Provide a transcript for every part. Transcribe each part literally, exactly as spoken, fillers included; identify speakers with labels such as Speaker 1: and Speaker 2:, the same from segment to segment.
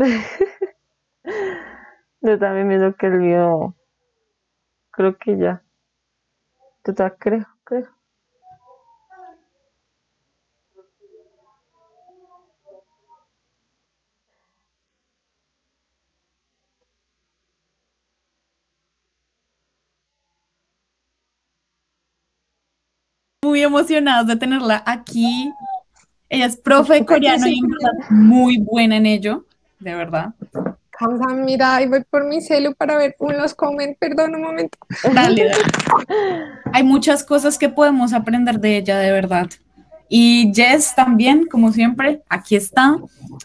Speaker 1: Yo también pienso que el video, creo que ya. Total, creo, creo.
Speaker 2: Muy emocionados de tenerla aquí. Ella es profe de coreano y en verdad muy buena en ello, de verdad.
Speaker 3: Mira, ahí voy por mi celu para ver unos comment, perdón un momento.
Speaker 2: Dale, dale. Hay muchas cosas que podemos aprender de ella, de verdad. Y Jess también, como siempre, aquí está.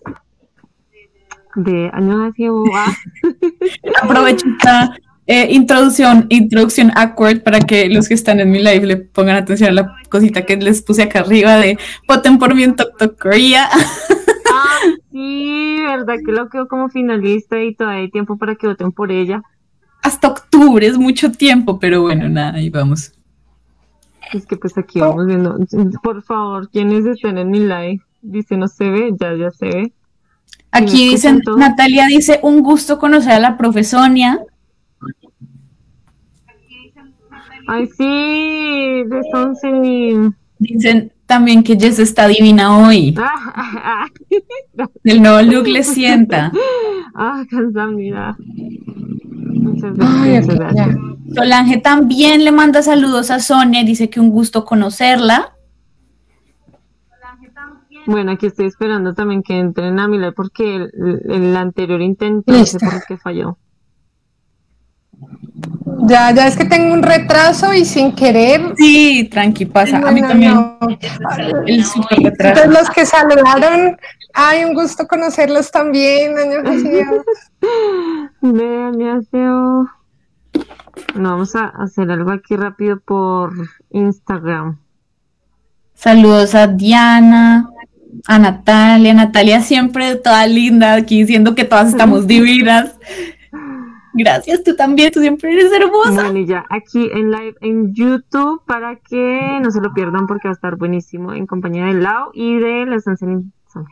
Speaker 1: De año hacia
Speaker 2: Aprovecho esta eh, introducción, introducción awkward para que los que están en mi live le pongan atención a la cosita que les puse acá arriba de voten por mí en Tok Tok Korea.
Speaker 1: Ah, sí, verdad que lo quedó como finalista y todavía hay tiempo para que voten por ella.
Speaker 2: Hasta octubre, es mucho tiempo, pero bueno, nada, ahí vamos.
Speaker 1: Es que pues aquí vamos viendo. Por favor, quienes están en mi live, dice no se ve, ya, ya se ve.
Speaker 2: Aquí dicen, Natalia dice, un gusto conocer a la profe Sonia.
Speaker 1: Ay, sí, de Sonsen.
Speaker 2: Dicen también que Jess está divina hoy. El nuevo look le sienta.
Speaker 1: Ah, mira. Muchas gracias. Muchas gracias.
Speaker 2: Solange también le manda saludos a Sonia, dice que un gusto conocerla.
Speaker 1: Bueno, aquí estoy esperando también que entren a mi live porque el, el anterior intento no sé por qué falló.
Speaker 3: Ya, ya es que tengo un retraso y sin querer.
Speaker 2: Sí, tranqui, pasa.
Speaker 3: No,
Speaker 2: a mí
Speaker 3: no,
Speaker 2: también.
Speaker 3: No.
Speaker 2: El super retraso.
Speaker 3: Entonces los que saludaron, ay, un gusto conocerlos también, año
Speaker 1: Vean, ya veo. No, vamos a hacer algo aquí rápido por Instagram.
Speaker 2: Saludos a Diana, a Natalia. Natalia siempre toda linda aquí diciendo que todas estamos divinas. Gracias, tú también, tú siempre eres hermosa.
Speaker 1: Bueno, y ya aquí en live en YouTube para que no se lo pierdan porque va a estar buenísimo en compañía de Lau y de la Sonsen.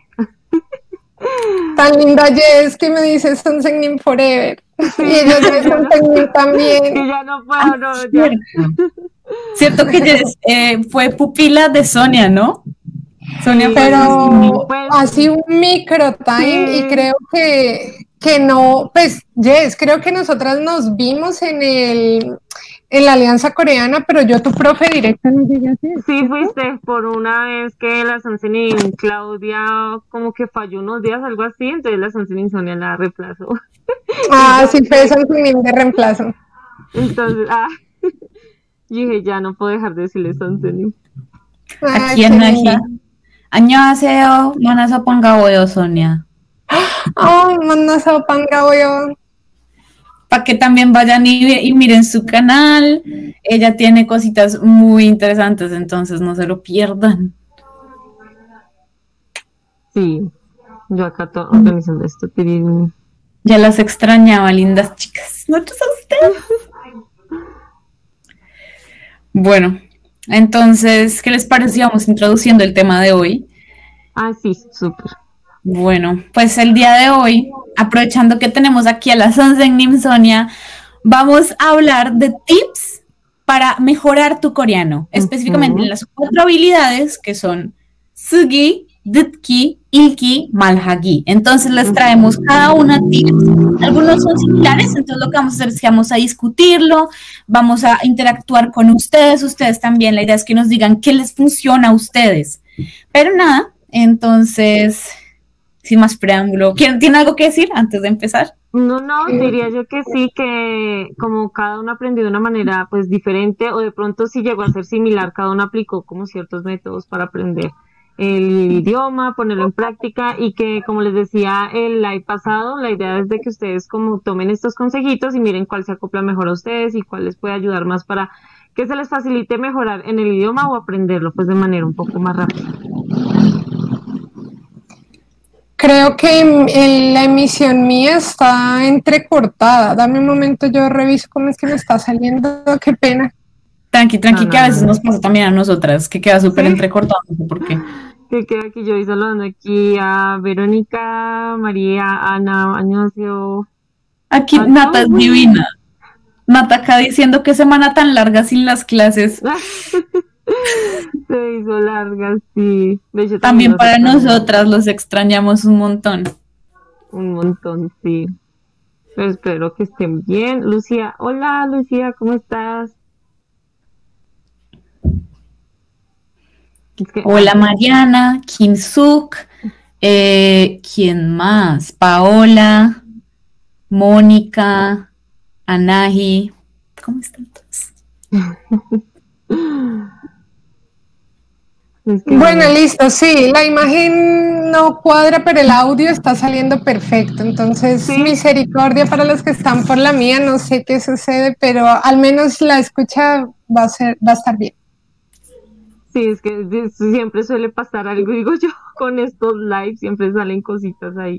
Speaker 3: Tan linda Jess que me dice Sonsen Forever. Sí, y ellos de Sonsen también.
Speaker 1: Y ya no puedo, no, ya.
Speaker 2: Cierto que Jess eh, fue pupila de Sonia, ¿no?
Speaker 3: Sonia, pero pues, así un micro time sí. Y creo que que no, pues Jess, creo que nosotras nos vimos en el en la Alianza Coreana, pero yo tu profe directa no llegué a ser.
Speaker 1: Sí, fuiste por una vez que la Sonsen y Claudia como que falló unos días, algo así, entonces la Sonsen y Sonia la reemplazó.
Speaker 3: Ah, sí, fue Sonsen de reemplazo.
Speaker 1: Entonces, ah, yo dije, ya no puedo dejar de decirle Sonsen.
Speaker 2: Aquí en Naji. 안녕하세요. 만나서 반가워요, Sonia.
Speaker 3: Ay, 만나서 반가워요.
Speaker 2: Para que también vayan y, y miren su canal. Ella tiene cositas muy interesantes, entonces no se lo pierdan.
Speaker 1: Sí, yo acá todo organizando esto.
Speaker 2: Ya las extrañaba, lindas chicas. Nosotros a ustedes. Bueno, entonces, ¿qué les pareció? Vamos introduciendo el tema de hoy.
Speaker 1: Ah, sí, súper.
Speaker 2: Bueno, pues el día de hoy, aprovechando que tenemos aquí a la Sonsen Sonia, vamos a hablar de tips para mejorar tu coreano, específicamente en las cuatro habilidades que son Sugi, Dutki, Ilki, Malhagi. Entonces les traemos cada una tips. Algunos son similares, entonces lo que vamos a hacer es que vamos a discutirlo, vamos a interactuar con ustedes, ustedes también. La idea es que nos digan qué les funciona a ustedes. Pero nada, entonces, sin más preámbulo, ¿quién tiene algo que decir antes de empezar?
Speaker 1: No, no, diría yo que sí, que como cada uno aprendió de una manera pues diferente o de pronto si llegó a ser similar, cada uno aplicó como ciertos métodos para aprender el idioma, ponerlo en práctica y que como les decía el live pasado, la idea es de que ustedes como tomen estos consejitos y miren cuál se acopla mejor a ustedes y cuál les puede ayudar más para que se les facilite mejorar en el idioma o aprenderlo pues de manera un poco más rápida.
Speaker 3: Creo que en la emisión mía está entrecortada. Dame un momento, yo reviso cómo es que me está saliendo. Qué pena.
Speaker 2: Tranqui, tranqui,
Speaker 1: No,
Speaker 2: que a
Speaker 1: no,
Speaker 2: veces
Speaker 1: no.
Speaker 2: nos pasa también a nosotras, que queda súper
Speaker 1: Sí.
Speaker 2: entrecortado, no sé por qué.
Speaker 1: Que queda aquí yo voy saludando aquí a Verónica, María, Ana, Añocio.
Speaker 2: Aquí
Speaker 1: a
Speaker 2: Nata es
Speaker 1: todos.
Speaker 2: divina. Nata acá diciendo qué semana tan larga sin las clases.
Speaker 1: Se hizo larga, sí. De hecho,
Speaker 2: También
Speaker 1: los
Speaker 2: para
Speaker 1: extrañamos
Speaker 2: nosotras los extrañamos un montón.
Speaker 1: un montón, sí. Pero espero que estén bien. Lucía, hola Lucía, ¿cómo estás? Es que,
Speaker 2: Hola
Speaker 1: ah,
Speaker 2: Mariana, Kim Suk, eh, ¿quién más? Paola, Mónica, Anahi. ¿Cómo están todos?
Speaker 1: es que
Speaker 3: Bueno,
Speaker 1: bueno,
Speaker 3: listo, sí, la imagen no cuadra, pero el audio está saliendo perfecto. Entonces,
Speaker 1: sí,
Speaker 3: misericordia para los que están por la mía, no sé qué sucede, pero al menos la escucha va a ser, va a estar bien.
Speaker 1: sí, es que sí, siempre suele pasar algo, digo yo, con estos lives, siempre salen cositas ahí.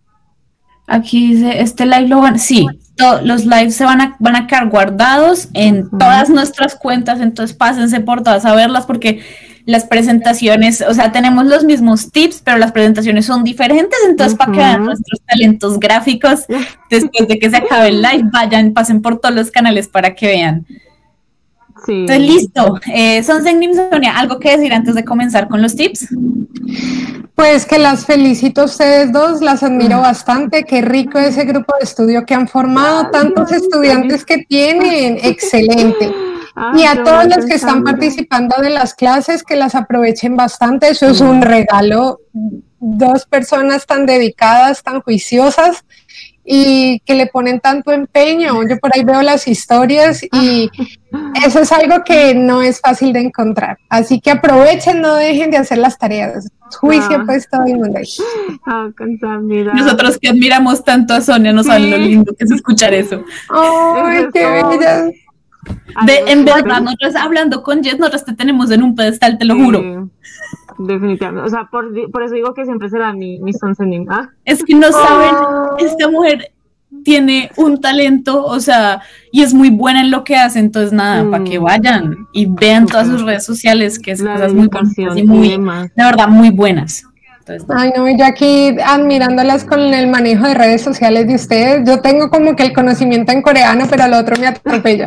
Speaker 2: Aquí dice, este live lo van, sí, to- los lives se van a, van a quedar guardados en
Speaker 1: Ujú.
Speaker 2: todas nuestras cuentas, entonces pásense por todas a verlas porque las presentaciones, o sea, tenemos los mismos tips, pero las presentaciones son diferentes, entonces para que vean
Speaker 1: Ujú.
Speaker 2: nuestros talentos gráficos, después de que se acabe el live, vayan, pasen por todos los canales para que vean.
Speaker 1: Sí.
Speaker 2: Entonces, listo. Eh, Sonsen Sonia, ¿algo que decir antes de comenzar con los tips?
Speaker 3: Pues que las felicito a ustedes dos, las admiro bastante, qué rico ese grupo de estudio que han formado, tantos estudiantes que tienen, excelente.
Speaker 1: Ay,
Speaker 3: Y a
Speaker 1: qué
Speaker 3: todos
Speaker 1: bueno
Speaker 3: los que están
Speaker 1: pensarlo.
Speaker 3: participando de las clases, que las aprovechen bastante, eso es un regalo, dos personas tan dedicadas, tan juiciosas y que le ponen tanto empeño. Yo por ahí veo las historias y eso es algo que no es fácil de encontrar. Así que aprovechen, no dejen de hacer las tareas. Juicio
Speaker 1: Ah.
Speaker 3: pues todo el mundo ahí.
Speaker 1: Ah, cansar, mira.
Speaker 2: Nosotros que admiramos tanto a Sonia, no saben lo
Speaker 1: Sí.
Speaker 2: lindo que es escuchar eso.
Speaker 3: ¡Ay,
Speaker 1: Eso es
Speaker 3: qué
Speaker 1: todo.
Speaker 3: bella!
Speaker 2: De,
Speaker 1: Algo
Speaker 2: en
Speaker 1: súper-
Speaker 2: verdad, nosotros hablando con Jess, nosotros te tenemos en un pedestal, te lo
Speaker 1: Sí,
Speaker 2: juro.
Speaker 1: definitivamente. O sea, por, por eso digo que siempre será mi, mi Sonsenim. Ah,
Speaker 2: Es que no saben,
Speaker 3: Oh.
Speaker 2: esta mujer tiene un talento, o sea, y es muy buena en lo que hace, entonces nada,
Speaker 1: Mm.
Speaker 2: para que vayan y vean todas
Speaker 1: Súper.
Speaker 2: sus redes sociales, que es
Speaker 1: La
Speaker 2: cosas muy bonitas
Speaker 1: dedicación
Speaker 2: y
Speaker 1: y
Speaker 2: muy,
Speaker 1: demás.
Speaker 2: de verdad, muy buenas. Entonces, nada.
Speaker 3: Ay, no, y yo aquí admirándolas con el manejo de redes sociales de ustedes. Yo tengo como que el conocimiento en coreano, pero al otro me atropella.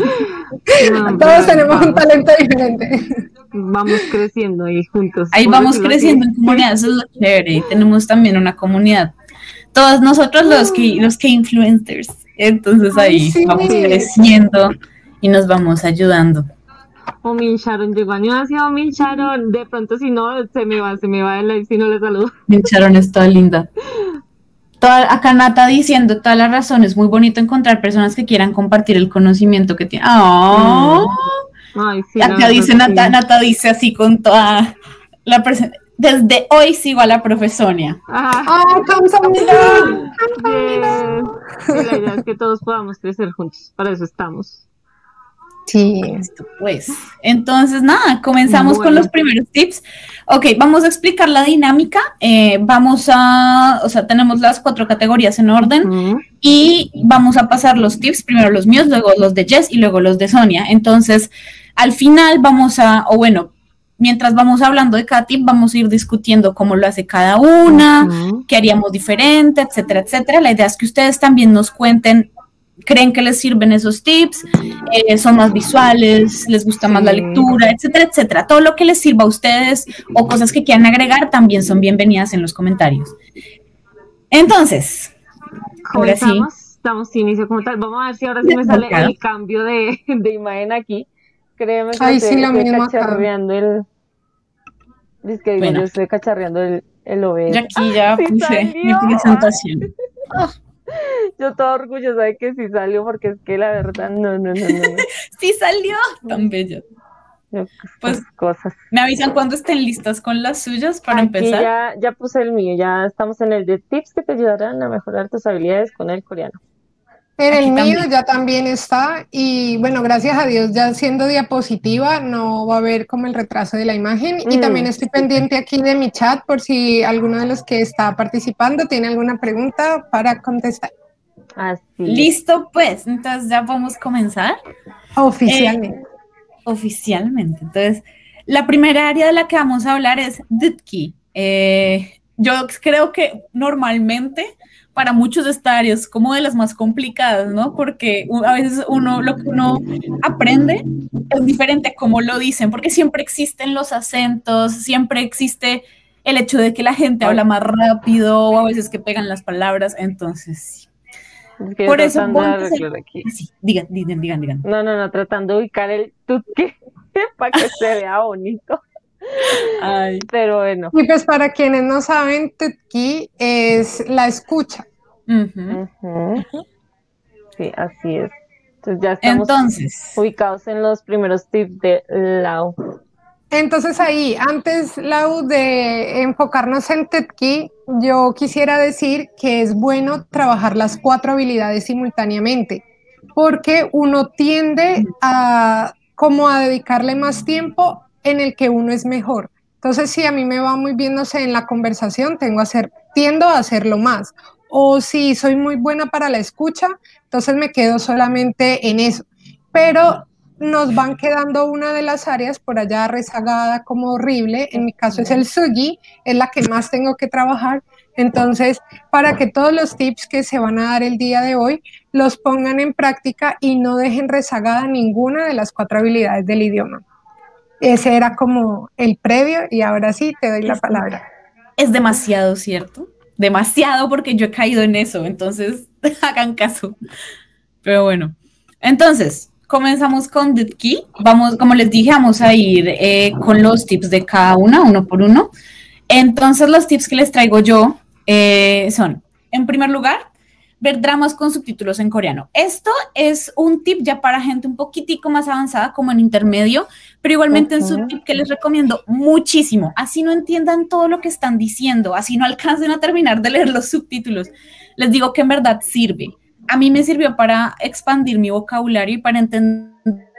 Speaker 1: No,
Speaker 3: Todos
Speaker 1: pero
Speaker 3: tenemos un
Speaker 1: vamos,
Speaker 3: talento diferente.
Speaker 1: vamos creciendo ahí juntos.
Speaker 2: Ahí
Speaker 1: por
Speaker 2: vamos
Speaker 1: decirlo
Speaker 2: creciendo
Speaker 1: así.
Speaker 2: en comunidad, eso es lo chévere, y tenemos también una comunidad. Todos nosotros los que, los que influencers, entonces
Speaker 3: Ay,
Speaker 2: ahí
Speaker 3: sí.
Speaker 2: vamos
Speaker 1: Sí.
Speaker 2: creciendo y nos vamos ayudando.
Speaker 1: O Min Sharon llegó a Añocio, Min Sharon. De pronto, si no, se me va, se me va el live si no le saludo.
Speaker 2: Mi Sharon es toda linda. Toda, acá Nata diciendo toda la razón, es muy bonito encontrar personas que quieran compartir el conocimiento que tienen. ¡Oh!
Speaker 1: Ay, sí, la
Speaker 2: Acá
Speaker 1: verdad,
Speaker 2: dice
Speaker 1: sí.
Speaker 2: Nata, Nata dice así con toda la presentación. Desde hoy sigo a la profesonia.
Speaker 1: Ajá.
Speaker 3: ¡Ah, 감사합니다!
Speaker 1: Bien. Sí, la idea es que todos podamos crecer juntos. Para eso estamos.
Speaker 3: Sí.
Speaker 2: Listo, pues. Entonces, nada, comenzamos
Speaker 1: Bueno.
Speaker 2: con los primeros tips. Ok, vamos a explicar la dinámica. Eh, vamos a, o sea, tenemos las cuatro categorías en orden
Speaker 1: Ujú.
Speaker 2: y vamos a pasar los tips, primero los míos, luego los de Jess y luego los de Sonia. Entonces, al final vamos a, o bueno, mientras vamos hablando de cada tip, vamos a ir discutiendo cómo lo hace cada una,
Speaker 1: Ujú.
Speaker 2: qué haríamos diferente, etcétera, etcétera. La idea es que ustedes también nos cuenten, creen que les sirven esos tips, eh, son más visuales, les gusta más la
Speaker 1: Sí.
Speaker 2: lectura, etcétera, etcétera. Todo lo que les sirva a ustedes o cosas que quieran agregar también son bienvenidas en los comentarios. Entonces, ahora sí.
Speaker 1: Comenzamos. Estamos sin inicio como tal. Vamos a ver si ahora sí me sale
Speaker 2: Desbloqueado.
Speaker 1: el cambio de, de imagen aquí. Créeme que
Speaker 3: Ay,
Speaker 1: estoy,
Speaker 3: sí, lo
Speaker 1: estoy
Speaker 3: mismo acá.
Speaker 1: cacharreando el. Es que digo,
Speaker 2: Bueno.
Speaker 1: yo estoy cacharreando el, el O B S.
Speaker 2: Yo aquí ya
Speaker 1: ¡Sí
Speaker 2: puse mi
Speaker 1: salió!
Speaker 2: presentación.
Speaker 1: Yo toda orgullosa de que sí salió, porque es que la verdad, no, no, no, no. no.
Speaker 2: Sí salió, tan bello.
Speaker 1: Yo,
Speaker 2: Pues,
Speaker 1: estas cosas.
Speaker 2: Me avisan cuando estén listas con las suyas para
Speaker 1: Aquí
Speaker 2: empezar.
Speaker 1: ya, ya puse el mío, ya estamos en el de tips que te ayudarán a mejorar tus habilidades con el coreano.
Speaker 3: En
Speaker 2: Aquí
Speaker 3: el mío
Speaker 2: también.
Speaker 3: ya también está y bueno, gracias a Dios ya siendo diapositiva no va a haber como el retraso de la imagen y
Speaker 1: Mm.
Speaker 3: también estoy pendiente aquí de mi chat por si alguno de los que está participando tiene alguna pregunta para contestar
Speaker 1: Así.
Speaker 2: Listo, pues, entonces ya vamos a comenzar.
Speaker 3: oficialmente.
Speaker 2: oficialmente. Entonces, la primera área de la que vamos a hablar es Dutki. Eh, yo creo que normalmente para muchos esta área es como de las más complicadas, ¿no? Porque a veces uno, lo que uno aprende es diferente a cómo lo dicen, porque siempre existen los acentos, siempre existe el hecho de que la gente habla más rápido o a veces que pegan las palabras, entonces sí.
Speaker 1: Es que
Speaker 2: por eso,
Speaker 1: de aquí.
Speaker 2: Sí, digan, digan, digan, digan.
Speaker 1: No, no, no, tratando de ubicar el tutki para que se vea bonito. Ay. Pero bueno.
Speaker 3: Y pues para quienes no saben, tutki es la escucha.
Speaker 1: Uh-huh. Uh-huh. Sí, así es. Entonces ya estamos
Speaker 2: Entonces,
Speaker 1: ubicados en los primeros tips de Lau.
Speaker 3: Entonces ahí, antes, Lau, de enfocarnos en tutki, yo quisiera decir que es bueno trabajar las cuatro habilidades simultáneamente, porque uno tiende a como a dedicarle más tiempo en el que uno es mejor. Entonces, si a mí me va muy bien, no sé, en la conversación, tengo a hacer, tiendo a hacerlo más. O si soy muy buena para la escucha, entonces me quedo solamente en eso. Pero nos van quedando una de las áreas por allá rezagada como horrible, en mi caso es el sugi, es la que más tengo que trabajar. Entonces, para que todos los tips que se van a dar el día de hoy los pongan en práctica y no dejen rezagada ninguna de las cuatro habilidades del idioma. Ese era como el previo y ahora sí te doy la palabra.
Speaker 2: Es demasiado cierto, demasiado, porque yo he caído en eso, entonces hagan caso. Pero bueno, entonces comenzamos con Dutki. Vamos, como les dije, vamos a ir eh, con los tips de cada una, uno por uno. Entonces los tips que les traigo yo eh, son, en primer lugar, ver dramas con subtítulos en coreano. Esto es un tip ya para gente un poquitico más avanzada, como en intermedio, pero igualmente uh-huh. es un tip que les recomiendo muchísimo. Así no entiendan todo lo que están diciendo, así no alcancen a terminar de leer los subtítulos. Les digo que en verdad sirve. A mí me sirvió para expandir mi vocabulario y para entender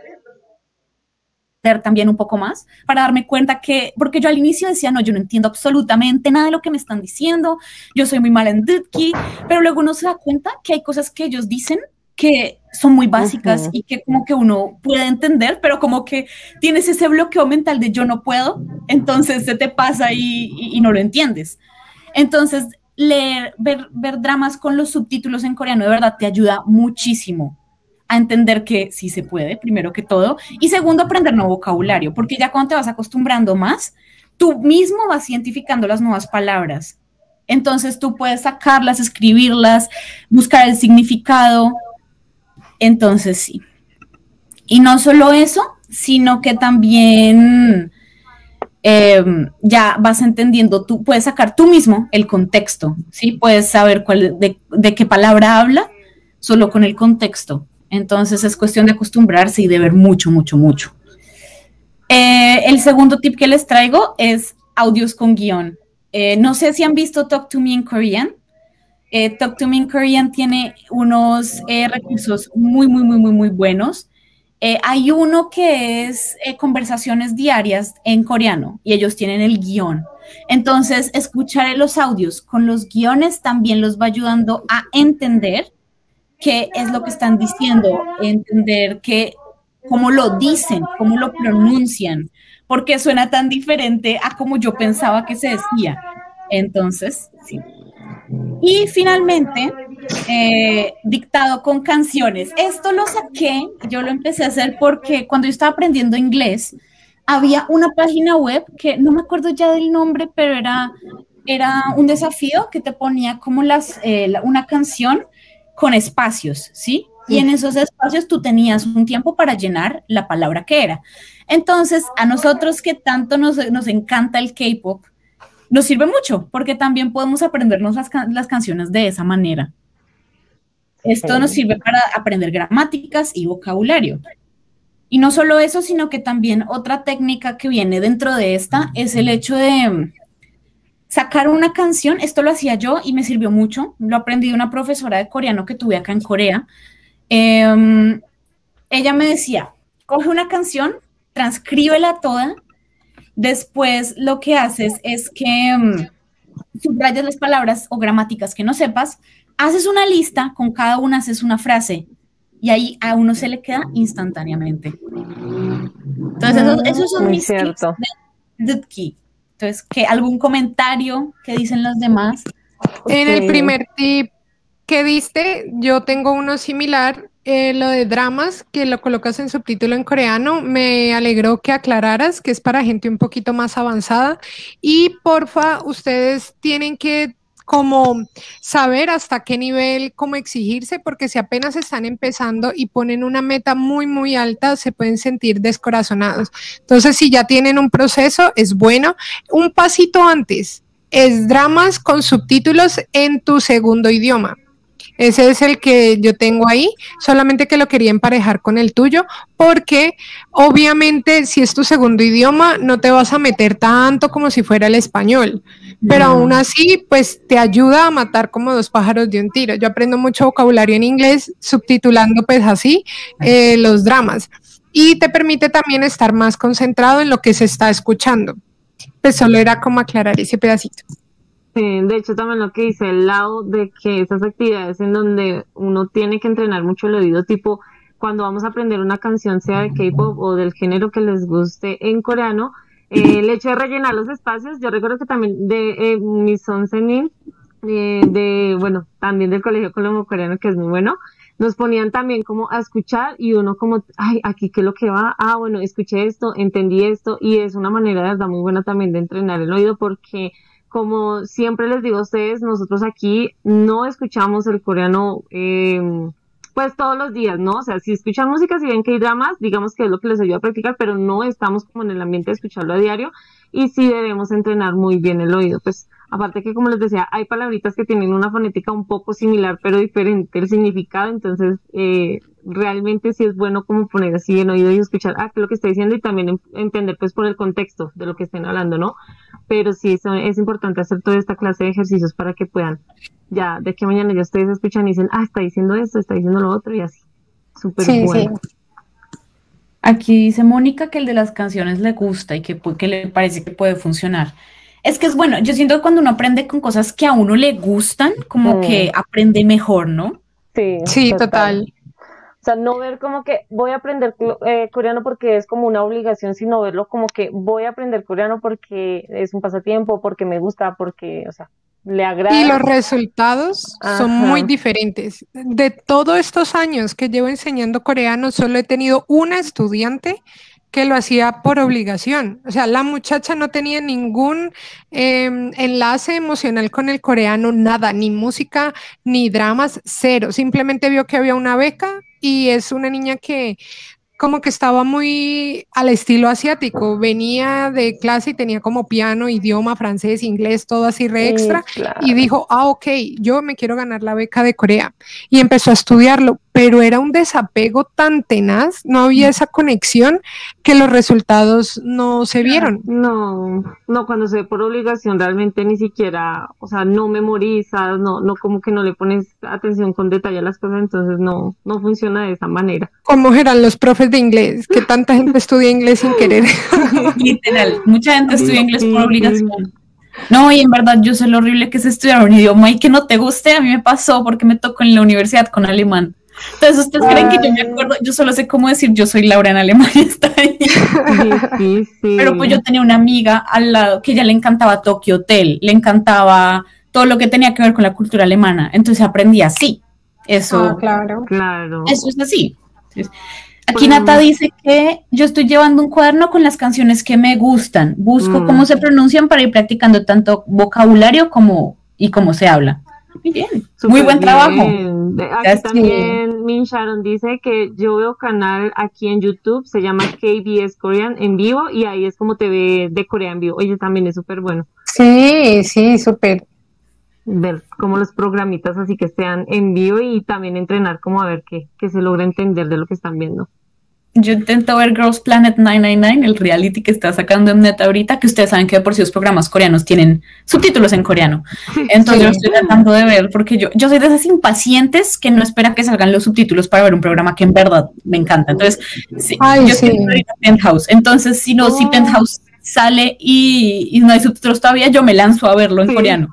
Speaker 2: también un poco más, para darme cuenta que, porque yo al inicio decía, no, yo no entiendo absolutamente nada de lo que me están diciendo, yo soy muy mala en Dutki, pero luego uno se da cuenta que hay cosas que ellos dicen que son muy básicas uh-huh. y que como que uno puede entender, pero como que tienes ese bloqueo mental de yo no puedo, entonces se te pasa y, y, y no lo entiendes. Entonces, leer, ver, ver dramas con los subtítulos en coreano de verdad te ayuda muchísimo a entender que sí se puede, primero que todo, y segundo, aprender nuevo vocabulario, porque ya cuando te vas acostumbrando más, tú mismo vas identificando las nuevas palabras, entonces tú puedes sacarlas, escribirlas, buscar el significado, entonces sí. Y no solo eso, sino que también Eh, ya vas entendiendo, tú puedes sacar tú mismo el contexto, ¿sí? Puedes saber cuál, de, de qué palabra habla solo con el contexto. Entonces es cuestión de acostumbrarse y de ver mucho, mucho, mucho. Eh, el segundo tip que les traigo es audios con guión. Eh, no sé si han visto Talk to Me in Korean. Eh, Talk to Me in Korean tiene unos eh, recursos muy, muy, muy, muy, muy buenos. Eh, hay uno que es eh, conversaciones diarias en coreano y ellos tienen el guión. Entonces, escuchar los audios con los guiones también los va ayudando a entender qué es lo que están diciendo, entender que, cómo lo dicen, cómo lo pronuncian, porque suena tan diferente a como yo pensaba que se decía. Entonces, sí. Y finalmente, eh, dictado con canciones. Esto lo saqué, yo lo empecé a hacer porque cuando yo estaba aprendiendo inglés, había una página web que no me acuerdo ya del nombre, pero era, era un desafío que te ponía como las, eh, una canción con espacios, ¿sí? Y en esos espacios tú tenías un tiempo para llenar la palabra que era. Entonces, a nosotros que tanto nos, nos encanta el K-pop, nos sirve mucho, porque también podemos aprendernos las, can las canciones de esa manera. Esto nos sirve para aprender gramáticas y vocabulario. Y no solo eso, sino que también otra técnica que viene dentro de esta es el hecho de sacar una canción. Esto lo hacía yo y me sirvió mucho. Lo aprendí de una profesora de coreano que tuve acá en Corea. Eh, ella me decía, coge una canción, transcríbela toda. Después lo que haces es que um, subrayas las palabras o gramáticas que no sepas, haces una lista, con cada una haces una frase y ahí a uno se le queda instantáneamente. Entonces, esos, esos son
Speaker 1: Muy
Speaker 2: mis
Speaker 1: cierto.
Speaker 2: tips de Dudki. Entonces, ¿qué, ¿algún comentario que dicen los demás?
Speaker 3: En el
Speaker 1: Sí.
Speaker 3: primer tip que diste, yo tengo uno similar, eh, lo de dramas, que lo colocas en subtítulo en coreano. Me alegró que aclararas que es para gente un poquito más avanzada. Y porfa, ustedes tienen que como saber hasta qué nivel, cómo exigirse, porque si apenas están empezando y ponen una meta muy, muy alta, se pueden sentir descorazonados. Entonces, si ya tienen un proceso, es bueno. Un pasito antes, es dramas con subtítulos en tu segundo idioma. Ese es el que yo tengo ahí, solamente que lo quería emparejar con el tuyo, porque obviamente si es tu segundo idioma no te vas a meter tanto como si fuera el español, pero
Speaker 2: No.
Speaker 3: aún así pues te ayuda a matar como dos pájaros de un tiro. Yo aprendo mucho vocabulario en inglés subtitulando pues así eh, los dramas, y te permite también estar más concentrado en lo que se está escuchando. Pues solo era como aclarar ese pedacito.
Speaker 1: Sí, de hecho también lo que dice el lado de que esas actividades en donde uno tiene que entrenar mucho el oído, tipo cuando vamos a aprender una canción, sea de K-pop o del género que les guste en coreano, eh, el hecho de rellenar los espacios, yo recuerdo que también de eh, mi son Senin, eh, de, bueno, también del Colegio Colombo Coreano, que es muy bueno, nos ponían también como a escuchar y uno como, ay, aquí qué es lo que va, ah, bueno, escuché esto, entendí esto, y es una manera de verdad muy buena también de entrenar el oído, porque como siempre les digo a ustedes, nosotros aquí no escuchamos el coreano eh, pues todos los días, ¿no? O sea, si escuchan música, si ven que hay dramas, digamos que es lo que les ayuda a practicar, pero no estamos como en el ambiente de escucharlo a diario, y sí debemos entrenar muy bien el oído. Pues aparte que, como les decía, hay palabritas que tienen una fonética un poco similar, pero diferente el significado, entonces eh, realmente sí es bueno como poner así en oído y escuchar, ah, qué es lo que está diciendo, y también em- entender pues por el contexto de lo que estén hablando, ¿no? Pero sí, eso es importante hacer toda esta clase de ejercicios para que puedan, ya, de que mañana ya ustedes escuchan y dicen, ah, está diciendo esto, está diciendo lo otro, y así. Súper
Speaker 3: Sí,
Speaker 1: bueno.
Speaker 3: sí.
Speaker 2: Aquí dice Mónica que el de las canciones le gusta y que, pu- que le parece que puede funcionar. Es que es bueno, yo siento que cuando uno aprende con cosas que a uno le gustan, como
Speaker 1: Mm.
Speaker 2: que aprende mejor, ¿no?
Speaker 1: Sí,
Speaker 3: Sí,
Speaker 1: total.
Speaker 3: total.
Speaker 1: O sea, no ver como que voy a aprender clo- eh, coreano porque es como una obligación, sino verlo como que voy a aprender coreano porque es un pasatiempo, porque me gusta, porque, o sea, le
Speaker 3: Y
Speaker 1: agrada.
Speaker 3: los resultados son muy
Speaker 1: Ajá.
Speaker 3: diferentes. De todos estos años que llevo enseñando coreano, solo he tenido una estudiante que lo hacía por obligación. O sea, la muchacha no tenía ningún em, enlace emocional con el coreano, nada, ni música, ni dramas, cero. Simplemente vio que había una beca y es una niña que como que estaba muy al estilo asiático, venía de clase y tenía como piano, idioma, francés, inglés, todo así re
Speaker 1: Y
Speaker 3: extra, y
Speaker 1: claro.
Speaker 3: dijo, ah, ok, yo me quiero ganar la beca de Corea, y empezó a estudiarlo, pero era un desapego tan tenaz, no había esa conexión que los resultados no se vieron.
Speaker 1: No, no, cuando se ve por obligación realmente ni siquiera, o sea, no memorizas, no, no como que no le pones atención con detalle a las cosas, entonces no, no funciona de esa manera.
Speaker 3: ¿Cómo eran los profes de inglés? Que tanta gente estudia inglés sin querer.
Speaker 2: Literal, mucha gente estudia inglés por
Speaker 1: Difícil.
Speaker 2: obligación. No, y en verdad yo sé lo horrible que es estudiar un idioma y que no te guste, a mí me pasó porque me tocó en la universidad con alemán. Entonces, ¿ustedes creen que yo me acuerdo? Yo solo sé cómo decir yo soy Laura en alemán y está ahí.
Speaker 1: Difícil.
Speaker 2: Pero pues yo tenía una amiga al lado que ya le encantaba Tokyo Hotel, le encantaba todo lo que tenía que ver con la cultura alemana, entonces aprendí así. Eso,
Speaker 3: Ah, claro.
Speaker 1: Claro.
Speaker 2: eso es así. Entonces, aquí
Speaker 1: Pues,
Speaker 2: Nata dice que yo estoy llevando un cuaderno con las canciones que me gustan. Busco
Speaker 1: Mm.
Speaker 2: cómo se pronuncian para ir practicando tanto vocabulario como y cómo se habla. Muy bien, muy
Speaker 1: súper
Speaker 2: buen trabajo.
Speaker 1: bien. De- Aquí
Speaker 2: Gracias.
Speaker 1: también Min Sharon dice que yo veo canal aquí en YouTube, se llama K B S Korean en vivo, y ahí es como T V de Corea en vivo. Oye, también es súper bueno
Speaker 3: Sí, sí, súper.
Speaker 1: ver como los programitas así que sean en vivo, y también entrenar como a ver qué, qué se logra entender de lo que están viendo.
Speaker 2: Yo intento ver Girls Planet nueve nueve nueve, el reality que está sacando Mnet ahorita, que ustedes saben que de por sí los programas coreanos tienen subtítulos en coreano. Entonces
Speaker 3: Sí.
Speaker 2: yo estoy tratando de ver, porque yo, yo soy de esas impacientes que no espera que salgan los subtítulos para ver un programa que en verdad me encanta. Entonces, sí,
Speaker 3: Ay,
Speaker 2: yo estoy
Speaker 3: sí.
Speaker 2: viendo ahorita Penthouse. Entonces, si no, si
Speaker 1: Oh.
Speaker 2: Penthouse sale y, y no hay subtítulos todavía, yo me lanzo a verlo en
Speaker 1: Sí.
Speaker 2: coreano.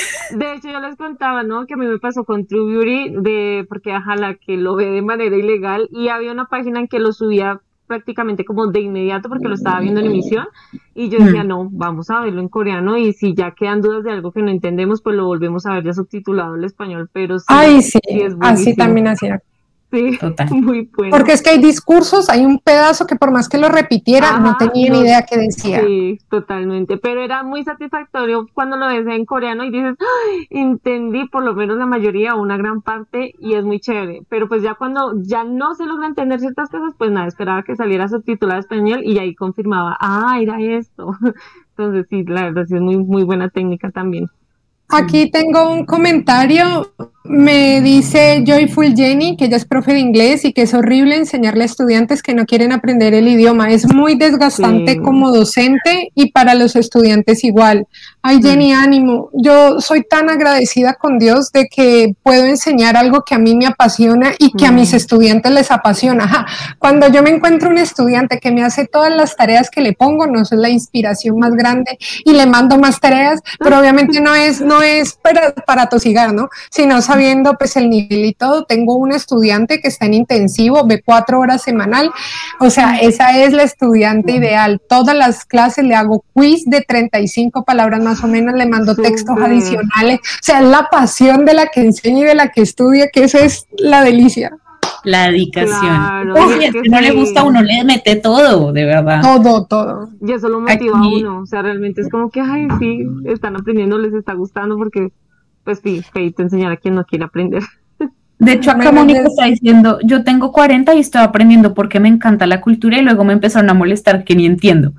Speaker 1: De hecho, yo les contaba, ¿no? Que a mí me pasó con True Beauty, de, porque ajá, la que lo ve de manera ilegal, y había una página en que lo subía prácticamente como de inmediato porque lo estaba viendo en emisión y yo decía, no, vamos a verlo en coreano y si ya quedan dudas de algo que no entendemos, pues lo volvemos a ver ya subtitulado al español, pero sí,
Speaker 3: Ay, sí,
Speaker 1: sí es
Speaker 3: así también hacía.
Speaker 1: Sí,
Speaker 2: total.
Speaker 1: Muy bueno.
Speaker 3: Porque es que hay discursos, hay un pedazo que por más que lo repitiera, Ajá, no tenía no, ni idea qué decía.
Speaker 1: Sí, totalmente, pero era muy satisfactorio cuando lo ves en coreano y dices, ¡ay! Entendí por lo menos la mayoría o una gran parte y es muy chévere, pero pues ya cuando ya no se logra entender ciertas cosas, pues nada, esperaba que saliera subtitulado español y ahí confirmaba, ah, era esto. Entonces sí, la verdad sí es muy, muy buena técnica también.
Speaker 3: Aquí tengo un comentario, me dice Joyful Jenny que ella es profe de inglés y que es horrible enseñarle a estudiantes que no quieren aprender el idioma, es muy desgastante sí. como docente y para los estudiantes igual. Ay Jenny, mm. ánimo, yo soy tan agradecida con Dios de que puedo enseñar algo que a mí me apasiona y que mm. a mis estudiantes les apasiona. Ajá. Cuando yo me encuentro un estudiante que me hace todas las tareas que le pongo, no es la inspiración más grande y le mando más tareas, pero obviamente no es... No no es para, para tosigar, ¿no? Sino sabiendo pues el nivel y todo. Tengo un estudiante que está en intensivo, ve cuatro horas semanal, o sea, esa es la estudiante ideal. Todas las clases le hago quiz de treinta y cinco palabras más o menos, le mando textos adicionales, o sea, es la pasión de la que enseña y de la que estudia, que eso es la delicia.
Speaker 2: La dedicación. Claro,
Speaker 1: Oye,
Speaker 2: es que si no le gusta a uno, le mete todo, de verdad.
Speaker 3: Todo, todo.
Speaker 1: Y eso lo motiva Aquí. a uno, o sea, realmente es como que, ay, sí, están aprendiendo, les está gustando, porque, pues sí, feito enseñar a quien no quiere aprender.
Speaker 2: De hecho, acá Mónica está diciendo, yo tengo cuarenta y estoy aprendiendo porque me encanta la cultura y luego me empezaron a molestar que ni entiendo.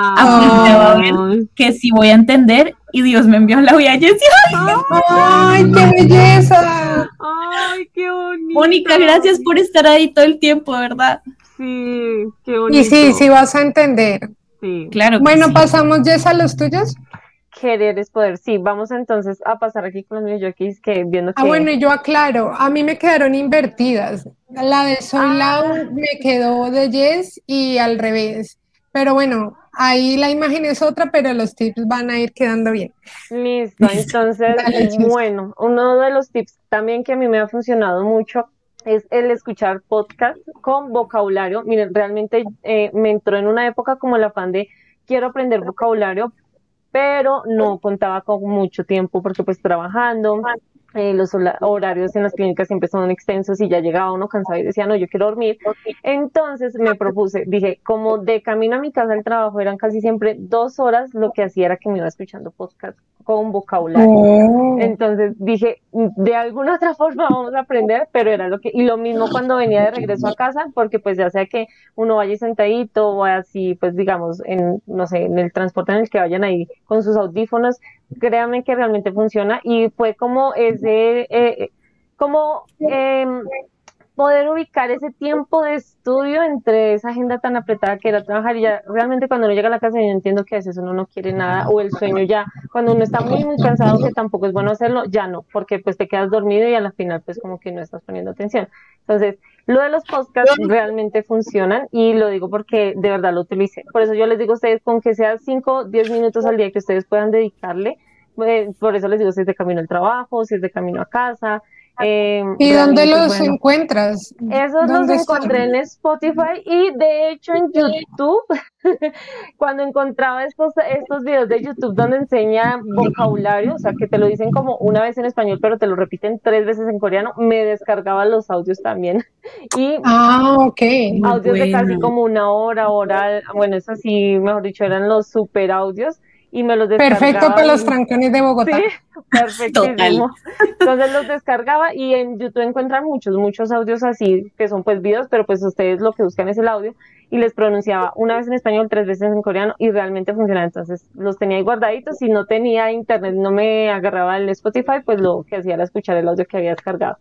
Speaker 2: Ah, ver que sí voy a entender y Dios me envió la vida.
Speaker 3: ¡Ay, ¡Ay qué belleza!
Speaker 1: ¡Ay, qué bonito!
Speaker 2: Mónica, gracias por estar ahí todo el tiempo, ¿verdad?
Speaker 1: Sí, qué bonito.
Speaker 3: Y sí, sí vas a entender.
Speaker 1: Sí.
Speaker 2: Claro.
Speaker 3: Bueno,
Speaker 2: sí.
Speaker 3: pasamos, Jess, a los tuyos.
Speaker 1: Querer es poder. Sí, vamos entonces a pasar aquí con los míos. Yo aquí es que viendo que...
Speaker 3: Ah, bueno, y yo aclaro, a mí me quedaron invertidas. La de Soy ah. Lau me quedó de Jess y al revés. Pero bueno, ahí la imagen es otra, pero los tips van a ir quedando bien.
Speaker 1: Listo, entonces, Dale, bueno, uno de los tips también que a mí me ha funcionado mucho es el escuchar podcast con vocabulario. Miren, realmente eh, me entró en una época como el afán de quiero aprender vocabulario, pero no contaba con mucho tiempo porque pues trabajando, eh, los horarios en las clínicas siempre son extensos y ya llegaba uno cansado y decía, no, yo quiero dormir. Entonces me propuse, dije, como de camino a mi casa al trabajo eran casi siempre dos horas, lo que hacía era que me iba escuchando podcast con vocabulario. Oh. Entonces dije, de alguna otra forma vamos a aprender, pero era lo que, y lo mismo cuando venía de regreso a casa, porque pues ya sea que uno vaya sentadito o así, pues digamos, en, no sé, en el transporte en el que vayan ahí con sus audífonos, créanme que realmente funciona y fue como ese, eh, como eh, poder ubicar ese tiempo de estudio entre esa agenda tan apretada que era trabajar y ya realmente cuando uno llega a la casa yo entiendo que a veces uno no quiere nada o el sueño ya, cuando uno está muy muy cansado que tampoco es bueno hacerlo, ya no, porque pues te quedas dormido y a la final pues como que no estás poniendo atención. Entonces, lo de los podcasts realmente funcionan y lo digo porque de verdad lo utilicé. Por eso yo les digo a ustedes, con que sea cinco, diez minutos al día que ustedes puedan dedicarle, eh, por eso les digo si es de camino al trabajo, si es de camino a casa.
Speaker 3: Eh, ¿Y dónde los bueno, encuentras?
Speaker 1: Esos los encontré están? en Spotify y de hecho en YouTube, cuando encontraba estos, estos videos de YouTube donde enseña vocabulario, o sea que te lo dicen como una vez en español pero te lo repiten tres veces en coreano, me descargaba los audios también. Y
Speaker 3: ah, ok.
Speaker 1: Audios bueno. de casi como una hora, hora, bueno, eso sí, mejor dicho, eran los super audios. Y me los descargaba.
Speaker 3: Perfecto para los trancones de Bogotá.
Speaker 1: Sí, perfectísimo. Entonces los descargaba y en YouTube encuentran muchos, muchos audios así, que son pues videos, pero pues ustedes lo que buscan es el audio, y les pronunciaba una vez en español, tres veces en coreano, y realmente funcionaba. Entonces los tenía ahí guardaditos, si no tenía internet, no me agarraba el Spotify, pues lo que hacía era escuchar el audio que había descargado.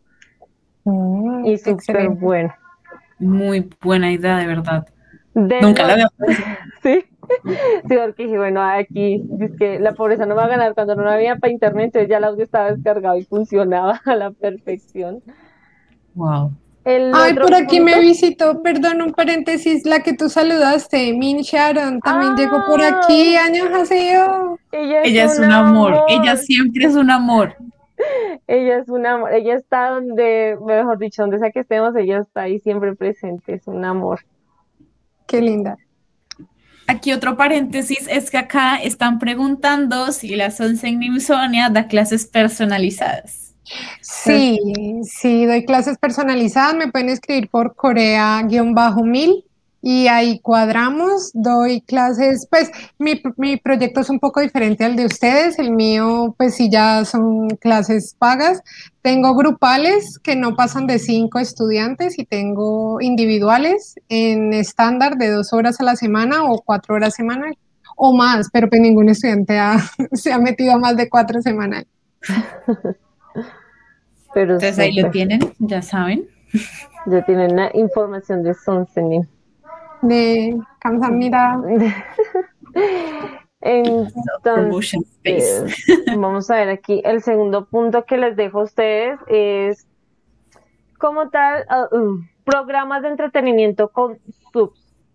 Speaker 1: Mm, y súper bueno.
Speaker 2: Muy buena idea, de verdad.
Speaker 1: De
Speaker 2: Nunca la veo.
Speaker 1: Sí. Sí, porque dije, bueno, aquí es que la pobreza no va a ganar cuando no había para internet, entonces ya el audio estaba descargado y funcionaba a la perfección.
Speaker 2: Wow.
Speaker 3: El Ay, por aquí punto... me visitó, perdón, un paréntesis, la que tú saludaste, Min Sharon, también ah, llegó por aquí, años hace yo.
Speaker 1: Ella es,
Speaker 2: ella
Speaker 1: un,
Speaker 2: es un amor. amor, ella siempre es un amor.
Speaker 1: Ella es un amor, ella está donde, mejor dicho, donde sea que estemos, ella está ahí siempre presente, es un amor.
Speaker 3: Qué linda.
Speaker 2: Aquí otro paréntesis es que acá están preguntando si la Sonsengnim Sonia da clases personalizadas.
Speaker 3: Sí, sí, doy clases personalizadas, me pueden escribir por Corea-mil y ahí cuadramos, doy clases, pues mi, mi proyecto es un poco diferente al de ustedes, el mío pues sí ya son clases pagas, tengo grupales que no pasan de cinco estudiantes y tengo individuales en estándar de dos horas a la semana o cuatro horas semanal o más, pero pues ningún estudiante ha, se ha metido a más de cuatro semanal.
Speaker 2: Pero entonces ahí lo tienen, ya saben.
Speaker 1: Ya tienen la información de Sonsengnim.
Speaker 3: De Kamsamnida.
Speaker 1: Entonces, vamos a ver aquí. El segundo punto que les dejo a ustedes es, como tal, uh, uh, programas de entretenimiento con subs.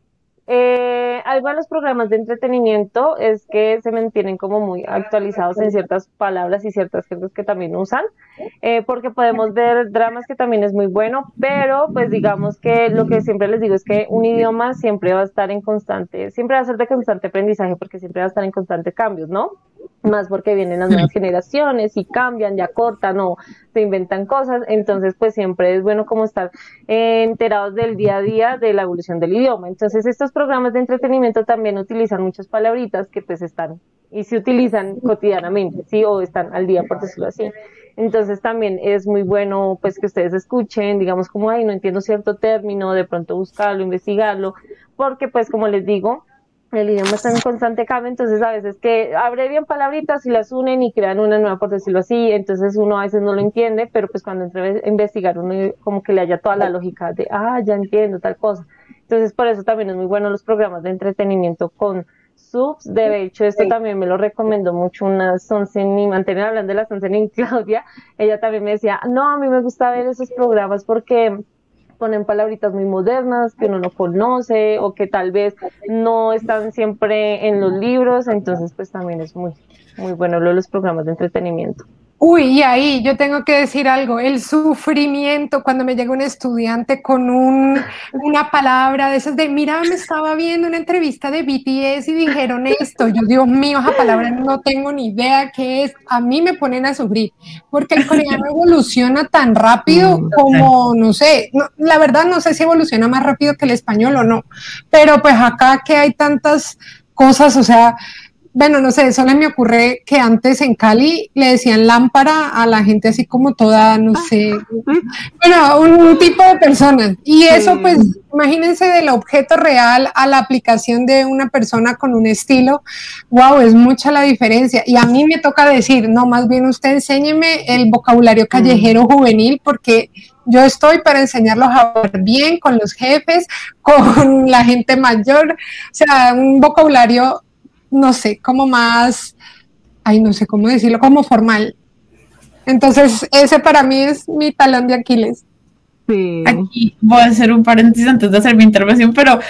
Speaker 1: Eh, algo de los programas de entretenimiento es que se mantienen como muy actualizados en ciertas palabras y ciertas cosas que también usan, eh, porque podemos ver dramas que también es muy bueno, pero pues digamos que lo que siempre les digo es que un idioma siempre va a estar en constante, siempre va a ser de constante aprendizaje porque siempre va a estar en constante cambios, ¿no? Más porque vienen las nuevas generaciones y cambian, ya cortan o se inventan cosas, entonces pues siempre es bueno como estar eh, enterados del día a día de la evolución del idioma. Entonces estos programas de entretenimiento también utilizan muchas palabritas que pues están y se utilizan cotidianamente, ¿sí? O están al día, por decirlo así. Entonces también es muy bueno pues que ustedes escuchen, digamos como, ay, no entiendo cierto término, de pronto buscarlo, investigarlo, porque pues como les digo, el idioma está en constante cambio, entonces a veces que abrevian palabritas y las unen y crean una nueva, por decirlo así, entonces uno a veces no lo entiende, pero pues cuando entra a investigar uno como que le haya toda la lógica de, ah, ya entiendo tal cosa. Entonces por eso también es muy bueno los programas de entretenimiento con subs. De hecho, esto también me lo recomendó mucho una Sonsengnim, antes hablando de la Sonsengnim Claudia, ella también me decía, no, a mí me gusta ver esos programas porque ponen palabritas muy modernas que uno no conoce o que tal vez no están siempre en los libros, entonces pues también es muy, muy bueno lo de los programas de entretenimiento.
Speaker 3: Uy, y ahí yo tengo que decir algo, el sufrimiento cuando me llega un estudiante con un, una palabra de esas de, mira, me estaba viendo una entrevista de B T S y dijeron esto, yo, Dios mío, esa palabra no tengo ni idea qué es, a mí me ponen a sufrir, porque el coreano evoluciona tan rápido como, no sé, no, la verdad no sé si evoluciona más rápido que el español o no, pero pues acá que hay tantas cosas, o sea, bueno, no sé, solo me ocurre que antes en Cali le decían lámpara a la gente así como toda, no sé, bueno, un tipo de personas. Y eso, pues, imagínense del objeto real a la aplicación de una persona con un estilo, wow, es mucha la diferencia. Y a mí me toca decir, no, más bien usted enséñeme el vocabulario callejero juvenil, porque yo estoy para enseñarlos a hablar bien con los jefes, con la gente mayor, o sea, un vocabulario, no sé, como más, ay, no sé cómo decirlo, como formal. Entonces, ese para mí es mi talón de Aquiles.
Speaker 2: Sí. Aquí voy a hacer un paréntesis antes de hacer mi intervención, pero Andy,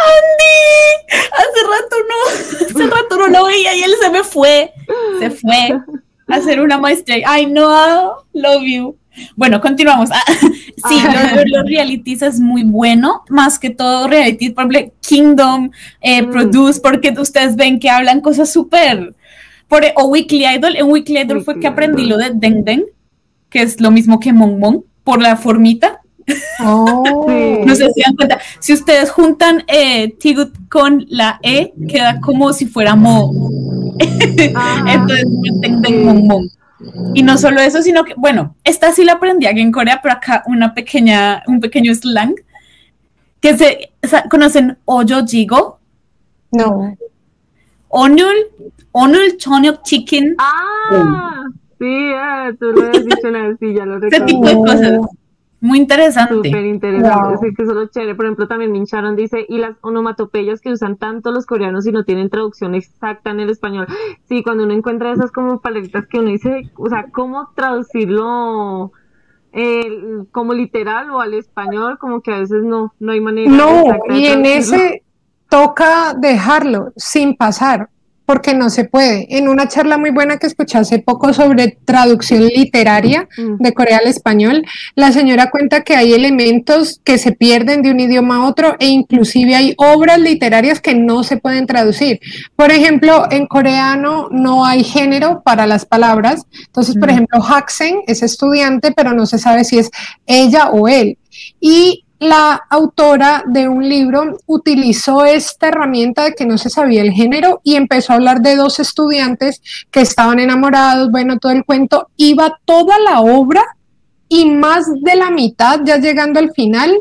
Speaker 2: hace rato no, hace rato no lo veía y él se me fue, se fue a hacer una maestría. Ay, no, love you. Bueno, continuamos. Ah, sí, lo de los realities es muy bueno, más que todo realities, por ejemplo, Kingdom, eh, mm. Produce, porque ustedes ven que hablan cosas súper, o Weekly Idol. En Weekly Idol Weekly fue que aprendí Idol. Lo de Deng Deng, que es lo mismo que Mon Mon, por la formita. Oh. No sé si dan cuenta, si ustedes juntan eh, Tigut con la E, queda como si fuera Mo. Entonces, Deng Deng Mon Mon. Y no solo eso, sino que, bueno, esta sí la aprendí aquí en Corea, pero acá una pequeña, un pequeño slang, que se, ¿conocen Ojo Jigo?
Speaker 3: No.
Speaker 2: Onul, Onul Chonyok Chicken.
Speaker 1: Ah, sí, ah, tú lo has dicho una vez, sí, ya lo recuerdo.
Speaker 2: Ese tipo de cosas. Muy interesante.
Speaker 1: Súper interesante, wow. Sí, que eso es lo chévere. Por ejemplo, también Min Sharon dice, y las onomatopeyas que usan tanto los coreanos y no tienen traducción exacta en el español. Sí, cuando uno encuentra esas como palabritas que uno dice, o sea, ¿cómo traducirlo eh, como literal o al español? Como que a veces no, no hay manera.
Speaker 3: No, y en ese toca dejarlo sin pasar. porque no se puede. En una charla muy buena que escuché hace poco sobre traducción literaria de Corea al español, la señora cuenta que hay elementos que se pierden de un idioma a otro e inclusive hay obras literarias que no se pueden traducir. Por ejemplo, en coreano no hay género para las palabras. Entonces, por ejemplo, Haksen es estudiante, pero no se sabe si es ella o él. Y la autora de un libro utilizó esta herramienta de que no se sabía el género y empezó a hablar de dos estudiantes que estaban enamorados, bueno, todo el cuento, iba toda la obra y más de la mitad, ya llegando al final,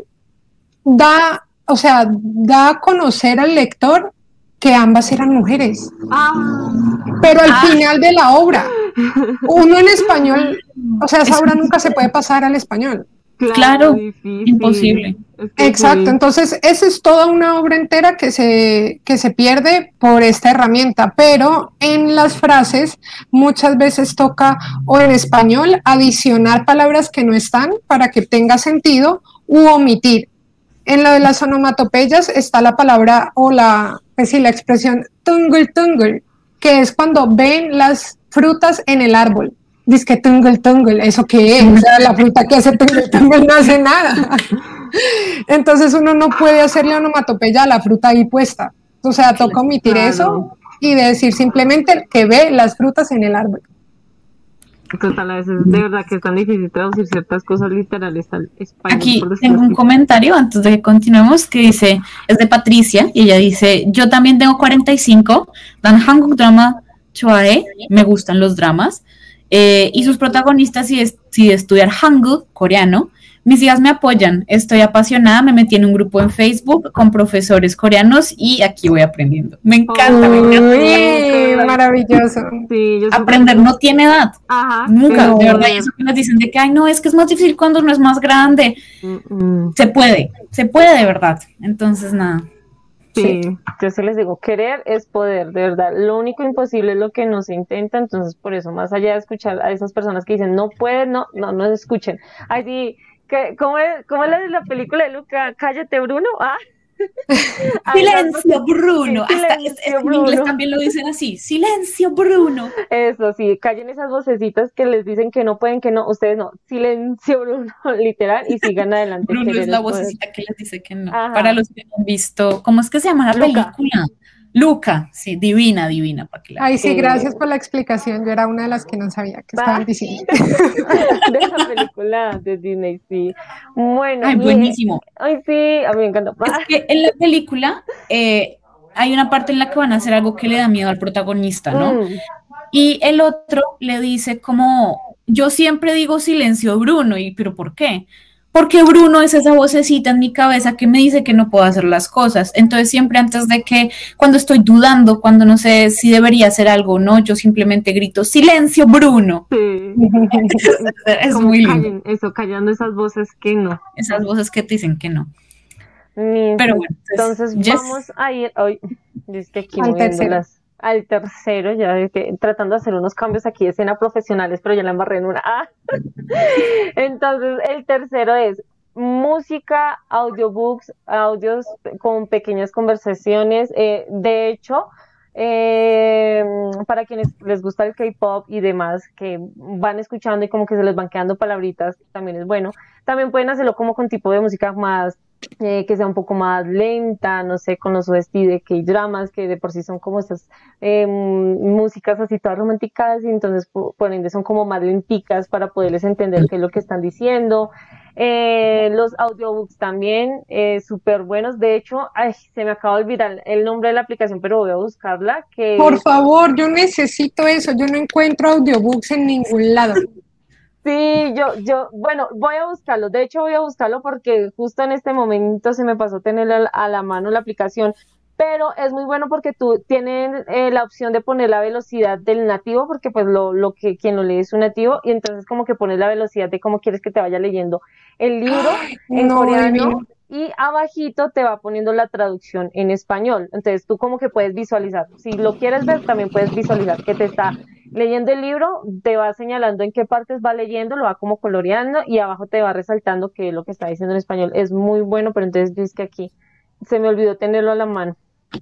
Speaker 3: da, o sea, da a conocer al lector que ambas eran mujeres. Ah. Pero al ah. final de la obra, uno en español, o sea, esa obra nunca se puede pasar al español.
Speaker 2: Claro, imposible.
Speaker 3: Es que Exacto, sí. Entonces esa es toda una obra entera que se, que se pierde por esta herramienta, pero en las frases muchas veces toca o en español adicionar palabras que no están para que tenga sentido u omitir. En lo de las onomatopeyas está la palabra o la, pues sí, la expresión tungul tungul, que es cuando ven las frutas en el árbol. Dice que tungle tungle, ¿eso qué es? O sea, la fruta que hace tungle tungle no hace nada. Entonces uno no puede hacerle onomatopeya a la fruta ahí puesta. O sea, toca omitir claro. eso y decir simplemente que ve las frutas en el árbol.
Speaker 1: Total, a veces de verdad que es tan difícil traducir ciertas cosas literales al español.
Speaker 2: Aquí tengo un comentario antes de que continuemos que dice, es de Patricia y ella dice, yo también tengo cuarenta y cinco, dan Hanguk drama choae, me gustan los dramas. Eh, y sus protagonistas, si, es, si estudiar Hangul, coreano, mis hijas me apoyan, estoy apasionada, me metí en un grupo en Facebook con profesores coreanos y aquí voy aprendiendo. Me encanta,
Speaker 3: Uy,
Speaker 2: me encanta.
Speaker 3: Maravilloso.
Speaker 2: Sí, aprender no tiene edad. Ajá, nunca, no. De verdad, y eso que nos dicen de que, ay, no, es que es más difícil cuando uno es más grande. Mm-mm. Se puede, se puede de verdad. Entonces, nada.
Speaker 1: Sí, sí, yo se les digo, querer es poder, de verdad, lo único imposible es lo que no se intenta, entonces por eso, más allá de escuchar a esas personas que dicen, no pueden, no, no, no escuchen, ay sí, que, ¿cómo es, cómo es la de la película de Luca? Cállate Bruno, ah,
Speaker 2: silencio Bruno, sí, hasta silencio, es, es, Bruno. En inglés también lo dicen así, silencio Bruno.
Speaker 1: Eso sí, callen esas vocecitas que les dicen que no pueden, que no, ustedes no, silencio Bruno, literal, y sigan adelante.
Speaker 2: Bruno es la vocecita poder. Que les dice que no. Ajá. Para los que no han visto, ¿cómo es que se llama la Luca. Película? Luca, sí, divina, divina. Para que la
Speaker 3: Ay, sí, eh, gracias por la explicación. Yo era una de las que no sabía que estaban diciendo.
Speaker 1: De esa película de Disney, sí. Bueno.
Speaker 2: Ay, buenísimo.
Speaker 1: Ay, sí, a mí me encanta.
Speaker 2: Es que en la película eh, hay una parte en la que van a hacer algo que le da miedo al protagonista, ¿no? Mm. Y el otro le dice como, yo siempre digo silencio Bruno, y ¿pero por qué? Porque Bruno es esa vocecita en mi cabeza que me dice que no puedo hacer las cosas. Entonces siempre antes de que, cuando estoy dudando, cuando no sé si debería hacer algo o no, yo simplemente grito, ¡silencio, Bruno! Sí. Es
Speaker 1: como
Speaker 2: muy lindo.
Speaker 1: Callen, eso, callando esas voces que no.
Speaker 2: Esas voces que te dicen que no.
Speaker 1: Ni, Pero bueno. Entonces, entonces vamos a ir hoy, yo estoy aquí moviendo las... al tercero, ya que, tratando de hacer unos cambios aquí de escena profesionales, pero ya la embarré en una. Ah. Entonces, el tercero es música, audiobooks, audios con pequeñas conversaciones. Eh, de hecho, eh, para quienes les gusta el K-pop y demás, que van escuchando y como que se les van quedando palabritas, también es bueno. También pueden hacerlo como con tipo de música más Eh, que sea un poco más lenta, no sé, con los O S T de K-dramas, que de por sí son como esas eh, músicas así todas románticas, y entonces por, por ende son como más lenticas para poderles entender qué es lo que están diciendo. Eh, los audiobooks también, eh, súper buenos. De hecho, ay, se me acaba de olvidar el nombre de la aplicación, pero voy a buscarla. Que...
Speaker 3: Por favor, yo necesito eso, yo no encuentro audiobooks en ningún lado.
Speaker 1: Sí, yo, yo, bueno, voy a buscarlo, de hecho voy a buscarlo porque justo en este momento se me pasó tener a, a la mano la aplicación, pero es muy bueno porque tú tienes eh, la opción de poner la velocidad del nativo, porque pues lo, lo que quien lo lee es un nativo, y entonces como que pones la velocidad de cómo quieres que te vaya leyendo el libro Ay, en no, coreano, divino. Y abajito te va poniendo la traducción en español, entonces tú como que puedes visualizar, si lo quieres ver también puedes visualizar que te está leyendo el libro, te va señalando en qué partes va leyendo, lo va como coloreando y abajo te va resaltando que lo que está diciendo en español es muy bueno, pero entonces dices que aquí se me olvidó tenerlo a la mano.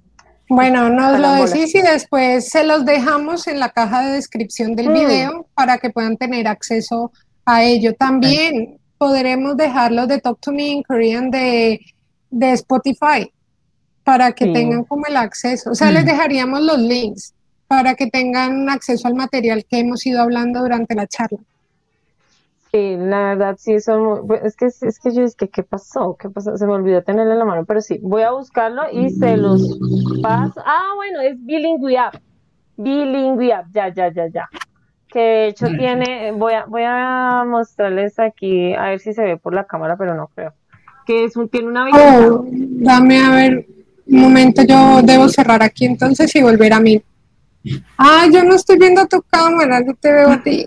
Speaker 3: Bueno, nos lo decís y después se los dejamos en la caja de descripción del mm. video para que puedan tener acceso a ello. También okay. podremos dejarlos de Talk to Me in Korean de, de Spotify para que sí. tengan como el acceso. O sea, mm. les dejaríamos los links para que tengan acceso al material que hemos ido hablando durante la charla.
Speaker 1: Sí, la verdad, sí, eso, es que, es que yo, es que, ¿qué pasó? ¿Qué pasó? Se me olvidó tenerlo en la mano, pero sí, voy a buscarlo y se los paso. Ah, bueno, es Bilingüe App, Bilingüe App, ya, ya, ya, ya. Que de hecho tiene, voy a, voy a mostrarles aquí, a ver si se ve por la cámara, pero no creo. Que es un, tiene una
Speaker 3: habilidad. Oh, dame a ver, un momento, yo debo cerrar aquí entonces y volver a mí. Ah, yo no estoy viendo tu cámara, no te veo a ti.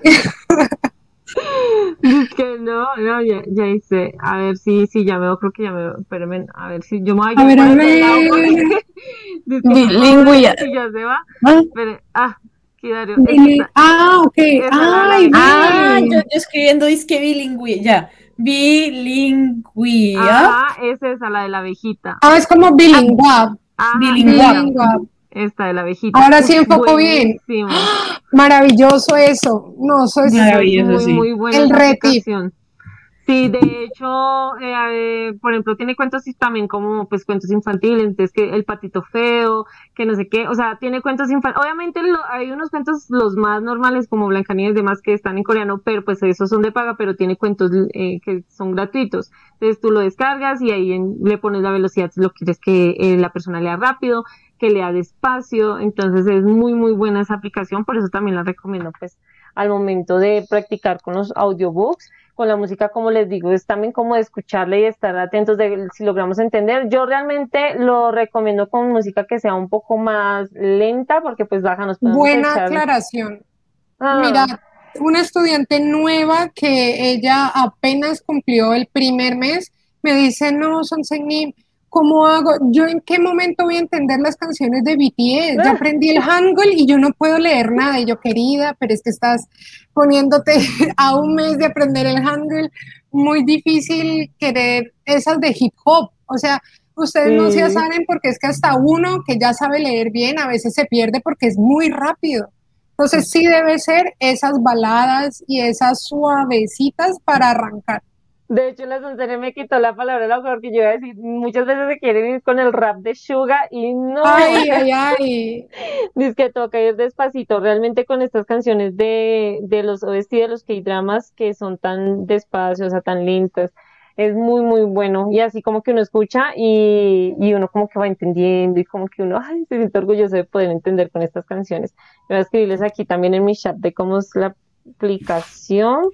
Speaker 1: Es que no, no, ya, ya hice. A ver si, si ya me veo, creo que ya me veo. Espérenme, a ver si yo me voy a,
Speaker 3: a ver, a ver.
Speaker 1: Bilingüe. Si ya se va. ¿Ah? Espere, ah, Kidario.
Speaker 3: Ah, ok. Ay,
Speaker 2: ah, yo, yo escribiendo disque bilingüe, ya. Bilingüe.
Speaker 1: Ah, es esa, la de la abejita.
Speaker 3: Ah, es como bilingüe.
Speaker 1: Ah,
Speaker 3: bilingüe.
Speaker 1: Esta de la abejita.
Speaker 3: Ahora sí enfoco bien. ¡Ah! Maravilloso eso. No, eso es
Speaker 2: maravilloso,
Speaker 1: muy,
Speaker 2: sí.
Speaker 1: muy buena
Speaker 3: el retip.
Speaker 1: Sí, de hecho, eh, por ejemplo, tiene cuentos y también como pues cuentos infantiles, entonces que el patito feo, que no sé qué, o sea, tiene cuentos infantiles. Obviamente lo, hay unos cuentos los más normales como Blancanieves y demás que están en coreano, pero pues esos son de paga, pero tiene cuentos eh, que son gratuitos. Entonces tú lo descargas y ahí en, le pones la velocidad si lo quieres que eh, la persona lea rápido, que lea despacio, entonces es muy muy buena esa aplicación, por eso también la recomiendo pues al momento de practicar con los audiobooks. Con la música, como les digo, es también como de escucharle y estar atentos de si logramos entender. Yo realmente lo recomiendo con música que sea un poco más lenta, porque pues baja nos podemos
Speaker 3: Buena
Speaker 1: echar...
Speaker 3: aclaración. Ah. Mira, una estudiante nueva que ella apenas cumplió el primer mes, me dice, no, Sonsenim, ¿cómo hago? ¿Yo en qué momento voy a entender las canciones de B T S? Ya aprendí el Hangul y yo no puedo leer nada. Y yo, querida, pero es que estás poniéndote a un mes de aprender el Hangul. Muy difícil querer esas de hip hop. O sea, ustedes sí. no se saben porque es que hasta uno que ya sabe leer bien a veces se pierde porque es muy rápido. Entonces sí debe ser esas baladas y esas suavecitas para arrancar.
Speaker 1: De hecho, la Sonsenim me quitó la palabra de la porque yo iba a decir, muchas veces se quieren ir con el rap de Suga y no.
Speaker 3: Ay, ay, ay.
Speaker 1: Dice que toca ir despacito. Realmente con estas canciones de, de los O S T, de los K-dramas, que son tan despacios, o sea, tan lentas, es muy, muy bueno. Y así como que uno escucha y, y uno como que va entendiendo y como que uno, ay, se siente orgulloso de poder entender con estas canciones. Voy a escribirles aquí también en mi chat de cómo es la aplicación.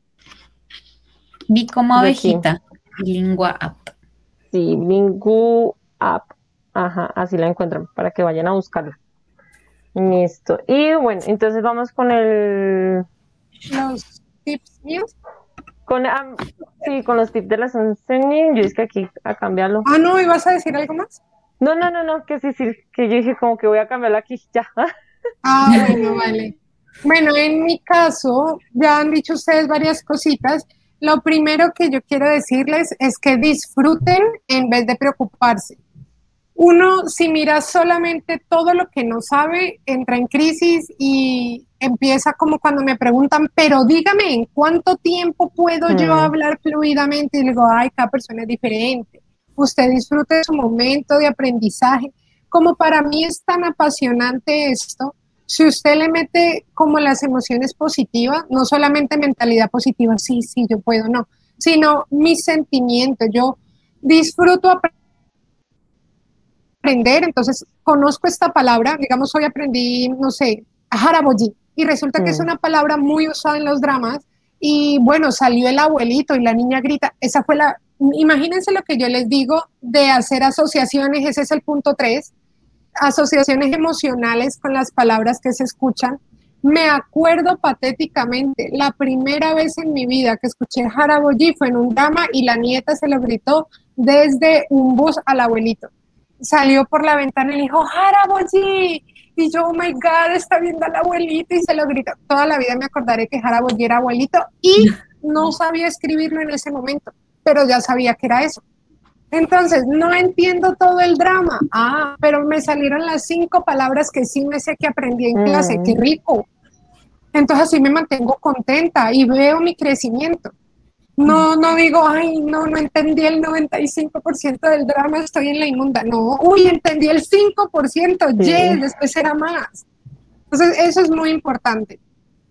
Speaker 2: Vi como abejita, Bilingüe App.
Speaker 1: Sí, Bilingüe App. Ajá, así la encuentran para que vayan a buscarla. Listo. Y bueno, entonces vamos con el...
Speaker 3: Los tips míos.
Speaker 1: Con, um, sí, con los tips de la Sonsenim. Yo es que aquí a cambiarlo.
Speaker 3: Ah, no, ¿ibas a decir algo más?
Speaker 1: No, no, no, no, que sí, sí, que yo dije como que voy a cambiarlo aquí, ya.
Speaker 3: Ah, bueno, vale. Bueno, en mi caso, ya han dicho ustedes varias cositas. Lo primero que yo quiero decirles es que disfruten en vez de preocuparse. Uno, si mira solamente todo lo que no sabe, entra en crisis y empieza como cuando me preguntan, pero dígame, ¿en cuánto tiempo puedo mm. yo hablar fluidamente? Y le digo, ay, cada persona es diferente. Usted disfrute de su momento de aprendizaje. Como para mí es tan apasionante esto, si usted le mete como las emociones positivas, no solamente mentalidad positiva, sí, sí, yo puedo, no, sino mis sentimientos. Yo disfruto aprender, entonces conozco esta palabra, digamos, hoy aprendí, no sé, haraboji, y resulta mm. que es una palabra muy usada en los dramas, y bueno, salió el abuelito y la niña grita, esa fue la, imagínense lo que yo les digo de hacer asociaciones, ese es el punto tres, asociaciones emocionales con las palabras que se escuchan. Me acuerdo patéticamente, la primera vez en mi vida que escuché haraboji fue en un drama y la nieta se lo gritó desde un bus al abuelito. Salió por la ventana y le dijo, haraboji, y yo, oh my God, está viendo al abuelito y se lo gritó. Toda la vida me acordaré que haraboji era abuelito y no sabía escribirlo en ese momento, pero ya sabía que era eso. Entonces, no entiendo todo el drama. Ah, pero me salieron las cinco palabras que sí me sé que aprendí en clase.
Speaker 1: Mm.
Speaker 3: ¡Qué rico! Entonces así me mantengo contenta y veo mi crecimiento. No, no digo, ay, no, no entendí el noventa y cinco por ciento del drama, estoy en la inmunda. No, uy, entendí el cinco por ciento,
Speaker 1: Sí.
Speaker 3: yes, después será más. Entonces, eso es muy importante.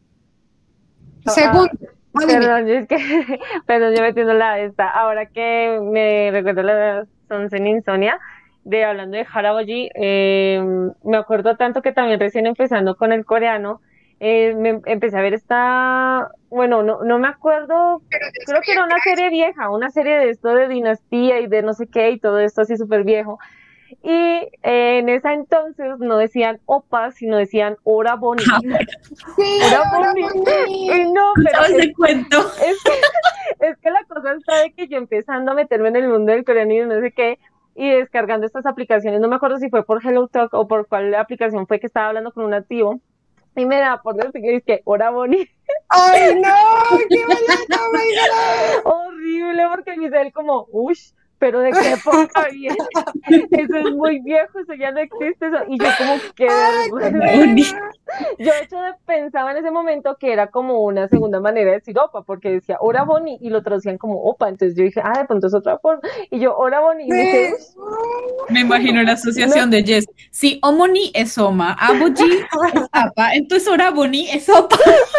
Speaker 1: Ah,
Speaker 3: Segundo, ah, dime.
Speaker 1: Perdón, es que, perdón, yo metiendo la esta. Ahora que me recuerdo la Sonsen Insomnia, de hablando de Harabaji, eh, me acuerdo tanto que también recién empezando con el coreano, eh, me empecé a ver esta, bueno, no, no me acuerdo, creo que era una serie vieja, una serie de esto de dinastía y de no sé qué y todo esto así súper viejo. Y eh, en esa entonces no decían opa, sino decían ora boni.
Speaker 3: Sí,
Speaker 1: Ora
Speaker 3: ahora
Speaker 1: boni.
Speaker 3: boni.
Speaker 1: Y no, pero
Speaker 2: ¿Sabes
Speaker 1: es,
Speaker 2: de cuento?
Speaker 1: es que, es que la cosa está de que yo empezando a meterme en el mundo del coreano y no sé qué, y descargando estas aplicaciones, no me acuerdo si fue por HelloTalk o por cuál aplicación fue que estaba hablando con un nativo, y me da por decir que es que ora boni.
Speaker 3: Ay, no, qué boleta, oh my God.
Speaker 1: Horrible, porque dice él como, ush, pero ¿de qué época viene? Eso es muy viejo, eso ya no existe, eso. Y yo como, qué
Speaker 3: Ay, qué
Speaker 1: vergüenza.
Speaker 3: pena.
Speaker 1: Yo de hecho de- pensaba en ese momento que era como una segunda manera de decir opa, porque decía ora boni y lo traducían como opa, entonces yo dije, ah, de pronto es otra forma, y yo ora boni, y dije,
Speaker 3: Sí.
Speaker 1: ush,
Speaker 2: Me imagino la asociación de Jess. Si Omoni es Oma, Aboji es Apa, entonces ahora Boni es Opa.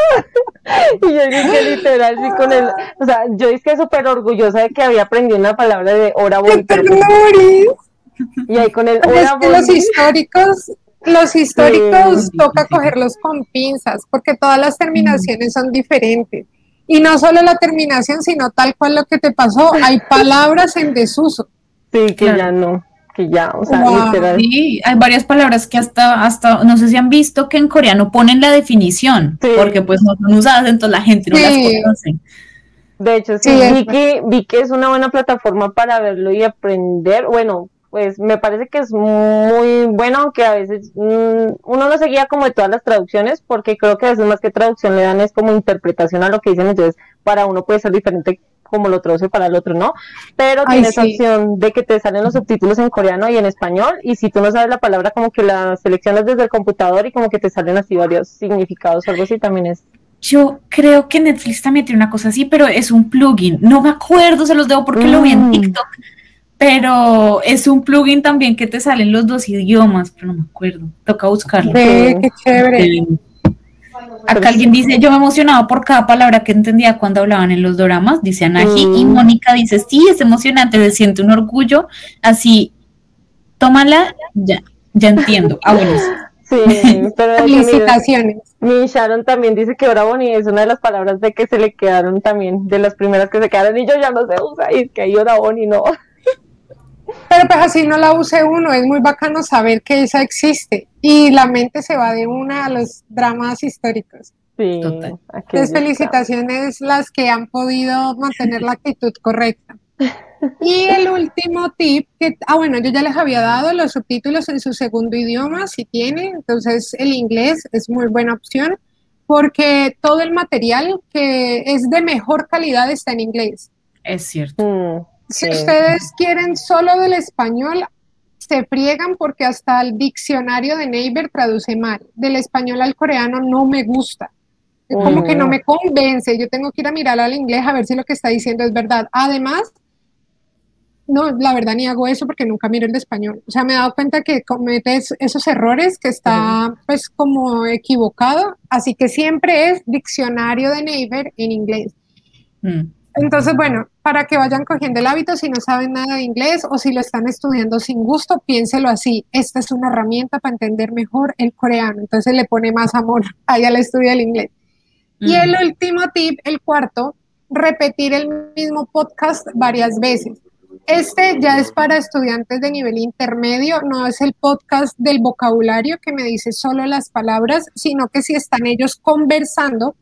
Speaker 1: y yo dije literal, sí, con el, o sea, yo dije súper orgullosa de que había aprendido una palabra de ora
Speaker 3: ¡Qué
Speaker 1: boni, pero pues,
Speaker 3: terroris!
Speaker 1: y ahí con el
Speaker 3: Pero es
Speaker 1: ora
Speaker 3: que los
Speaker 1: boni,
Speaker 3: históricos, los históricos
Speaker 2: Sí.
Speaker 3: toca cogerlos con pinzas, porque todas las terminaciones son diferentes. Y no solo la terminación, sino tal cual lo que te pasó, hay palabras en desuso.
Speaker 1: sí, que
Speaker 2: Claro.
Speaker 1: ya no, que ya, o sea,
Speaker 3: Wow.
Speaker 1: literal.
Speaker 2: Sí, hay varias palabras que hasta, hasta, no sé si han visto que en coreano ponen la definición,
Speaker 1: Sí.
Speaker 2: porque pues no son usadas, entonces la gente no
Speaker 3: Sí.
Speaker 2: las conoce.
Speaker 1: De hecho, sí,
Speaker 3: Sí, es
Speaker 1: vi que, vi que es una buena plataforma para verlo y aprender. Bueno, pues me parece que es muy bueno, aunque a veces mm, uno no se guía como de todas las traducciones, porque creo que a veces más que traducción le dan es como interpretación a lo que dicen, entonces para uno puede ser diferente como lo traduce para el otro, ¿no? Pero
Speaker 3: Ay,
Speaker 1: tiene esa
Speaker 3: sí.
Speaker 1: opción de que te salen los subtítulos en coreano y en español, y si tú no sabes la palabra, como que la seleccionas desde el computador y como que te salen así varios significados o algo así, también es.
Speaker 2: Yo creo que Netflix también tiene una cosa así, pero es un plugin. No me acuerdo, se los debo porque lo vi en
Speaker 1: Mm.
Speaker 2: TikTok. Pero es un plugin también que te salen los dos idiomas, pero no me acuerdo. Toca buscarlo.
Speaker 3: Ve, qué chévere.
Speaker 2: Eh, Acá alguien dice, yo me emocionaba por cada palabra que entendía cuando hablaban en los doramas, dice Anaji,
Speaker 1: Mm.
Speaker 2: y Mónica dice, sí, es emocionante, se siente un orgullo, así, tómala, ya, ya entiendo. Ah, bueno, sí.
Speaker 1: Sí, pero de hecho, mira,
Speaker 3: Felicitaciones.
Speaker 1: mi Sharon también dice que ora boni es una de las palabras de que se le quedaron también, de las primeras que se quedaron, y yo ya no sé usar, y es que ahí ora boni no.
Speaker 3: Pero pues así no la use uno, es muy bacano saber que esa existe y la mente se va de una a los dramas históricos.
Speaker 1: Sí,
Speaker 2: Total.
Speaker 1: aquellos,
Speaker 3: Entonces, felicitaciones las que han podido mantener la actitud correcta. Y el último tip, que, ah bueno, yo ya les había dado los subtítulos en su segundo idioma, si tienen, entonces el inglés es muy buena opción porque todo el material que es de mejor calidad está en inglés.
Speaker 2: Es cierto.
Speaker 1: mm,
Speaker 3: Si
Speaker 1: sí.
Speaker 3: ustedes quieren solo del español, se friegan porque hasta el diccionario de Naver traduce mal. Del español al coreano no me gusta. Como que no me convence. Yo tengo que ir a mirar al inglés a ver si lo que está diciendo es verdad. Además, no, la verdad ni hago eso porque nunca miro el de español. O sea, me he dado cuenta que cometes esos errores que está pues como equivocado. Así que siempre es diccionario de Naver en inglés.
Speaker 2: Mm.
Speaker 3: Entonces, bueno, para que vayan cogiendo el hábito, si no saben nada de inglés o si lo están estudiando sin gusto, piénselo así. Esta es una herramienta para entender mejor el coreano. Entonces le pone más amor ahí al estudio del inglés.
Speaker 2: Mm.
Speaker 3: Y el último tip, el cuarto, repetir el mismo podcast varias veces. Este ya es para estudiantes de nivel intermedio, no es el podcast del vocabulario que me dice solo las palabras, sino que si están ellos conversando.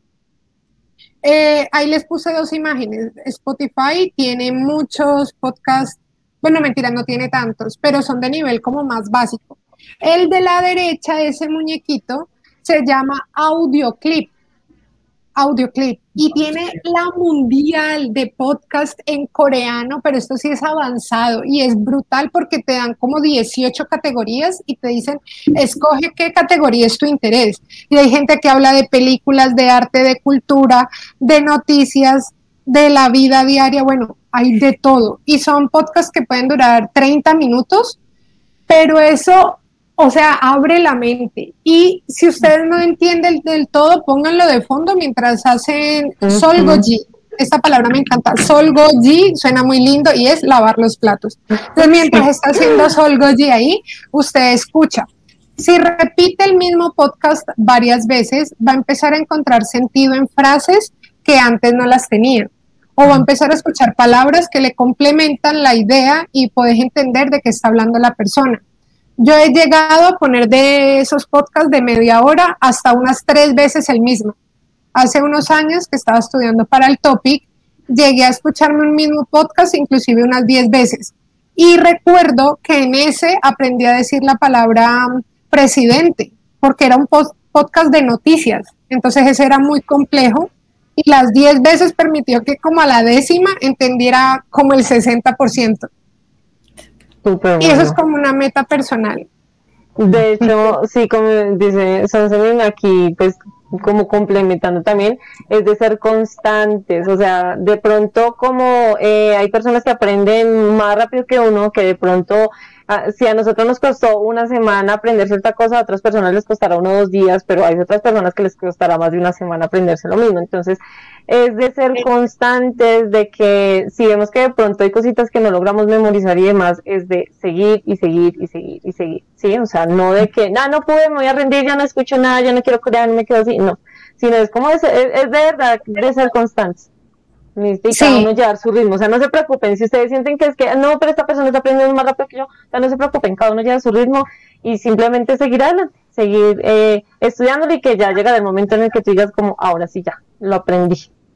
Speaker 3: Eh, ahí les puse dos imágenes. Spotify tiene muchos podcasts, bueno, mentira, no tiene tantos, pero son de nivel como más básico. El de la derecha, ese muñequito, se llama Audioclip. Audioclip. y tiene la mundial de podcast en coreano, pero esto sí es avanzado y es brutal porque te dan como dieciocho categorías y te dicen, escoge qué categoría es tu interés. Y hay gente que habla de películas, de arte, de cultura, de noticias, de la vida diaria, bueno, hay de todo. Y son podcasts que pueden durar treinta minutos, pero eso... O sea, abre la mente. Y si ustedes no entienden del todo, pónganlo de fondo mientras hacen uh-huh. Solgoji. Esta palabra me encanta. Solgoji suena muy lindo y es lavar los platos. Entonces, mientras está haciendo Solgoji ahí, usted escucha. Si repite el mismo podcast varias veces, va a empezar a encontrar sentido en frases que antes no las tenía. O va a empezar a escuchar palabras que le complementan la idea y puedes entender de qué está hablando la persona. Yo he llegado a poner de esos podcasts de media hora hasta unas tres veces el mismo. Hace unos años que estaba estudiando para el Topic, llegué a escucharme un mismo podcast inclusive unas diez veces. Y recuerdo que en ese aprendí a decir la palabra presidente, porque era un post- podcast de noticias. Entonces ese era muy complejo y las diez veces permitió que como a la décima entendiera como el sesenta por ciento. Super y bueno. Eso es como una meta personal.
Speaker 1: De hecho, sí, como dice Sonsonin aquí, pues como complementando también, es de ser constantes. O sea, de pronto como eh, hay personas que aprenden más rápido que uno, que de pronto, ah, si a nosotros nos costó una semana aprender cierta cosa, a otras personas les costará uno o dos días, pero hay otras personas que les costará más de una semana aprenderse lo mismo. Entonces, es de ser constantes, de que si vemos que de pronto hay cositas que no logramos memorizar y demás, es de seguir y seguir y seguir y seguir, ¿sí? O sea, no de que, no, no pude, me voy a rendir, ya no escucho nada, ya no quiero coreano, me quedo así, no, sino es como, de ser, es, es de verdad de ser constantes. Y cada sí. uno llevar su ritmo, o sea, no se preocupen, si ustedes sienten que es que, no, pero esta persona está aprendiendo más rápido que yo, o sea, no se preocupen, cada uno lleva su ritmo y simplemente seguir adelante, seguir eh, estudiándolo y que ya llega el momento en el que tú digas como, ahora sí ya, lo aprendí.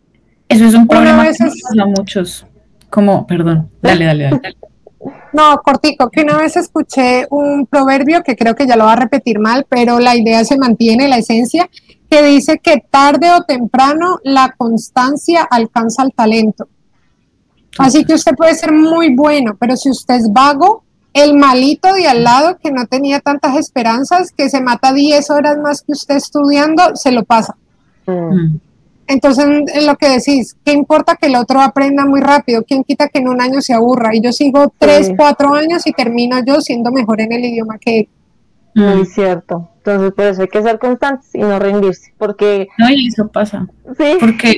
Speaker 2: Eso es un problema que es... a muchos, como, perdón, dale, dale, dale.
Speaker 3: No, cortico, que una vez escuché un proverbio que creo que ya lo va a repetir mal, pero la idea se mantiene, la esencia, que dice que tarde o temprano la constancia alcanza el talento. Así que usted puede ser muy bueno, pero si usted es vago, el malito de al lado que no tenía tantas esperanzas, que se mata diez horas más que usted estudiando, se lo pasa. Mm. Entonces, en lo que decís, ¿qué importa que el otro aprenda muy rápido? ¿Quién quita que en un año se aburra? Y yo sigo tres, sí. cuatro años y termino yo siendo mejor en el idioma que él.
Speaker 1: Muy cierto. Entonces, por eso hay que ser constantes y no rendirse, porque...
Speaker 2: No, y eso pasa.
Speaker 1: Sí.
Speaker 2: Porque,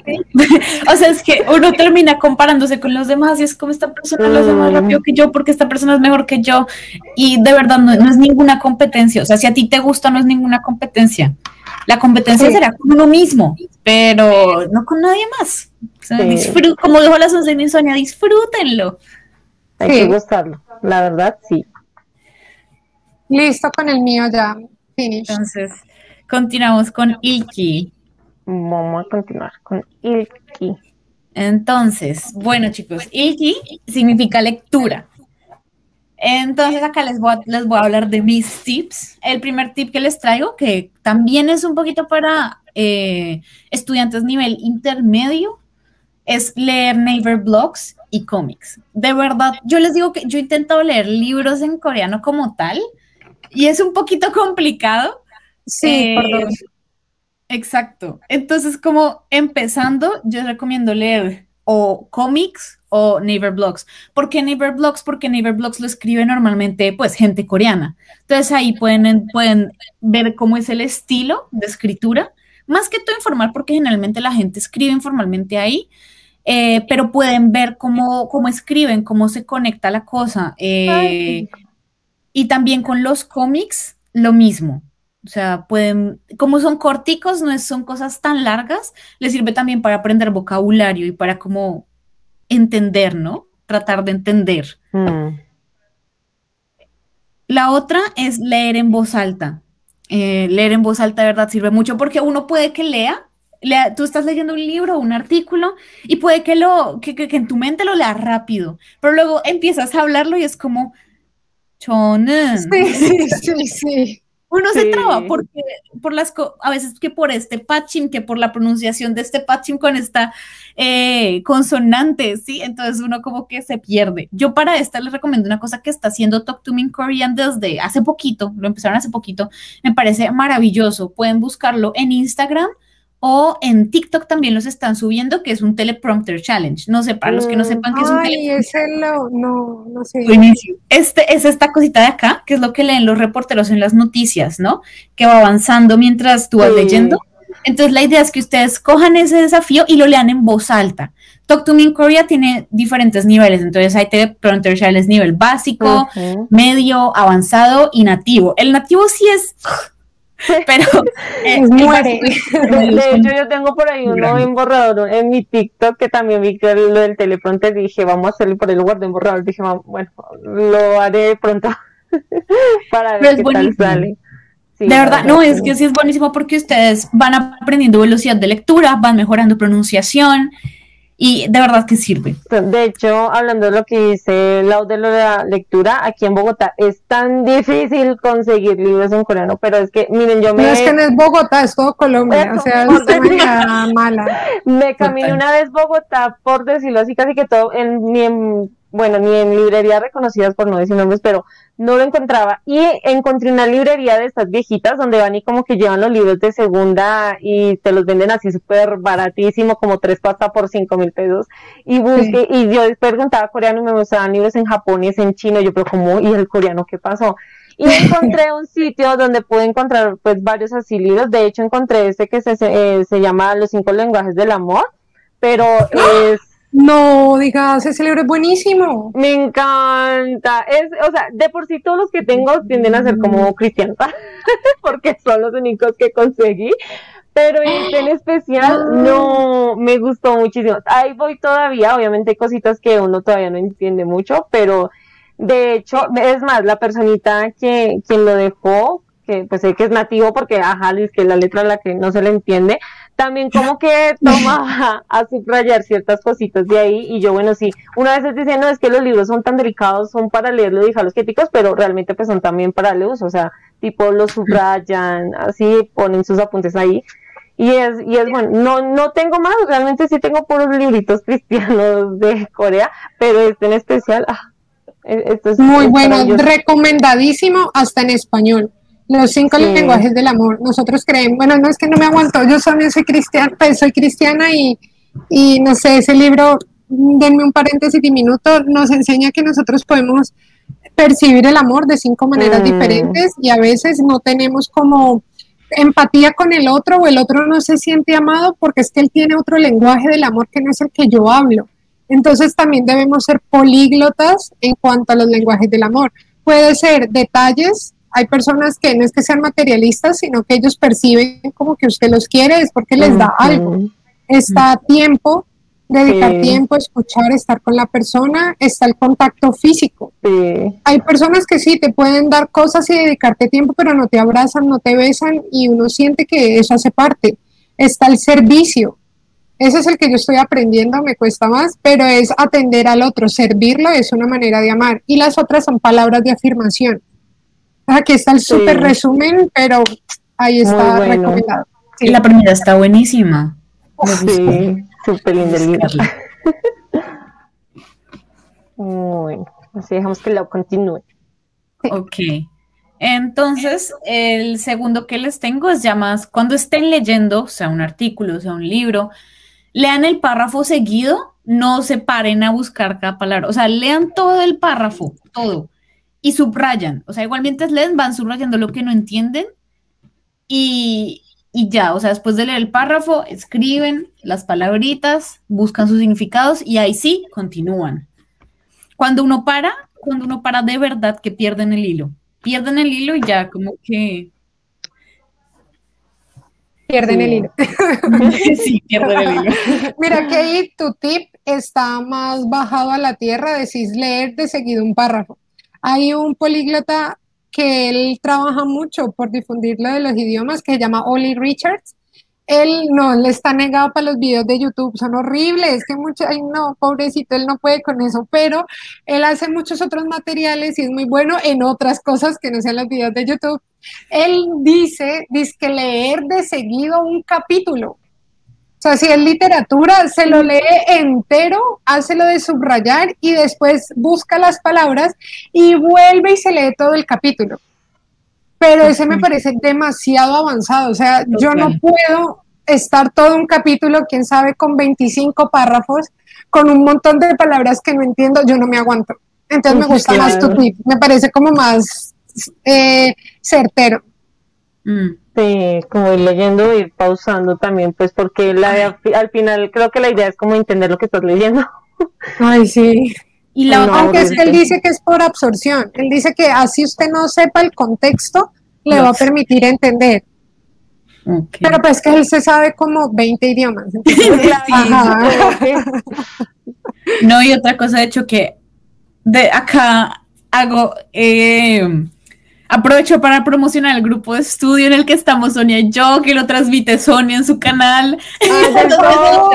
Speaker 2: o sea, es que uno termina comparándose con los demás y es como esta persona lo hace más rápido que yo, porque esta persona es mejor que yo. Y de verdad, no, no es ninguna competencia. O sea, si a ti te gusta, no es ninguna competencia. La competencia sí. será con uno mismo, pero no con nadie más. O sea, sí. disfrú- como dijo la Sonsonin Sonia, disfrútenlo.
Speaker 1: Hay sí. que gustarlo, la verdad, sí.
Speaker 3: Listo con el mío ya. Finish.
Speaker 2: Entonces, continuamos con Ilki.
Speaker 1: Vamos a continuar con Ilki.
Speaker 2: Entonces, bueno chicos, Ilki significa lectura. Entonces acá les voy, a, les voy a hablar de mis tips. El primer tip que les traigo, que también es un poquito para eh, estudiantes nivel intermedio, es leer Naver blogs y cómics. De verdad, yo les digo que yo he intentado leer libros en coreano como tal, y es un poquito complicado.
Speaker 3: Sí, eh, perdón.
Speaker 2: Exacto. Entonces, como empezando, yo recomiendo leer o cómics o Naver blogs. ¿Por qué Naver blogs? Porque Naver blogs lo escribe normalmente, pues, gente coreana. Entonces, ahí pueden, pueden ver cómo es el estilo de escritura. Más que todo informal, porque generalmente la gente escribe informalmente ahí, eh, pero pueden ver cómo, cómo escriben, cómo se conecta la cosa. Eh, y también con los cómics, lo mismo. O sea, pueden, como son corticos, no es, son cosas tan largas, les sirve también para aprender vocabulario y para como entender, ¿no? Tratar de entender. Mm. La otra es leer en voz alta. Eh, leer en voz alta de verdad sirve mucho porque uno puede que lea, lea tú estás leyendo un libro, un artículo, y puede que, lo, que, que, que en tu mente lo leas rápido, pero luego empiezas a hablarlo y es como...
Speaker 3: Sí, sí, sí, sí.
Speaker 2: Uno
Speaker 1: Sí.
Speaker 2: se traba porque por las co- a veces que por este patching, que por la pronunciación de este patching con esta eh, consonante, ¿sí? Entonces uno como que se pierde. Yo para esta les recomiendo una cosa que está haciendo Talk to Me in Korean desde hace poquito, lo empezaron hace poquito, me parece maravilloso. Pueden buscarlo en Instagram o en TikTok también los están subiendo, que es un teleprompter challenge. No sé, para los que no
Speaker 1: Mm,
Speaker 2: sepan qué es un
Speaker 3: Ay,
Speaker 2: teleprompter.
Speaker 3: ese lo, no, no sé.
Speaker 2: Buenísimo. Este es esta cosita de acá, que es lo que leen los reporteros en las noticias, ¿no? Que va avanzando mientras tú vas
Speaker 1: Sí.
Speaker 2: leyendo. Entonces la idea es que ustedes cojan ese desafío y lo lean en voz alta. Talk to Me in Korea tiene diferentes niveles, entonces hay teleprompter challenge nivel básico,
Speaker 1: Ujú.
Speaker 2: medio, avanzado y nativo. El nativo sí es... Pero eh,
Speaker 3: Es
Speaker 2: el
Speaker 3: muere.
Speaker 2: básico es-
Speaker 1: De, de hecho, yo tengo por ahí uno
Speaker 2: Grande.
Speaker 1: en borrador en mi TikTok que también vi que lo del teleprompter. Dije, vamos a hacerlo por el guardé en borrador. Dije, "Va- bueno, lo haré pronto para
Speaker 2: Pero
Speaker 1: ver
Speaker 2: es
Speaker 1: qué tal
Speaker 2: buenísimo.
Speaker 1: sale. Sí,
Speaker 2: De
Speaker 1: la
Speaker 2: verdad, no, es
Speaker 1: sí.
Speaker 2: que sí es buenísimo porque ustedes van aprendiendo velocidad de lectura, van mejorando pronunciación y de verdad que sirve.
Speaker 1: De hecho, hablando de lo que dice Lau de lo de la lectura, aquí en Bogotá es tan difícil conseguir libros en coreano, pero es que, miren, yo me...
Speaker 3: No es que no es Bogotá, es todo Colombia, o
Speaker 1: Eso,
Speaker 3: sea,
Speaker 1: por
Speaker 3: es de manera mala.
Speaker 1: Me caminé
Speaker 2: Total.
Speaker 1: una vez Bogotá, por decirlo así, casi que todo, en, ni en, bueno, ni en librerías reconocidas, por no decir nombres, pero no lo encontraba. Y encontré una librería de estas viejitas donde van y como que llevan los libros de segunda y te los venden así súper baratísimo, como tres pasta por cinco mil pesos. Y busqué, y yo preguntaba coreano y me mostraban libros en japonés, en chino, yo, pero ¿cómo? ¿Y el coreano qué pasó? Y encontré un sitio donde pude encontrar pues varios así libros. De hecho encontré este que se, se, eh, se llama Los cinco lenguajes del amor, pero es...
Speaker 3: No, digas, ese libro es buenísimo.
Speaker 1: Me encanta. Es, o sea, de por sí todos los que tengo tienden a ser como cristianos, porque son los únicos que conseguí. Pero este en especial, no, me gustó muchísimo. Ahí voy todavía, obviamente hay cositas que uno todavía no entiende mucho, pero de hecho, es más, la personita que quien lo dejó, que pues sé que es nativo porque, ajá, es que la letra a la que no se le entiende, también como que toma a, a subrayar ciertas cositas de ahí, y yo, bueno, sí, una vez dice, no, es que los libros son tan delicados, son para leerlo y dejarlos quieticos, pero realmente pues son también para leer, o sea, tipo los subrayan, así ponen sus apuntes ahí. Y es, y es bueno, no, no tengo más, realmente sí tengo puros libritos cristianos de Corea, pero este en especial, ah, esto es
Speaker 3: Muy
Speaker 1: es
Speaker 3: bueno,
Speaker 1: maravilloso.
Speaker 3: recomendadísimo hasta en español. Los cinco
Speaker 1: Sí.
Speaker 3: lenguajes del amor. Nosotros creemos, bueno, no es que no me aguanto, yo también soy cristiana, pues soy cristiana y, y no sé, ese libro, denme un paréntesis diminuto, nos enseña que nosotros podemos percibir el amor de cinco maneras
Speaker 1: Mm.
Speaker 3: diferentes y a veces no tenemos como empatía con el otro o el otro no se siente amado porque es que él tiene otro lenguaje del amor que no es el que yo hablo. Entonces también debemos ser políglotas en cuanto a los lenguajes del amor. Puede ser detalles, hay personas que no es que sean materialistas, sino que ellos perciben como que usted los quiere, es porque les da algo. Está a tiempo, dedicar
Speaker 1: Sí.
Speaker 3: tiempo, escuchar, estar con la persona, está el contacto físico.
Speaker 1: Sí.
Speaker 3: Hay personas que sí te pueden dar cosas y dedicarte tiempo, pero no te abrazan, no te besan y uno siente que eso hace parte. Está el servicio. Ese es el que yo estoy aprendiendo, me cuesta más, pero es atender al otro, servirlo es una manera de amar. Y las otras son palabras de afirmación. Aquí está el
Speaker 1: Sí.
Speaker 3: súper resumen, pero ahí está
Speaker 1: Muy bueno.
Speaker 3: recomendado. Sí.
Speaker 2: La primera está buenísima. Me gustó.
Speaker 1: Sí, súper lindo el libro.
Speaker 2: Buscarla.
Speaker 1: Bueno, así dejamos que lo continúe.
Speaker 2: Ok. Entonces, el segundo que les tengo es ya más, cuando estén leyendo, sea un artículo, sea un libro, lean el párrafo seguido, no se paren a buscar cada palabra, o sea, lean todo el párrafo, todo, y subrayan, o sea, igual mientras leen van subrayando lo que no entienden y, y ya, o sea, después de leer el párrafo, escriben las palabritas, buscan sus significados y ahí sí, continúan. Cuando uno para, cuando uno para de verdad que pierden el hilo. Pierden el hilo y ya como que...
Speaker 3: Pierden
Speaker 1: Sí.
Speaker 3: el hilo.
Speaker 2: sí, pierden el hilo.
Speaker 3: Mira que ahí tu tip está más bajado a la tierra, decís leer de seguido un párrafo. Hay un políglota que él trabaja mucho por difundir lo de los idiomas que se llama Ollie Richards. Él no, él está negado para los videos de YouTube, son horribles, que mucho, ay no, pobrecito, él no puede con eso, pero él hace muchos otros materiales y es muy bueno en otras cosas que no sean los videos de YouTube. él dice, dice que leer de seguido un capítulo. O sea, si es literatura, se lo lee entero, hace lo de subrayar y después busca las palabras y vuelve y se lee todo el capítulo. Pero ese me parece demasiado avanzado. O sea, yo no puedo estar todo un capítulo, quién sabe, con veinticinco párrafos, con un montón de palabras que no entiendo, yo no me aguanto. Entonces me gusta más tu tip, me parece como más eh, certero.
Speaker 1: Sí, como ir leyendo y ir pausando también, pues porque la, al final creo que la idea es como entender lo que estás leyendo.
Speaker 3: Ay, sí.
Speaker 2: Y la
Speaker 3: no,
Speaker 2: otra,
Speaker 3: aunque es que él dice que es por absorción, él dice que así usted no sepa el contexto, le va a permitir entender. Okay. Pero pues que él se sabe como veinte idiomas. Entonces,
Speaker 2: sí, no, y otra cosa, de hecho, que de acá hago... Eh, aprovecho para promocionar el grupo de estudio en el que estamos Sonia y yo, que lo transmite Sonia en su canal.
Speaker 1: Ah,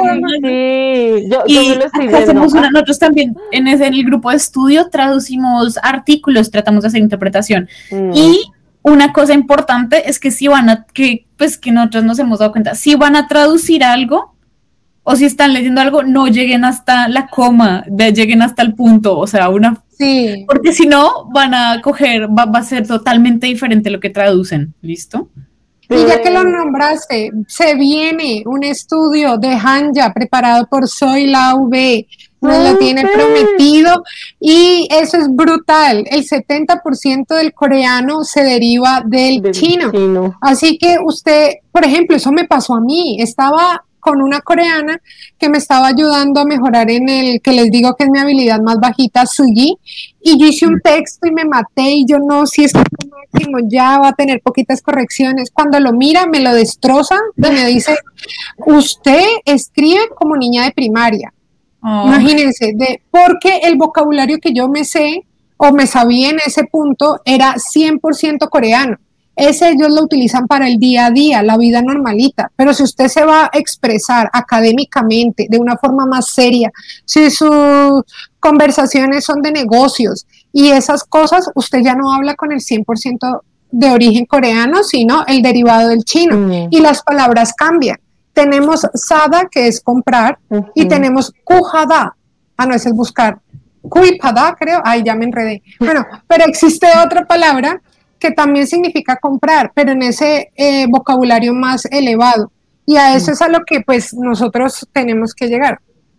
Speaker 1: sí, yo,
Speaker 2: y
Speaker 1: yo lo estoy
Speaker 2: acá hacemos una, nosotros también en, ese, en el grupo de estudio traducimos artículos, tratamos de hacer interpretación. Mm. Y una cosa importante es que si van a, que pues que nosotros nos hemos dado cuenta, si van a traducir algo, o si están leyendo algo, no lleguen hasta la coma, de, lleguen hasta el punto, o sea, una...
Speaker 3: Sí.
Speaker 2: Porque si no, van a coger, va, va a ser totalmente diferente lo que traducen, ¿listo?
Speaker 3: Y ya que lo nombraste, se viene un estudio de Hanja preparado por Soy Lau B, nos lo tiene prometido y eso es brutal, el setenta por ciento del coreano se deriva del, del chino. chino, así que usted, por ejemplo, eso me pasó a mí, estaba con una coreana que me estaba ayudando a mejorar en el que les digo que es mi habilidad más bajita, Sugi, y yo hice un texto y me maté y yo no, si es máximo ya va a tener poquitas correcciones, cuando lo mira me lo destroza y me dice, usted escribe como niña de primaria, oh. Imagínense, de, porque el vocabulario que yo me sé o me sabía en ese punto era cien por ciento coreano. Ese ellos lo utilizan para el día a día, la vida normalita, pero si usted se va a expresar académicamente de una forma más seria, si sus conversaciones son de negocios y esas cosas, usted ya no habla con el cien por ciento de origen coreano, sino el derivado del chino, mm. y las palabras cambian. Tenemos sada, que es comprar, uh-huh. y tenemos kujada, ah, no, ese es buscar, kuipada, creo, ay, ya me enredé. Bueno, pero existe otra palabra que también significa comprar, pero en ese eh, vocabulario más elevado. Y a eso mm. es a lo que pues nosotros tenemos que llegar.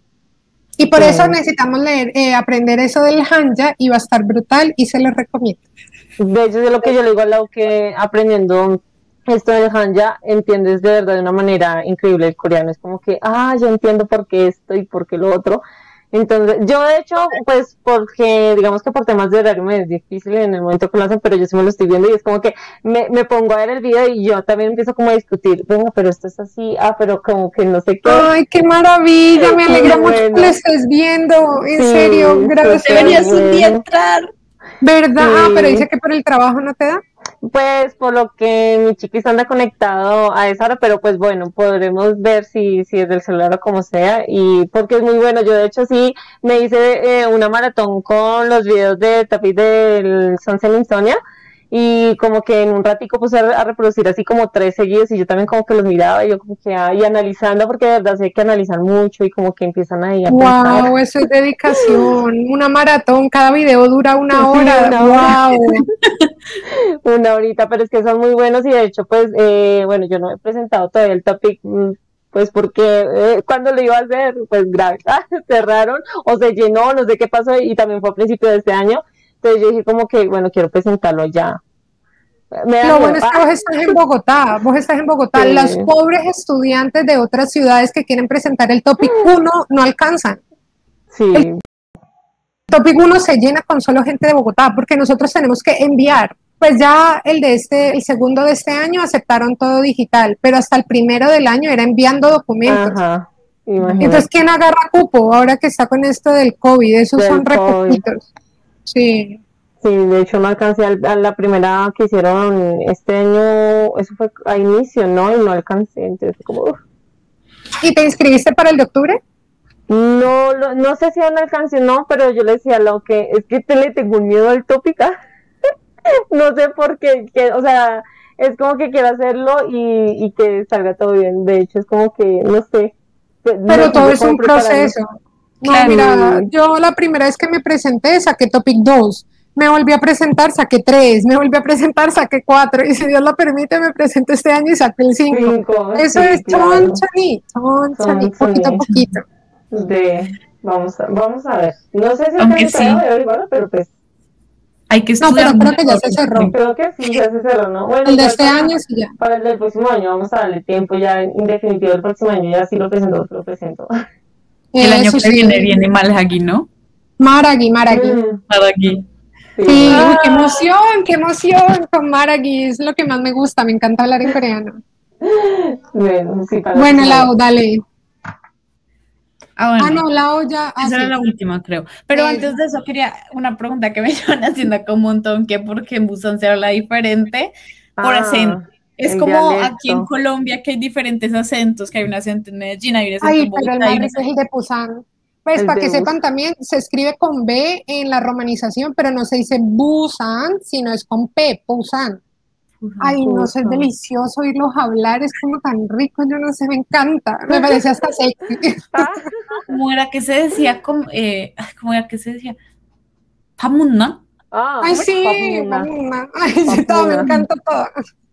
Speaker 3: Y por sí. eso necesitamos leer, eh, aprender eso del Hanja y va a estar brutal y se lo recomiendo.
Speaker 1: De hecho, es lo que yo le digo a Lau, que aprendiendo esto del Hanja entiendes de verdad de una manera increíble el coreano. Es como que, ah, yo entiendo por qué esto y por qué lo otro. Entonces, yo de hecho, pues, porque, digamos que por temas de horario me es difícil en el momento que lo hacen, pero yo sí me lo estoy viendo y es como que me, me pongo a ver el video y yo también empiezo como a discutir, bueno, pero esto es así, ah, pero como que no sé qué.
Speaker 3: Ay, qué maravilla, me alegra mucho bueno. que lo estés viendo, en sí, serio, gracias.
Speaker 2: Deberías un día entrar.
Speaker 3: ¿Verdad? Sí. Ah, pero dice que por el trabajo no te da.
Speaker 1: Pues por lo que mi chiquis anda conectado a esa hora, pero pues bueno, podremos ver si, si es del celular o como sea, y porque es muy bueno. Yo de hecho sí me hice eh, una maratón con los videos de Tapis del Sunset Insomnia, y como que en un ratico puse a reproducir así como tres seguidos y yo también como que los miraba y yo como que ahí analizando, porque de verdad sí hay que analizar mucho y como que empiezan ahí a pensar.
Speaker 3: Wow, eso es dedicación, una maratón, cada video dura una hora, sí, una hora.
Speaker 1: Wow. Una horita, pero es que son muy buenos y de hecho pues, eh, bueno, yo no he presentado todavía el topic, pues porque eh, cuando lo iba a hacer, pues grave, cerraron o se llenó, no sé qué pasó y también fue a principio de este año. Entonces yo dije como que, bueno, quiero presentarlo ya.
Speaker 3: Me Lo bueno es que vos estás en Bogotá, vos estás en Bogotá. Sí. Los pobres estudiantes de otras ciudades que quieren presentar el Topic uno no alcanzan.
Speaker 1: Sí.
Speaker 3: El Topic uno se llena con solo gente de Bogotá, porque nosotros tenemos que enviar. Pues ya el de este, el segundo de este año aceptaron todo digital, pero hasta el primero del año era enviando documentos.
Speaker 1: Ajá.
Speaker 3: Imagínate. Entonces, ¿quién agarra cupo ahora que está con esto del COVID? Esos del son re poquitos. Sí.
Speaker 1: Sí, de hecho no alcancé a la primera que hicieron este año, eso fue a inicio, ¿no? Y no alcancé, entonces como... Uf.
Speaker 3: ¿Y te inscribiste para el de octubre?
Speaker 1: No, no, no sé si aún alcancé o no, pero yo le decía a lo que es que te le tengo un miedo al tópica. No sé por qué, que, o sea, es como que quiero hacerlo y, y que salga todo bien. De hecho, es como que, no sé.
Speaker 3: Pero todo es un proceso. No, claro. Mira, yo la primera vez que me presenté saqué Topic dos. Me volví a presentar, saqué tres, me volví a presentar, saqué cuatro, y si Dios lo permite, me presento este año y saqué el cinco. cinco Eso sí, es chonchani, chonchani, poquito a poquito.
Speaker 1: De, vamos a, vamos a ver. No sé si aunque sí. Averiguar, pero pues.
Speaker 2: Hay que estudiar.
Speaker 3: No, pero creo que ya se cerró.
Speaker 1: Creo que sí, ya se cerró, ¿no? Bueno,
Speaker 3: el de este año sí ya.
Speaker 1: Para el del próximo año vamos a darle tiempo ya, en definitivo, el próximo año ya sí lo presento, lo presento.
Speaker 2: El Eso año que sí. viene viene Malagui, ¿no?
Speaker 3: Maragui, Maragui.
Speaker 2: Mm. Maragui.
Speaker 3: Sí, sí. Ah. Qué emoción, qué emoción con Maragui, es lo que más me gusta, me encanta hablar en coreano.
Speaker 1: Bueno, sí, para
Speaker 3: bueno, Lau, dale.
Speaker 2: Ah, bueno.
Speaker 3: ah, no, Lau ya.
Speaker 2: Ah, Esa sí. era la última, creo. Pero es. antes de eso quería una pregunta que me llevan haciendo acá un montón, que porque en Busan se habla diferente por ah, acento. Es como dialecto. Aquí en Colombia que hay diferentes acentos, que hay un acento en Medellín, hay un acento
Speaker 3: Ay,
Speaker 2: en Bogotá.
Speaker 3: Pero el más rico es el de Busan. Pues para que Bus. sepan también, se escribe con B en la romanización, pero no se dice Busan, sino es con P, Busan. Ay, no sé, es delicioso oírlos hablar, es como tan rico, yo no sé, me encanta, me parece hasta sexy.
Speaker 2: ¿Cómo era que se decía? ¿Cómo, eh, ¿cómo era que se decía? ¿Pamuna?
Speaker 3: Ah, Ay, sí, Pamuna. Ay, sí, todo, me encanta todo.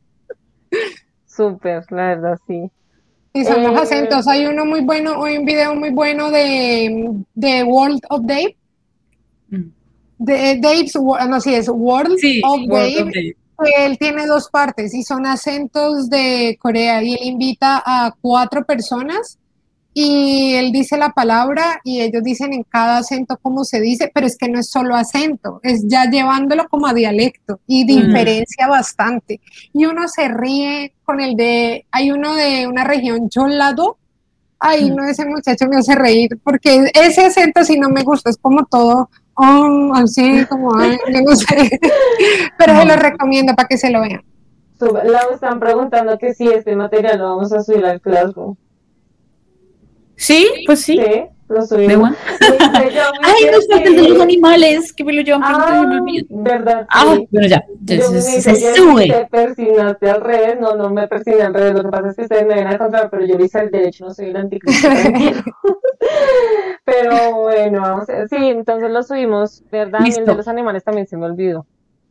Speaker 1: Súper, la verdad, sí.
Speaker 3: Sí, son eh, los acentos. Hay uno muy bueno, hay un video muy bueno de, de World of Dave. Mm. De Dave's, no, sí, es World,
Speaker 2: sí,
Speaker 3: of,
Speaker 2: World
Speaker 3: Dave,
Speaker 2: of Dave.
Speaker 3: Él tiene dos partes y son acentos de Corea y él invita a cuatro personas y él dice la palabra y ellos dicen en cada acento cómo se dice, pero es que no es solo acento, es ya llevándolo como a dialecto y diferencia mm. bastante. Y uno se ríe con el de, hay uno de una región Jeollado, ay, mm. no, ese muchacho me hace reír porque ese acento sí no me gusta, es como todo... Oh, así como, ay, yo no sé, pero no. Se lo recomiendo para que se lo vean.
Speaker 1: La están preguntando que si este material lo vamos a subir al Classroom.
Speaker 2: Sí, pues sí.
Speaker 1: Sí, lo subimos.
Speaker 2: Ay, los partes de los animales, que me lo llevan pronto
Speaker 1: ah,
Speaker 2: y me olvido.
Speaker 1: Verdad.
Speaker 2: Ah, sí. Bueno, ya. Entonces, se, se sube.
Speaker 1: Te persinaste al revés, no, no me persiné al revés. Lo que pasa es que ustedes me ven al contrario, pero yo lo hice al derecho, no soy el anticristo, tranquilo. Pero bueno, vamos a, sí, entonces lo subimos, ¿verdad? El de los animales también se me olvidó.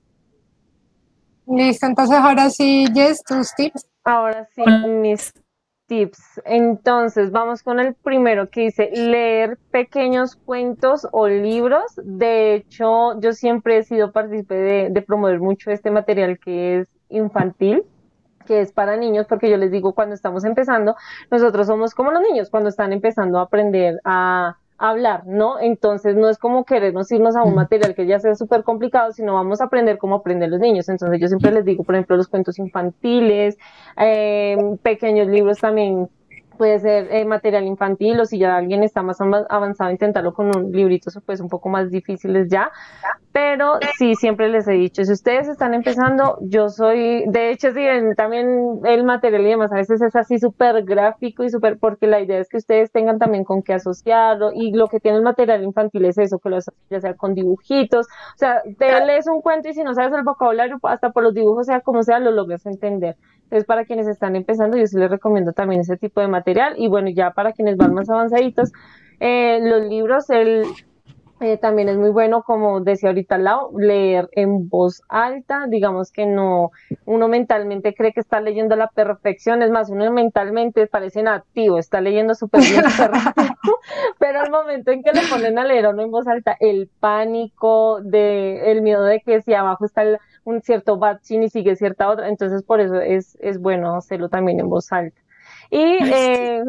Speaker 3: Listo, entonces ahora sí, Jess, tus tips.
Speaker 1: Ahora sí, mis tips. Entonces, vamos con el primero que dice leer pequeños cuentos o libros. De hecho, yo siempre he sido partícipe de, de promover mucho este material que es infantil, que es para niños, porque yo les digo, cuando estamos empezando, nosotros somos como los niños, cuando están empezando a aprender a hablar, ¿no? Entonces no es como querernos irnos a un material que ya sea súper complicado, sino vamos a aprender cómo aprenden los niños. Entonces yo siempre les digo, por ejemplo, los cuentos infantiles, eh, pequeños libros también, puede ser eh, material infantil, o si ya alguien está más avanzado, intentarlo con un librito, pues un poco más difíciles ya, pero sí, siempre les he dicho, si ustedes están empezando, yo soy, de hecho, sí, en, también el material y demás, a veces es así súper gráfico y súper, porque la idea es que ustedes tengan también con qué asociarlo, y lo que tiene el material infantil es eso, que lo asocian ya sea con dibujitos, o sea, te lees un cuento y si no sabes el vocabulario, hasta por los dibujos, sea como sea, lo logras entender. Entonces, para quienes están empezando, yo sí les recomiendo también ese tipo de material. Y bueno, ya para quienes van más avanzaditos, eh, los libros, el, eh, también es muy bueno, como decía ahorita Lau, leer en voz alta. Digamos que no, uno mentalmente cree que está leyendo a la perfección. Es más, uno mentalmente parece inactivo, está leyendo súper bien, súper rápido. Pero al momento en que le ponen a leer a uno en voz alta, el pánico, de, el miedo de que si abajo está el un cierto batchin y sigue cierta otra, entonces por eso es, es bueno hacerlo también en voz alta. Y eh,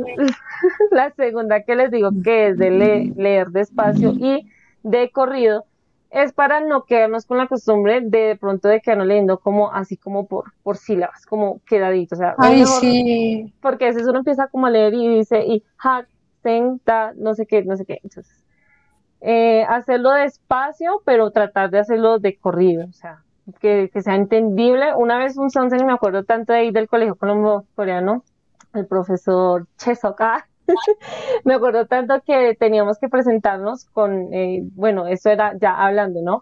Speaker 1: la segunda que les digo que es de le leer despacio y de corrido, es para no quedarnos con la costumbre de, de pronto de quedarnos leyendo como así como por, por sílabas, como quedadito, o sea,
Speaker 3: Ay, mejor, sí.
Speaker 1: Porque a veces uno empieza como a leer y dice y ha, ten, ta, no sé qué, no sé qué, entonces eh, hacerlo despacio, pero tratar de hacerlo de corrido, o sea, Que, que sea entendible. Una vez un Sonsen, me acuerdo tanto de ahí del colegio colombo coreano, el profesor Chesoka, me acuerdo tanto que teníamos que presentarnos con, eh, bueno, eso era ya hablando, ¿no?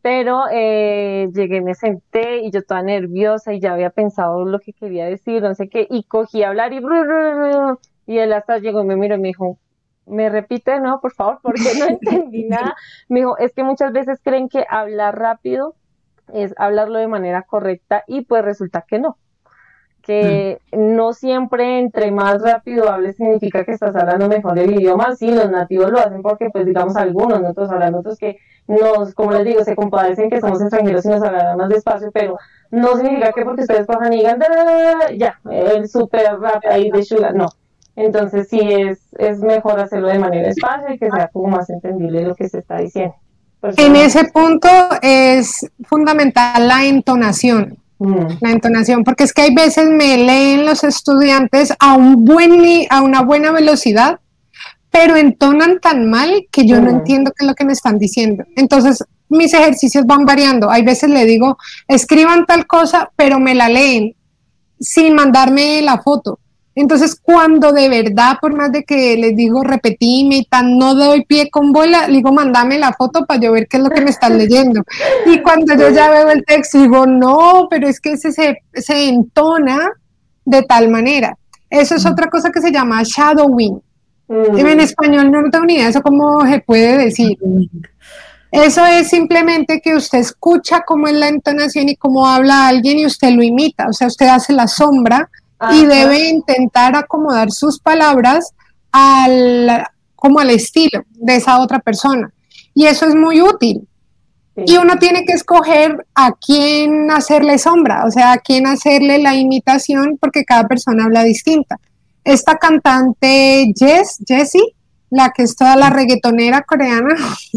Speaker 1: pero eh, llegué, me senté y yo toda nerviosa y ya había pensado lo que quería decir, no sé qué, y cogí a hablar y bru, bru, bru, y él hasta llegó y me miró y me dijo, ¿me repite, no, por favor? Porque no entendí nada. Me dijo, es que muchas veces creen que hablar rápido es hablarlo de manera correcta y pues resulta que no. Que no siempre entre más rápido hables significa que estás hablando mejor el idioma. Sí, los nativos lo hacen porque, pues, digamos, algunos, nosotros hablamos, otros que nos, como les digo, se compadecen que somos extranjeros y nos hablarán más despacio, pero no significa que porque ustedes cojan y digan, ya, el super rap ahí de Sugar, no. Entonces sí es, es mejor hacerlo de manera despacio y que sea como más entendible lo que se está diciendo.
Speaker 3: Pues, en ese punto es fundamental la entonación. La entonación, porque es que hay veces me leen los estudiantes a un buen a una buena velocidad, pero entonan tan mal que yo mm. no entiendo qué es lo que me están diciendo. Entonces, mis ejercicios van variando. Hay veces le digo, escriban tal cosa, pero me la leen sin mandarme la foto. Entonces, cuando de verdad, por más de que les digo repetime y tan, no doy pie con bola, le digo, mándame la foto para yo ver qué es lo que me están leyendo. Y cuando yo ya veo el texto, digo, no, pero es que ese se, se entona de tal manera. Eso es otra cosa que se llama shadowing. Mm. En español no tengo ni idea, eso cómo se puede decir. Eso es simplemente que usted escucha cómo es la entonación y cómo habla alguien y usted lo imita, o sea, usted hace la sombra. Ajá. Y debe intentar acomodar sus palabras al, como al estilo de esa otra persona. Y eso es muy útil. Sí. Y uno tiene que escoger a quién hacerle sombra, o sea, a quién hacerle la imitación, porque cada persona habla distinta. Esta cantante Jess, Jessie, la que es toda la reggaetonera coreana,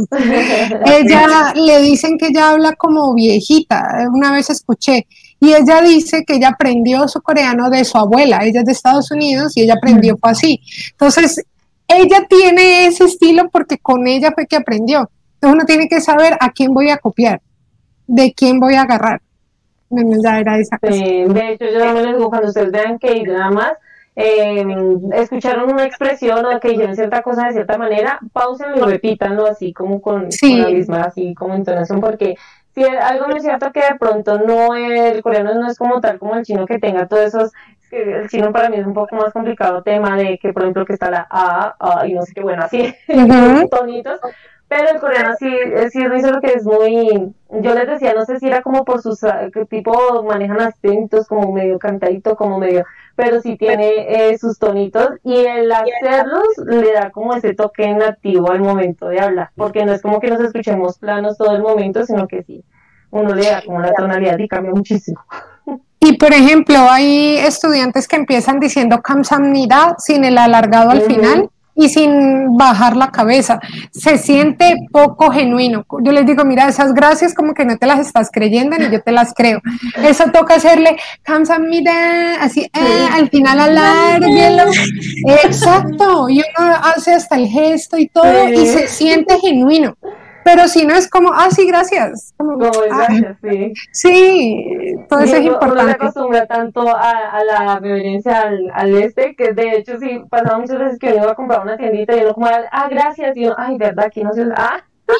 Speaker 3: ella le dicen que ella habla como viejita, una vez escuché. Y ella dice que ella aprendió su coreano de su abuela, ella es de Estados Unidos y ella aprendió fue así. Entonces, ella tiene ese estilo porque con ella fue que aprendió. Entonces uno tiene que saber a quién voy a copiar, de quién voy a agarrar. Bueno, ya era esa cosa.
Speaker 1: Sí, de hecho, yo también les digo, cuando ustedes vean que nada más eh, escucharon una expresión o que dijeron cierta cosa de cierta manera, pausen y repítanlo así como con, sí. con la misma, así como entonación, porque si algo no es cierto que de pronto no el coreano no es como tal como el chino que tenga todos esos, es que el chino para mí es un poco más complicado tema de que por ejemplo que está la A, A y no sé qué, bueno, así, uh-huh. tonitos, pero el coreano sí, sí dice lo que es muy, yo les decía, no sé si era como por sus, qué tipo manejan acentos como medio cantadito, como medio, pero sí tiene eh, sus tonitos y el hacerlos le da como ese toque nativo al momento de hablar, porque no es como que nos escuchemos planos todo el momento, sino que sí, uno le da como la tonalidad y cambia muchísimo.
Speaker 3: Y por ejemplo, hay estudiantes que empiezan diciendo kamsamnida sin el alargado al uh-huh. final y sin bajar la cabeza. Se siente poco genuino. Yo les digo, mira, esas gracias como que no te las estás creyendo ni yo te las creo. Eso toca hacerle kamsamnida, así, eh, al final alárguelo. Exacto. Y uno hace hasta el gesto y todo y se siente genuino. Pero si no es como, ah, sí, gracias. Como,
Speaker 1: no, gracias, ah, sí.
Speaker 3: Sí, todo eso es importante.
Speaker 1: Uno se acostumbra tanto a, a la reverencia al, al este, que de hecho sí, pasaba muchas veces que uno iba a comprar una tiendita y uno como, ah, gracias, y uno, ay, verdad, aquí no se ah.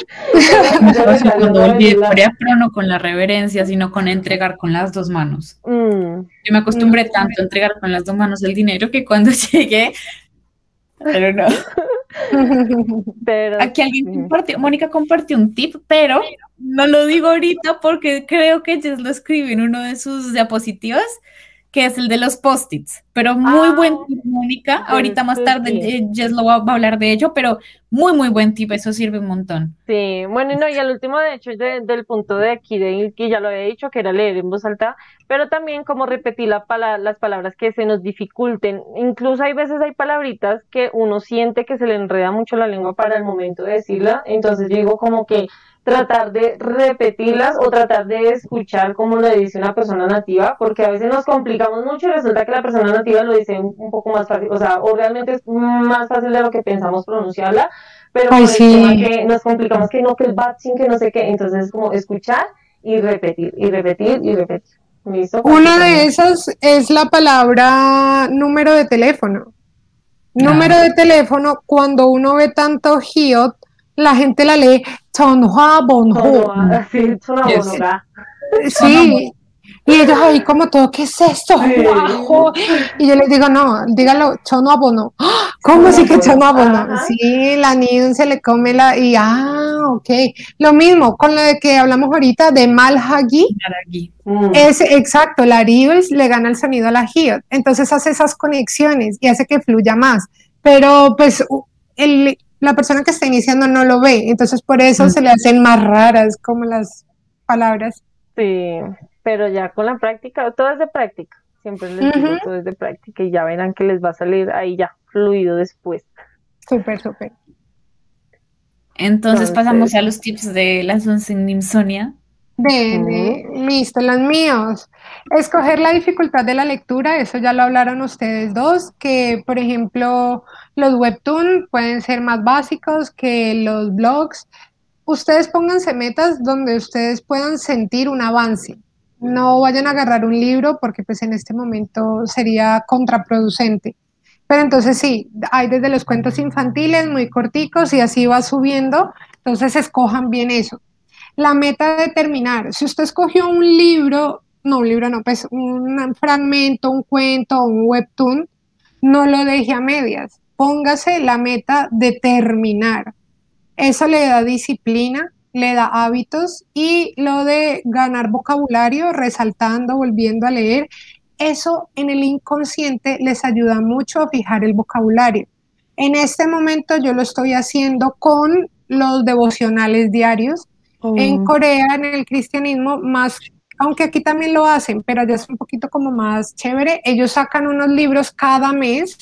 Speaker 2: Cuando olvidé prono con la reverencia, sino con entregar con las dos manos. Mm. Yo me acostumbré mm. tanto a entregar con las dos manos el dinero que cuando llegué, pero no. Pero, aquí alguien compartió, Mónica compartió un tip, pero no lo digo ahorita porque creo que Jess lo escribe en uno de sus diapositivas, que es el de los post-its, pero muy ah, buen tip, Mónica. Ahorita más tarde sí. Jess lo va, va a hablar de ello, pero muy, muy buen tip, eso sirve un montón.
Speaker 1: Sí, bueno, y no, y al último, de hecho, de, del punto de aquí, de que ya lo había dicho, que era leer en voz alta, pero también como repetir la pala- las palabras que se nos dificulten. Incluso hay veces hay palabritas que uno siente que se le enreda mucho la lengua para el momento de decirla, entonces yo digo como que tratar de repetirlas o tratar de escuchar como lo dice una persona nativa, porque a veces nos complicamos mucho y resulta que la persona nativa lo dice un, un poco más fácil, o sea, o realmente es más fácil de lo que pensamos pronunciarla, pero
Speaker 3: Ay,
Speaker 1: por
Speaker 3: sí.
Speaker 1: el tema que nos complicamos que no, que el batching, que no sé qué, entonces es como escuchar y repetir, y repetir, y repetir. ¿Listo?
Speaker 3: Una de esas es la palabra número de teléfono. Número de teléfono, cuando uno ve tanto G I O T, la gente la lee Chonhua Bonho.
Speaker 4: Sí, Chonhua.
Speaker 3: Sí, y ellos ahí como todo, ¿qué es esto? Guajo. Y yo les digo, no, dígalo, Chonhua Bono. ¿Cómo así que Chonhua Bono? Sí, la Nidun se le come la, y ah, ok. Lo mismo con lo de que hablamos ahorita de Malhagi. Mm. Es exacto, la Rius le gana el sonido a la Hiot, entonces hace esas conexiones y hace que fluya más, pero pues el, la persona que está iniciando no lo ve, entonces por eso mm. se le hacen más raras como las palabras.
Speaker 4: Sí, pero ya con la práctica, todo es de práctica, siempre les digo, uh-huh. todo es de práctica y ya verán que les va a salir ahí ya fluido después.
Speaker 3: Súper, súper.
Speaker 2: Entonces, Entonces pasamos a los tips de la Sonsengnim Sonia.
Speaker 3: Bien, uh-huh. listo, los míos. Escoger la dificultad de la lectura, eso ya lo hablaron ustedes dos, que por ejemplo los webtoons pueden ser más básicos que los blogs. Ustedes pónganse metas donde ustedes puedan sentir un avance. No vayan a agarrar un libro porque pues en este momento sería contraproducente. Pero entonces sí, hay desde los cuentos infantiles muy corticos y así va subiendo, entonces escojan bien eso. La meta de terminar, si usted escogió un libro, no un libro, no, pues un fragmento, un cuento, un webtoon, no lo deje a medias, póngase la meta de terminar. Eso le da disciplina, le da hábitos y lo de ganar vocabulario, resaltando, volviendo a leer, eso en el inconsciente les ayuda mucho a fijar el vocabulario. En este momento yo lo estoy haciendo con los devocionales diarios. Mm. En Corea, en el cristianismo, más, aunque aquí también lo hacen, pero allá es un poquito como más chévere, ellos sacan unos libros cada mes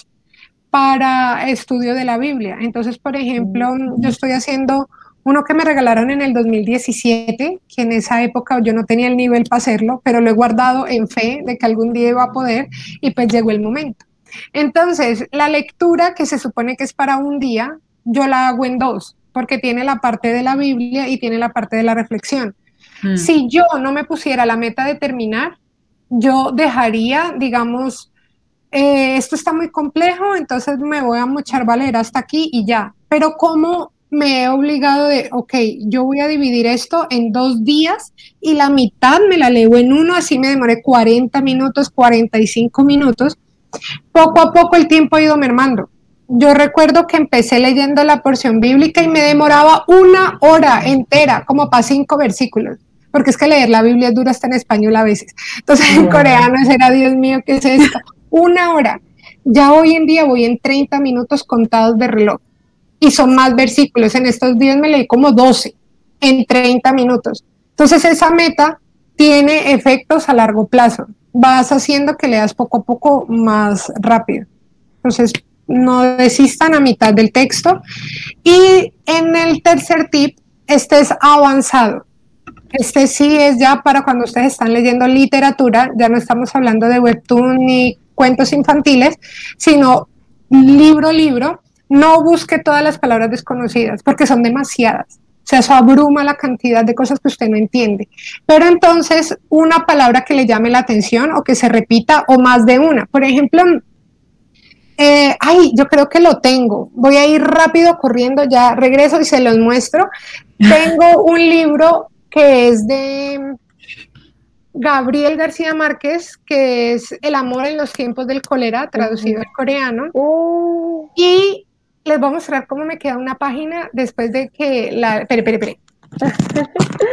Speaker 3: para estudio de la Biblia. Entonces, por ejemplo, mm. yo estoy haciendo uno que me regalaron en el dos mil diecisiete, que en esa época yo no tenía el nivel para hacerlo, pero lo he guardado en fe de que algún día iba a poder y pues llegó el momento. Entonces, la lectura que se supone que es para un día, yo la hago en dos, porque tiene la parte de la Biblia y tiene la parte de la reflexión. Mm. Si yo no me pusiera la meta de terminar, yo dejaría, digamos, eh, esto está muy complejo, entonces me voy a mochar a leer hasta aquí y ya. Pero como me he obligado de, ok, yo voy a dividir esto en dos días y la mitad me la leo en uno, así me demoré cuarenta minutos, cuarenta y cinco minutos. Poco a poco el tiempo ha ido mermando. Yo recuerdo que empecé leyendo la porción bíblica y me demoraba una hora entera, como para cinco versículos, porque es que leer la Biblia es dura hasta en español a veces. Entonces en coreano era, Dios mío, ¿qué es esto? Una hora. Ya hoy en día voy en treinta minutos contados de reloj. Y son más versículos. En estos días me leí como doce en treinta minutos. Entonces esa meta tiene efectos a largo plazo. Vas haciendo que leas poco a poco más rápido. Entonces no desistan a mitad del texto. Y en el tercer tip, este es avanzado. Este sí es ya para cuando ustedes están leyendo literatura, ya no estamos hablando de webtoon ni cuentos infantiles, sino libro, libro. No busque todas las palabras desconocidas, porque son demasiadas. O sea, eso abruma la cantidad de cosas que usted no entiende. Pero entonces, una palabra que le llame la atención o que se repita o más de una. Por ejemplo, eh, ay, yo creo que lo tengo. Voy a ir rápido corriendo, ya regreso y se los muestro. Tengo un libro que es de Gabriel García Márquez, que es El amor en los tiempos del cólera, traducido al coreano. Uh. Y les voy a mostrar cómo me queda una página después de que la... Espere, espere, espere.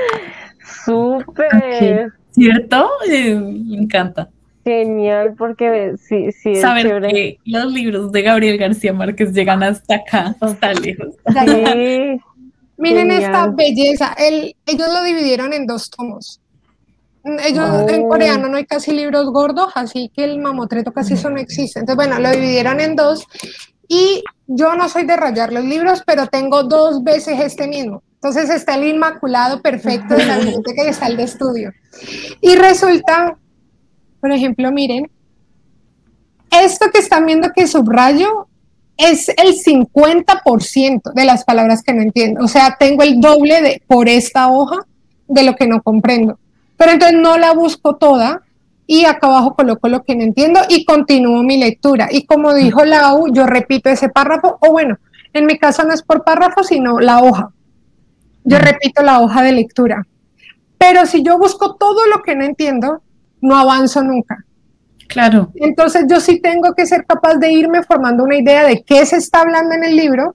Speaker 4: ¡Súper!
Speaker 2: ¿Cierto? Eh, me encanta.
Speaker 4: Genial, porque sí, sí es
Speaker 2: Saber
Speaker 4: chévere.
Speaker 2: Que los libros de Gabriel García Márquez llegan hasta acá, hasta lejos.
Speaker 4: Sí.
Speaker 3: Miren esta belleza. El, ellos lo dividieron en dos tomos. Ellos oh. en coreano no hay casi libros gordos, así que el mamotreto casi eso no existe. Entonces, bueno, lo dividieron en dos. Y yo no soy de rayar los libros, pero tengo dos veces este mismo. Entonces está el Inmaculado Perfecto de la biblioteca y está el de estudio. Y resulta, por ejemplo, miren, esto que están viendo que subrayo es el cincuenta por ciento de las palabras que no entiendo. O sea, tengo el doble de por esta hoja de lo que no comprendo. Pero entonces no la busco toda. Y acá abajo coloco lo que no entiendo y continúo mi lectura. Y como dijo Lau, yo repito ese párrafo, o bueno, En mi caso no es por párrafo, sino la hoja. Yo mm. repito la hoja de lectura. Pero si yo busco todo lo que no entiendo, no avanzo nunca.
Speaker 2: Claro.
Speaker 3: Entonces yo sí tengo que ser capaz de irme formando una idea de qué se está hablando en el libro,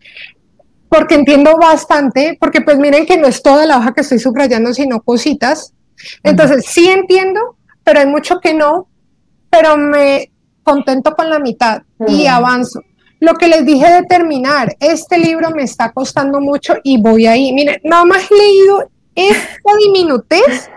Speaker 3: porque entiendo bastante, porque pues miren que no es toda la hoja que estoy subrayando, sino cositas. Entonces sí entiendo, pero hay mucho que no, pero me contento con la mitad y avanzo. Lo que les dije de terminar, este libro me está costando mucho y voy ahí. Miren, nada más he leído esta diminutez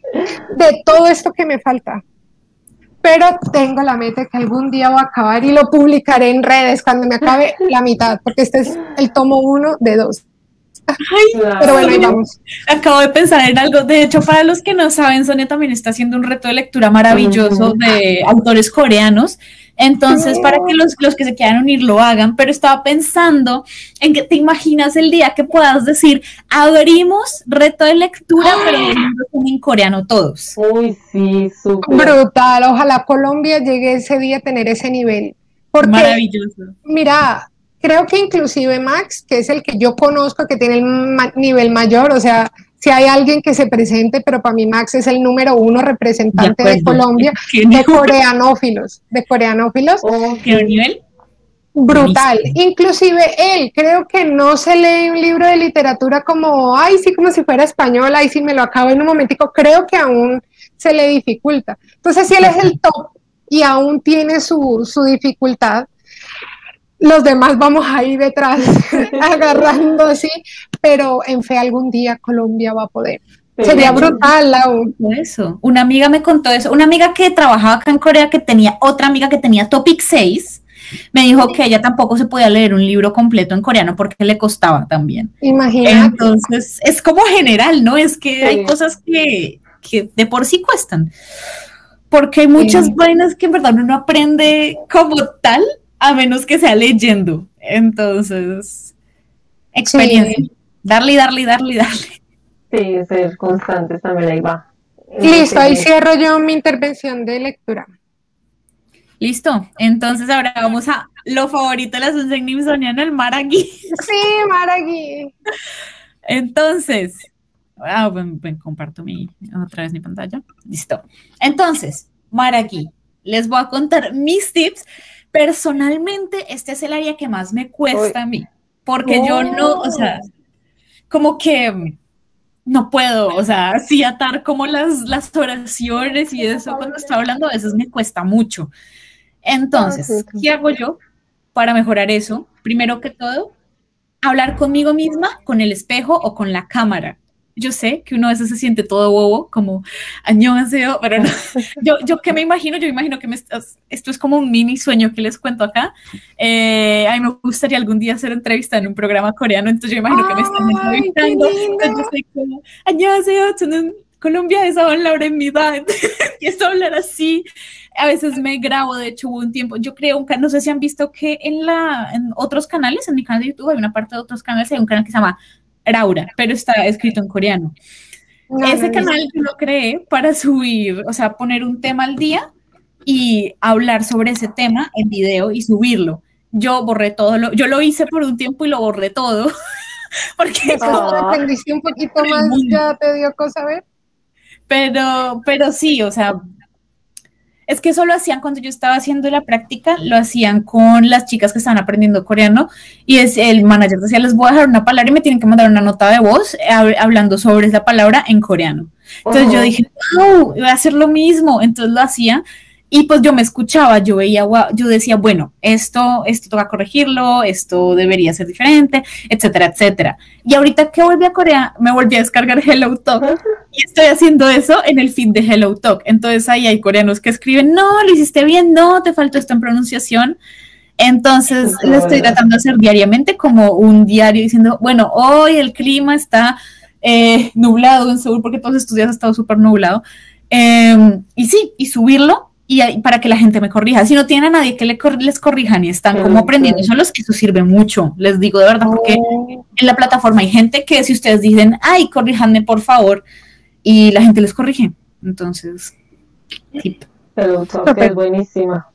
Speaker 3: de todo esto que me falta. Pero tengo la meta que algún día voy a acabar y lo publicaré en redes cuando me acabe la mitad, porque este es el tomo uno de dos.
Speaker 2: Ay,
Speaker 3: pero bueno, ahí vamos.
Speaker 2: Acabo de pensar en algo. De hecho, para los que no saben, Sonia también está haciendo un reto de lectura maravilloso de autores coreanos. Entonces, para que los, los que se quieran unir lo hagan, pero estaba pensando en que te imaginas el día que puedas decir, abrimos reto de lectura, pero los libros son en coreano todos.
Speaker 4: Uy, sí, súper.
Speaker 3: Brutal, ojalá Colombia llegue ese día a tener ese nivel. Porque,
Speaker 2: maravilloso.
Speaker 3: Mira, creo que inclusive Max, que es el que yo conozco, que tiene el ma- nivel mayor, o sea, si hay alguien que se presente, pero para mí Max es el número uno representante de, de Colombia, de coreanófilos, de coreanófilos.
Speaker 2: Oh, ¿qué nivel?
Speaker 3: Brutal. Inclusive él, creo que no se lee un libro de literatura como, ay, sí, como si fuera español, ay, sí, me lo acabo en un momentico, creo que aún se le dificulta. Entonces, si él es el top y aún tiene su, su dificultad, los demás vamos ahí detrás, agarrando así, pero en fe algún día Colombia va a poder. Sí, sería brutal, Lau.
Speaker 2: Eso. Una amiga me contó eso, una amiga que trabajaba acá en Corea, que tenía otra amiga que tenía Topic seis, me dijo que ella tampoco se podía leer un libro completo en coreano porque le costaba también.
Speaker 3: Imagínate.
Speaker 2: Entonces, es como general, ¿no? Es que sí. hay cosas que, que de por sí cuestan, porque hay muchas sí. vainas que en verdad uno no aprende como tal, a menos que sea leyendo. Entonces, experiencia. Sí. Darle, darle, darle, darle.
Speaker 4: Sí, ser constantes también, ahí va.
Speaker 3: Listo, ahí cierro yo mi intervención de lectura.
Speaker 2: Listo, entonces ahora vamos a lo favorito de la Sunsein Soniano, el Maragi.
Speaker 3: Sí, Maragi.
Speaker 2: Entonces, ah, ven, ven, comparto mi, otra vez mi pantalla. Listo. Entonces, Maragi, les voy a contar mis tips. Personalmente, este es el área que más me cuesta Uy. a mí, porque oh. yo no, o sea, como que no puedo, o sea, sí atar como las, las oraciones y eso cuando estoy hablando a veces me cuesta mucho. Entonces, ¿qué hago yo para mejorar eso? Primero que todo, hablar conmigo misma, con el espejo o con la cámara. Yo sé que uno a veces se siente todo bobo, como 안녕하세요, pero no. Yo, yo ¿qué me imagino? Yo imagino que me estás, esto es como un mini sueño que les cuento acá. Eh, a mí me gustaría algún día hacer entrevista en un programa coreano, entonces yo imagino que me están entrevistando. Entonces yo soy como 안녕하세요, 저는 colombia에서 올라오랍니다. Empiezo a hablar así. A veces me grabo, de hecho hubo un tiempo, yo creo, un canal, no sé si han visto que en, la, en otros canales, en mi canal de YouTube hay una parte de otros canales, hay un canal que se llama Raura, pero está escrito en coreano. No, Ese no, canal yo lo creé para subir, o sea, poner un tema al día y hablar sobre ese tema en video y subirlo. Yo borré todo, lo, yo lo hice por un tiempo y lo borré todo. Porque
Speaker 3: oh, aprendiste un poquito más, ya te dio cosa ver.
Speaker 2: Pero, pero sí, o sea, es que eso lo hacían cuando yo estaba haciendo la práctica, lo hacían con las chicas que estaban aprendiendo coreano y es, el manager decía, les voy a dejar una palabra y me tienen que mandar una nota de voz hab- hablando sobre esa palabra en coreano. Entonces uh-huh. yo dije, wow, voy a hacer lo mismo, entonces lo hacía y pues yo me escuchaba, yo veía, wow, yo decía, bueno, esto, esto toca corregirlo, esto debería ser diferente, etcétera, etcétera. Y ahorita que volví a Corea, me volví a descargar Hello Talk uh-huh. y estoy haciendo eso en el feed de Hello Talk. Entonces ahí hay coreanos que escriben, no, lo hiciste bien, no, te faltó esto en pronunciación. Entonces uh-huh. lo estoy tratando de hacer diariamente como un diario diciendo, bueno, hoy el clima está eh, nublado en Seúl porque todos estos días ha estado súper nublado. Eh, y sí, y subirlo. Y para que la gente me corrija. Si no tienen a nadie que le cor- les corrijan y están como aprendiendo solos, eso sirve mucho, les digo de verdad, porque en la plataforma hay gente que si ustedes dicen, ay, corríjanme por favor, y la gente les corrige. Entonces, tip.
Speaker 4: Hello Talk es buenísima.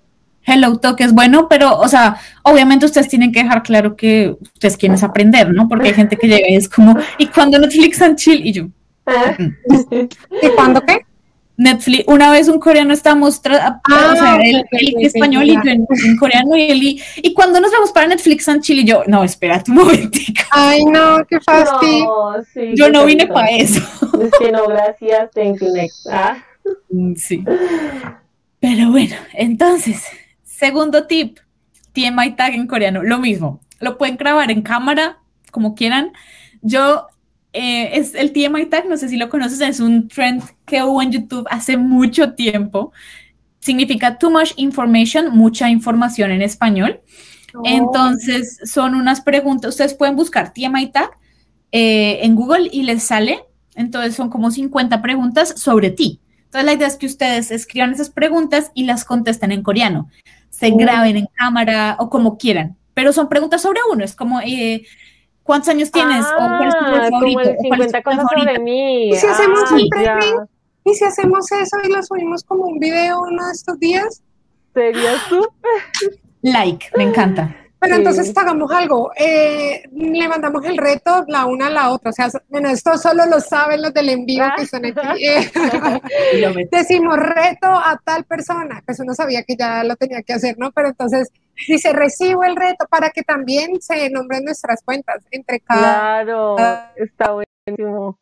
Speaker 2: Hello Talk es bueno, pero, o sea, obviamente ustedes tienen que dejar claro que ustedes quieren aprender, ¿no? Porque hay gente que llega y es como, ¿y cuándo Netflix and chill? Y yo,
Speaker 3: ¿y cuándo qué?
Speaker 2: Netflix, una vez un coreano está mostrando,
Speaker 3: Ah,
Speaker 2: o sea, él,
Speaker 3: sí,
Speaker 2: él
Speaker 3: sí,
Speaker 2: en
Speaker 3: sí,
Speaker 2: español
Speaker 3: sí,
Speaker 2: y yo en, en coreano, y él, y, y cuando nos vamos para Netflix and chill, y yo, no, espérate un momentico,
Speaker 3: Ay, no, qué fastidio.
Speaker 4: No, sí,
Speaker 2: yo
Speaker 4: qué
Speaker 2: no vine
Speaker 4: tonto.
Speaker 2: para eso.
Speaker 4: Es que no, gracias, thank you, next. Ah.
Speaker 2: Sí. Pero bueno, entonces, segundo tip, T M I tag en coreano, lo mismo, lo pueden grabar en cámara, como quieran. Yo, eh, es el T M I tag, no sé si lo conoces, es un trend que hubo en YouTube hace mucho tiempo. Significa too much information, mucha información en español.
Speaker 3: Oh.
Speaker 2: Entonces, son unas preguntas, ustedes pueden buscar T M I tag eh, en Google y les sale, entonces son como cincuenta preguntas sobre ti. Entonces la idea es que ustedes escriban esas preguntas y las contesten en coreano, se
Speaker 3: Oh.
Speaker 2: graben en cámara o como quieran, pero son preguntas sobre uno, es como eh, ¿cuántos años tienes?
Speaker 4: Ah,
Speaker 2: o ¿cuál es tu color
Speaker 4: como
Speaker 2: favorito?
Speaker 4: el
Speaker 2: ¿O cuál es
Speaker 4: cincuenta
Speaker 2: tu color
Speaker 4: cosas sobre
Speaker 2: favorito?
Speaker 4: mí.
Speaker 3: ¿Y si hacemos
Speaker 4: Ah,
Speaker 3: un
Speaker 4: ya.
Speaker 3: trending? ¿Y si hacemos eso y lo subimos como un video uno de estos días?
Speaker 4: Sería súper.
Speaker 2: Like, me encanta.
Speaker 3: Pero
Speaker 4: Sí.
Speaker 3: entonces hagamos algo, eh, le mandamos el reto la una a la otra, o sea, bueno, esto solo lo saben los del en vivo que están aquí, eh,
Speaker 2: Y lo meto.
Speaker 3: decimos reto a tal persona, pues uno sabía que ya lo tenía que hacer, ¿no? Pero entonces dice, recibo el reto para que también se nombren nuestras cuentas entre cada
Speaker 4: Claro, está buenísimo.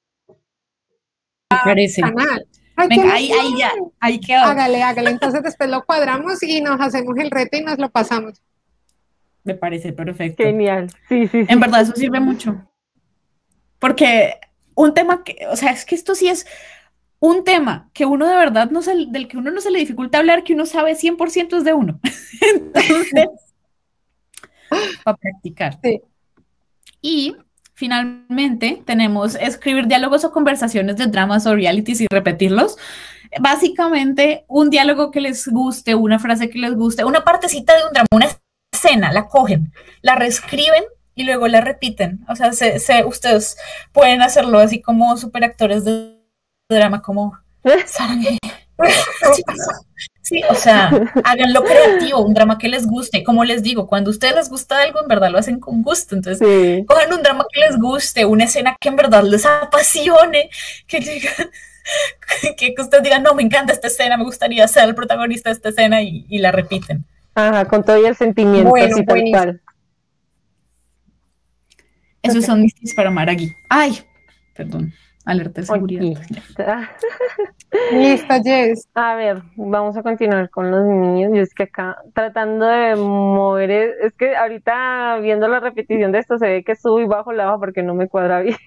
Speaker 2: Me parece.
Speaker 3: canal. Ay,
Speaker 2: Venga,
Speaker 3: qué
Speaker 2: ahí, ahí ya,
Speaker 3: emoción.
Speaker 2: ahí quedó.
Speaker 3: Hágale, hágale, entonces después lo cuadramos y nos hacemos el reto y nos lo pasamos.
Speaker 2: Me parece perfecto.
Speaker 4: Genial. Sí, sí, sí.
Speaker 2: En verdad, eso sirve mucho. Porque un tema que, o sea, es que esto sí es un tema que uno de verdad no se, del que uno no se le dificulta hablar, que uno sabe cien por ciento es de uno. Entonces, para practicar.
Speaker 3: Sí.
Speaker 2: Y finalmente tenemos escribir diálogos o conversaciones de dramas o realities y repetirlos. Básicamente, un diálogo que les guste, una frase que les guste, una partecita de un drama, una escena, la cogen, la reescriben y luego la repiten. O sea, se, se, ustedes pueden hacerlo así como superactores de drama, como Saranghe. Sí, o sea, háganlo creativo, un drama que les guste. Como les digo, cuando a ustedes les gusta algo, en verdad lo hacen con gusto. Entonces,
Speaker 4: Sí.
Speaker 2: cojan un drama que les guste, una escena que en verdad les apasione, que digan, que ustedes digan, no, me encanta esta escena, me gustaría ser el protagonista de esta escena y, y la repiten.
Speaker 4: Ajá, con todo y el sentimiento,
Speaker 3: Bueno,
Speaker 4: así tal
Speaker 3: buenísimo.
Speaker 4: cual.
Speaker 2: Esos
Speaker 3: Ok.
Speaker 2: son mis tips para Maragui. Ay, perdón, alerta de seguridad.
Speaker 4: Aquí.
Speaker 3: Listo, Jess.
Speaker 4: A ver, vamos a continuar con los niños. Yo es que acá tratando de mover, es, es que ahorita viendo la repetición de esto se ve que subo y bajo la baja porque no me cuadra bien.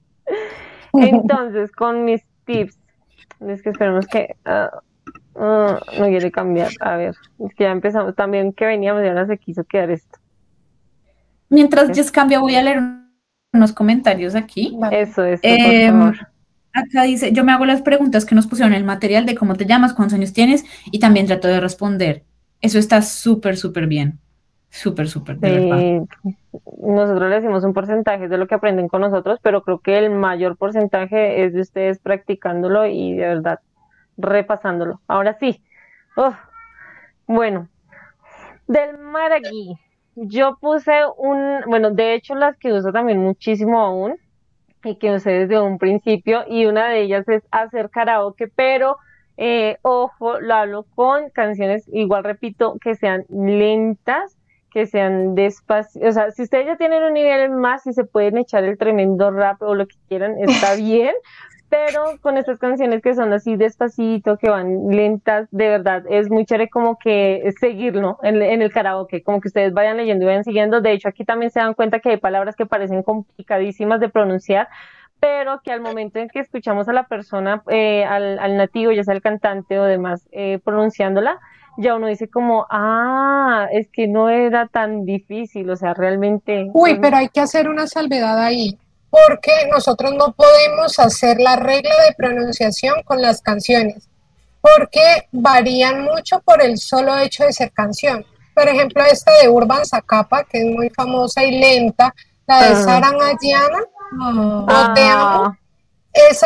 Speaker 4: Entonces, con mis tips, es que esperemos que uh, uh, no quiere cambiar. A ver, es que ya empezamos también que veníamos y ahora se quiso quedar esto.
Speaker 2: Mientras Jess cambia, voy a leer unos comentarios aquí.
Speaker 3: Vale.
Speaker 4: Eso, eso,
Speaker 2: Eh,
Speaker 4: por favor.
Speaker 2: Acá dice, yo me hago las preguntas que nos pusieron en el material de cómo te llamas, cuántos años tienes y también trato de responder. Eso está súper, súper bien. Súper, súper, de verdad.
Speaker 4: Sí, nosotros le decimos un porcentaje de lo que aprenden con nosotros, pero creo que el mayor porcentaje es de ustedes practicándolo y de verdad repasándolo. Ahora sí. Uf. Bueno, del Maragui, yo puse un, bueno, de hecho las que uso también muchísimo aún y que usé desde un principio, y una de ellas es hacer karaoke, pero eh, ojo, lo hablo con canciones, igual repito, que sean lentas, que sean despacio, o sea, si ustedes ya tienen un nivel más y se pueden echar el tremendo rap o lo que quieran, está bien, pero con estas canciones que son así despacito, que van lentas, de verdad, es muy chévere como que seguirlo en, en el karaoke, como que ustedes vayan leyendo y vayan siguiendo. De hecho, aquí también se dan cuenta que hay palabras que parecen complicadísimas de pronunciar, pero que al momento en que escuchamos a la persona, eh, al, al nativo, ya sea el cantante o demás, eh, pronunciándola, ya uno dice como, ah, es que no era tan difícil, o sea, realmente...
Speaker 3: Uy, pero hay que hacer una salvedad ahí, porque nosotros no podemos hacer la regla de pronunciación con las canciones, porque varían mucho por el solo hecho de ser canción. Por ejemplo, esta de Urban Zacapa, que es muy famosa y lenta, la de
Speaker 4: Ah.
Speaker 3: Saranghe, no
Speaker 4: Ah.
Speaker 3: te amo, esa es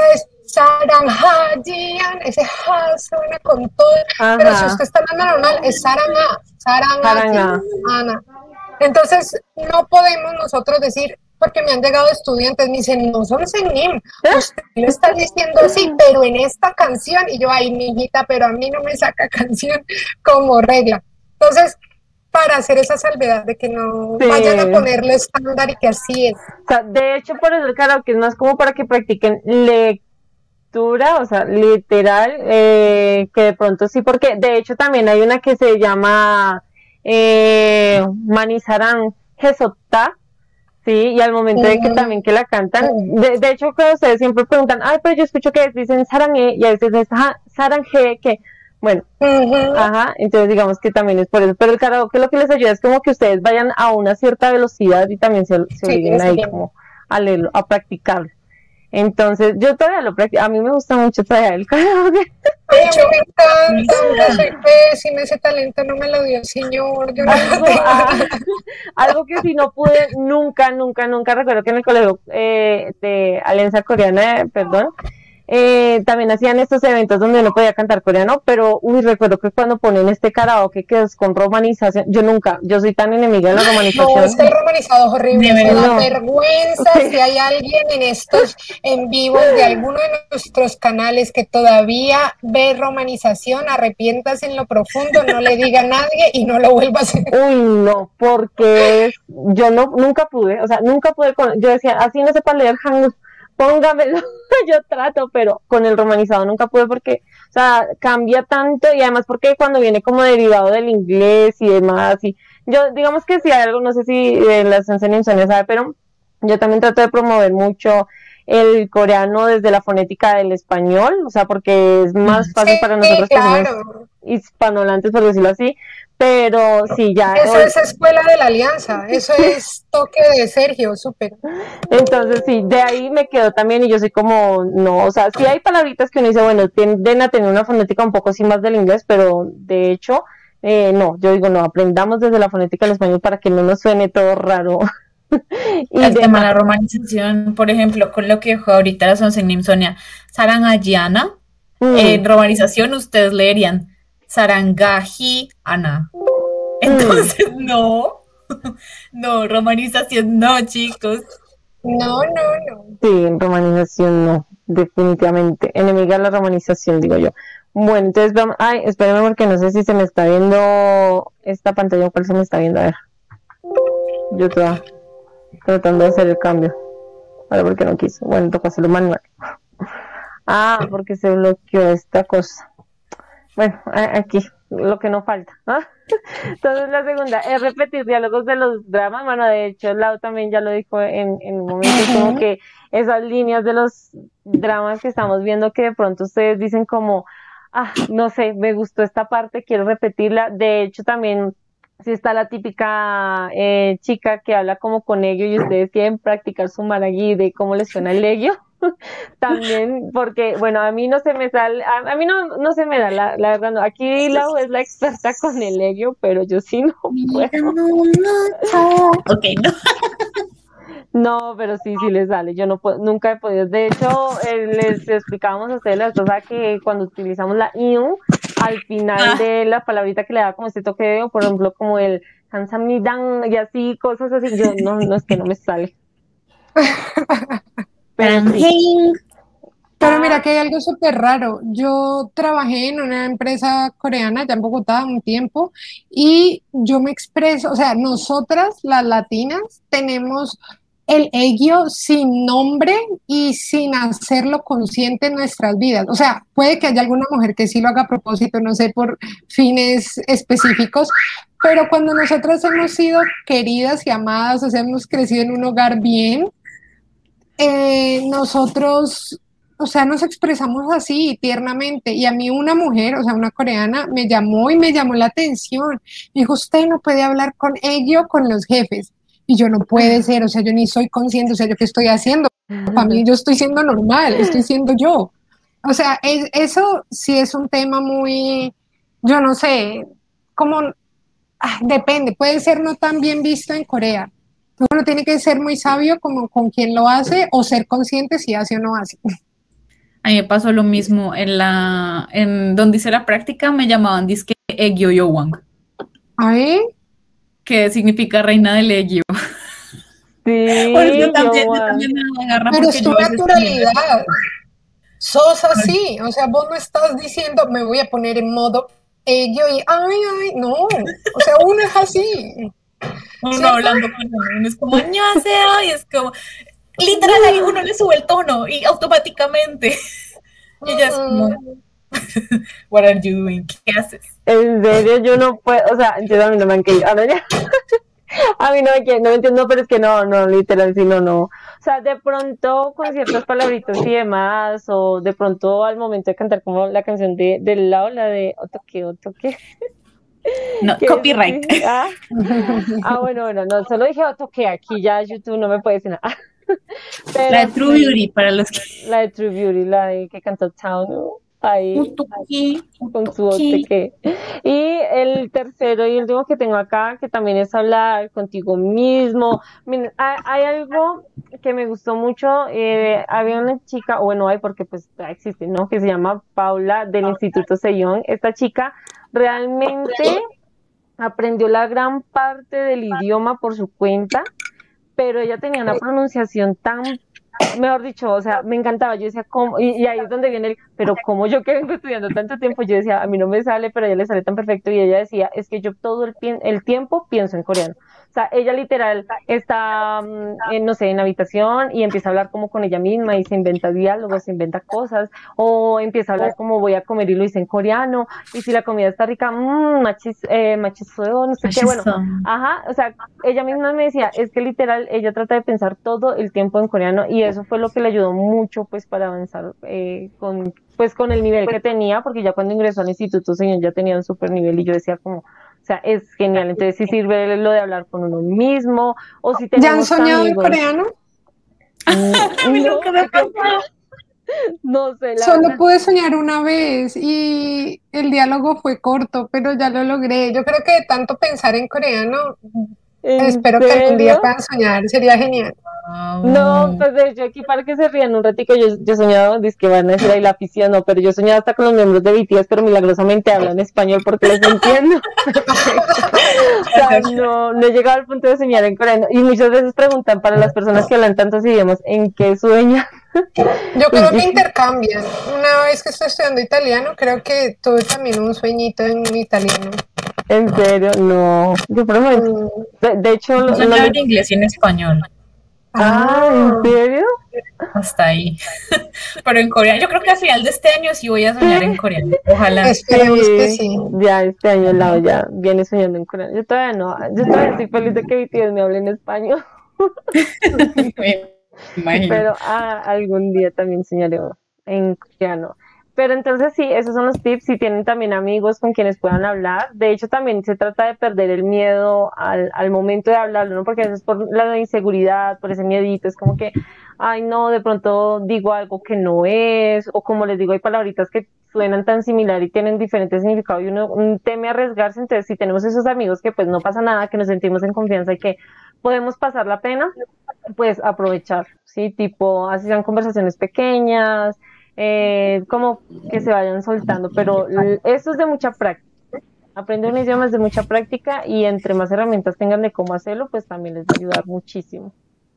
Speaker 3: Saranghajian, ese ja suena con todo,
Speaker 4: Ajá.
Speaker 3: pero si usted está hablando normal, es saranga, saranga, Ana. Entonces, no podemos nosotros decir, porque me han llegado estudiantes, me dicen, no son Sengnim, usted lo está diciendo así, pero en esta canción, y yo, ay, mijita, pero a mí no me saca canción como regla. Entonces, para hacer esa salvedad de que no sí. vayan a ponerle estándar y que así es.
Speaker 4: O sea, de hecho, por eso el karaoke es más como para que practiquen lectura, o sea, literal, eh, que de pronto sí, porque de hecho también hay una que se llama eh, Manizaran Jesotá, sí, y al momento uh-huh. de que también que la cantan, de, de hecho que ustedes siempre preguntan, ay, pero yo escucho que dicen Sarangé, y a veces es Sarangé, que bueno, uh-huh. ajá, entonces digamos que también es por eso, pero el karaoke lo que les ayuda es como que ustedes vayan a una cierta velocidad y también se, se obliguen sí, ahí bien. como a leerlo, a practicarlo. Entonces, yo todavía lo practico, a mí me gusta mucho todavía el karaoke.
Speaker 3: De hecho, me encanta, yo soy pésima, ese talento no me lo dio el Señor. Yo no
Speaker 4: algo, ah, algo que si no pude, nunca, nunca, nunca, recuerdo que en el colegio eh, de Alianza Coreana, perdón, Eh, también hacían estos eventos donde uno podía cantar coreano, pero uy, recuerdo que cuando ponen este karaoke que es con romanización, yo nunca, yo soy tan enemiga de la romanización.
Speaker 3: No, es que el romanizado es horrible, me da no. vergüenza sí. si hay alguien en estos en vivo de alguno de nuestros canales que todavía ve romanización, arrepiéntase en lo profundo, no le diga a nadie y no lo vuelva a hacer.
Speaker 4: Uy, no, porque yo no, nunca pude, o sea, nunca pude, con, yo decía, así no sepa leer hangul, póngamelo, yo trato, pero con el romanizado nunca pude porque, o sea, cambia tanto y además porque cuando viene como derivado del inglés y demás, y yo, digamos que si hay algo, no sé si eh, la Sensei Sonia sabe, pero yo también trato de promover mucho el coreano desde la fonética del español, o sea, porque es más fácil sí, para nosotros
Speaker 3: claro.
Speaker 4: que somos hispanohablantes, por decirlo así, pero sí, ya...
Speaker 3: Eso hoy... es escuela de la alianza, eso es toque de Sergio, súper.
Speaker 4: Entonces, sí, de ahí me quedo también y yo soy como, no, o sea, sí hay palabritas que uno dice, bueno, tienden a tener una fonética un poco así más del inglés, pero de hecho, eh, no, yo digo, no, aprendamos desde la fonética del español para que no nos suene todo raro.
Speaker 2: Y el de tema de la romanización, por ejemplo, con lo que dijo ahorita la Sonsengnim Sonia, Sarangayana, mm. en romanización ustedes leerían Sarangaji Ana. Entonces, mm. no, no, romanización no, chicos.
Speaker 3: No, no, no.
Speaker 4: Sí, romanización no, definitivamente. Enemiga a la romanización, digo yo. Bueno, entonces vamos, ay, espérenme porque no sé si se me está viendo esta pantalla o cuál se me está viendo, a ver. Yo toda tratando de hacer el cambio. Ahora porque no quiso. Bueno, toca hacerlo manual. Ah, porque se bloqueó esta cosa. Bueno, aquí, lo que no falta. ¿Ah? Entonces la segunda es repetir diálogos de los dramas. Bueno, de hecho, Lau también ya lo dijo en, en un momento, uh-huh. como que esas líneas de los dramas que estamos viendo que de pronto ustedes dicen como, ah, no sé, me gustó esta parte, quiero repetirla. De hecho, también si está la típica eh, chica que habla como con ello y ustedes quieren practicar su maragui de cómo les suena el ello. También, porque, bueno, a mí no se me sale, a, a mí no, no se me da, la, la verdad, no. Aquí Lau es la experta con el ello, pero yo sí no puedo.
Speaker 2: Ok, no.
Speaker 4: No, pero sí, sí les sale, yo no puedo, nunca he podido. De hecho, eh, les explicábamos a ustedes las dos que cuando utilizamos la iu, al final ah. de la palabrita que le da como este toque de, por ejemplo, como el Hansamidan y así, cosas así, yo no, no es que no me sale.
Speaker 3: Pero, sí. Pero mira que hay algo súper raro. Yo trabajé en una empresa coreana ya en Bogotá un tiempo y yo me expreso, o sea, nosotras las latinas tenemos el egio sin nombre y sin hacerlo consciente en nuestras vidas. O sea, puede que haya alguna mujer que sí lo haga a propósito, no sé, por fines específicos, pero cuando nosotras hemos sido queridas y amadas, o sea, hemos crecido en un hogar bien, Eh, nosotros, o sea, nos expresamos así tiernamente, y a mí una mujer, o sea, una coreana, me llamó y me llamó la atención, me dijo, usted no puede hablar con ello, con los jefes, y yo no puede ser, o sea, yo ni soy consciente, o sea, ¿yo qué estoy haciendo? Para mí yo estoy siendo normal, estoy siendo yo, o sea, es, eso sí es un tema muy, yo no sé, como, ah, depende, puede ser no tan bien visto en Corea. Uno tiene que ser muy sabio como con quien lo hace o ser consciente si hace o no hace.
Speaker 2: A mí me pasó lo mismo en la, en donde hice la práctica, me llamaban disque Egyo Yowang,
Speaker 3: ¿Ay?
Speaker 2: que significa reina del Egyo.
Speaker 4: Sí,
Speaker 2: Pues yo también, yo
Speaker 4: Yowan.
Speaker 2: también me agarra
Speaker 3: Pero
Speaker 2: porque
Speaker 3: es tu
Speaker 2: yo a veces también-
Speaker 3: naturalidad. Sos así, o sea, vos no estás diciendo me voy a poner en modo ello y ay, ay, no, o sea, uno es así.
Speaker 2: uno
Speaker 3: ¿Cierto?
Speaker 2: hablando con uno, uno es como, ña sea, y es como, literal, ahí uno le sube el tono y automáticamente. Y ella es como, what are you doing? ¿Qué haces?
Speaker 4: En serio, yo no puedo, o sea, yo a mí no me han querido. Ahora ya. A mí no me quieren, no me entiendo, pero es que no, no, literal, sí, no, no. O sea, de pronto con ciertas palabritas y demás, o de pronto al momento de cantar como la canción de del lado, la de Otoque, Otoque.
Speaker 2: No,
Speaker 4: ¿Qué
Speaker 2: copyright.
Speaker 4: es? Ah, ah, bueno, bueno, no, solo dije Otoque, aquí ya YouTube no me puede decir nada. Pero
Speaker 2: La de True
Speaker 4: sí,
Speaker 2: Beauty, para los que...
Speaker 4: la de True Beauty, la de que cantó Town, ¿no? Ahí.
Speaker 2: Utuki,
Speaker 4: Con su
Speaker 2: utuki.
Speaker 4: oteque. Y el tercero y último que tengo acá, que también es hablar contigo mismo. Miren, hay, hay algo que me gustó mucho. Eh, había una chica, o bueno, hay porque pues ya existe, ¿no? Que se llama Paula del Instituto Sejong. Esta chica realmente aprendió la gran parte del idioma por su cuenta, pero ella tenía una pronunciación tan, mejor dicho, o sea, me encantaba, yo decía, ¿cómo? Y, y ahí es donde viene el, pero como yo que vengo estudiando tanto tiempo, yo decía, a mí no me sale, pero a ella le sale tan perfecto, y ella decía, es que yo todo el, pien- el tiempo pienso en coreano. O sea, ella literal está, mm, en, no sé, en habitación y empieza a hablar como con ella misma y se inventa diálogos, se inventa cosas, o empieza a hablar como voy a comer y lo dice en coreano, y si la comida está rica, mmm, machis, eh, machizueo, no sé qué, bueno, ajá, o sea, ella misma me decía, es que literal, ella trata de pensar todo el tiempo en coreano y eso fue lo que le ayudó mucho pues para avanzar eh, con, pues con el nivel que tenía, porque ya cuando ingresó al instituto, señor, ya tenía un super nivel y yo decía como, o sea, es genial, entonces si sirve lo de hablar con uno mismo, o si
Speaker 3: ¿Ya han
Speaker 4: tenemos
Speaker 3: soñado en
Speaker 4: amigos.
Speaker 3: coreano?
Speaker 4: Mm,
Speaker 2: A mí
Speaker 4: no,
Speaker 2: nunca me ha pasado.
Speaker 4: no sé, la
Speaker 3: Solo
Speaker 4: verdad.
Speaker 3: pude soñar una vez y el diálogo fue corto, pero ya lo logré. Yo creo que de tanto pensar en coreano,
Speaker 4: ¿En
Speaker 3: espero que algún día
Speaker 4: serio?
Speaker 3: puedan soñar, sería genial.
Speaker 4: No, pues de hecho aquí para que se rían un ratico, yo, yo soñaba, dice que van a decir ahí la afición, no, pero yo soñaba hasta con los miembros de B T S, pero milagrosamente hablan español porque les entiendo. O sea, no, no he llegado al punto de soñar en coreano. Y muchas veces preguntan para las personas que hablan tantos idiomas, ¿en qué sueñan?
Speaker 3: Yo creo que intercambian. Una vez que estoy estudiando italiano, creo que tuve también un sueñito en italiano.
Speaker 4: En serio, no. Yo por ejemplo,
Speaker 3: Mm.
Speaker 4: de, de hecho,
Speaker 2: Yo
Speaker 4: lo-
Speaker 2: soñaba
Speaker 4: lo-
Speaker 2: en inglés y en español.
Speaker 4: ah, ¿en serio?
Speaker 2: Hasta ahí. Pero en coreano, yo creo que al final de este año sí voy a soñar en coreano. Ojalá.
Speaker 3: Esperemos que sí.
Speaker 4: Ya este año el lado ya viene soñando en coreano. Yo todavía no, yo todavía estoy feliz de que B T S me hable en español.
Speaker 2: Me imagino.
Speaker 4: Pero ah, algún día también enseñaré en coreano. Pero entonces sí, esos son los tips. Si tienen también amigos con quienes puedan hablar. De hecho, también se trata de perder el miedo al, al momento de hablarlo, ¿no? Porque a veces por la inseguridad, por ese miedito, es como que, ay, no, de pronto digo algo que no es, o como les digo, hay palabritas que suenan tan similar y tienen diferentes significados y uno un, teme arriesgarse. Entonces, si tenemos esos amigos que pues no pasa nada, que nos sentimos en confianza y que podemos pasar la pena, pues aprovechar, ¿sí? Tipo, así sean conversaciones pequeñas, eh, como que se vayan soltando, pero l- eso es de mucha práctica. Aprender un idioma es de mucha práctica y entre más herramientas tengan de cómo hacerlo, pues también les va a ayudar muchísimo.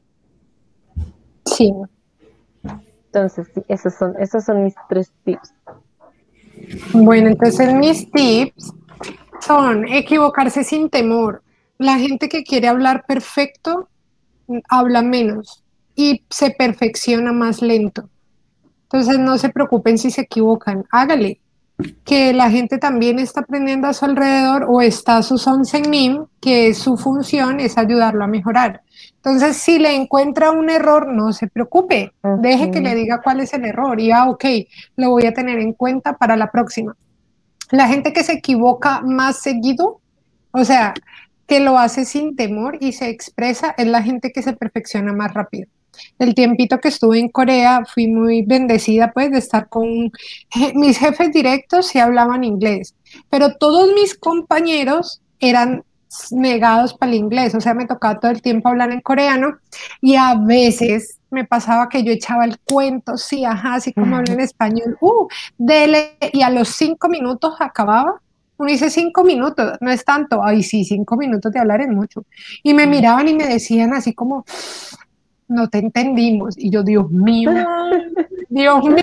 Speaker 3: Sí.
Speaker 4: Entonces, sí, esos son, esos son mis tres tips.
Speaker 3: Bueno, entonces mis tips son equivocarse sin temor. La gente que quiere hablar perfecto habla menos y se perfecciona más lento. Entonces no se preocupen si se equivocan, hágale. Que la gente también está aprendiendo a su alrededor o está su Sonsengnim, que su función es ayudarlo a mejorar. Entonces, si le encuentra un error, no se preocupe,
Speaker 4: Ujú.
Speaker 3: deje que le diga cuál es el error y, ah, ok, lo voy a tener en cuenta para la próxima. La gente que se equivoca más seguido, o sea, que lo hace sin temor y se expresa, es la gente que se perfecciona más rápido. El tiempito que estuve en Corea fui muy bendecida pues de estar con je- mis jefes directos y hablaban inglés, pero todos mis compañeros eran negados para el inglés, o sea, me tocaba todo el tiempo hablar en coreano y a veces me pasaba que yo echaba el cuento, sí, ajá, así como hablo en español, uh, dele, y a los cinco minutos acababa. Uno dice cinco minutos, no es tanto, ay sí, cinco minutos de hablar es mucho. Y me miraban y me decían así como, no te entendimos. Y yo, Dios mío, Dios mío,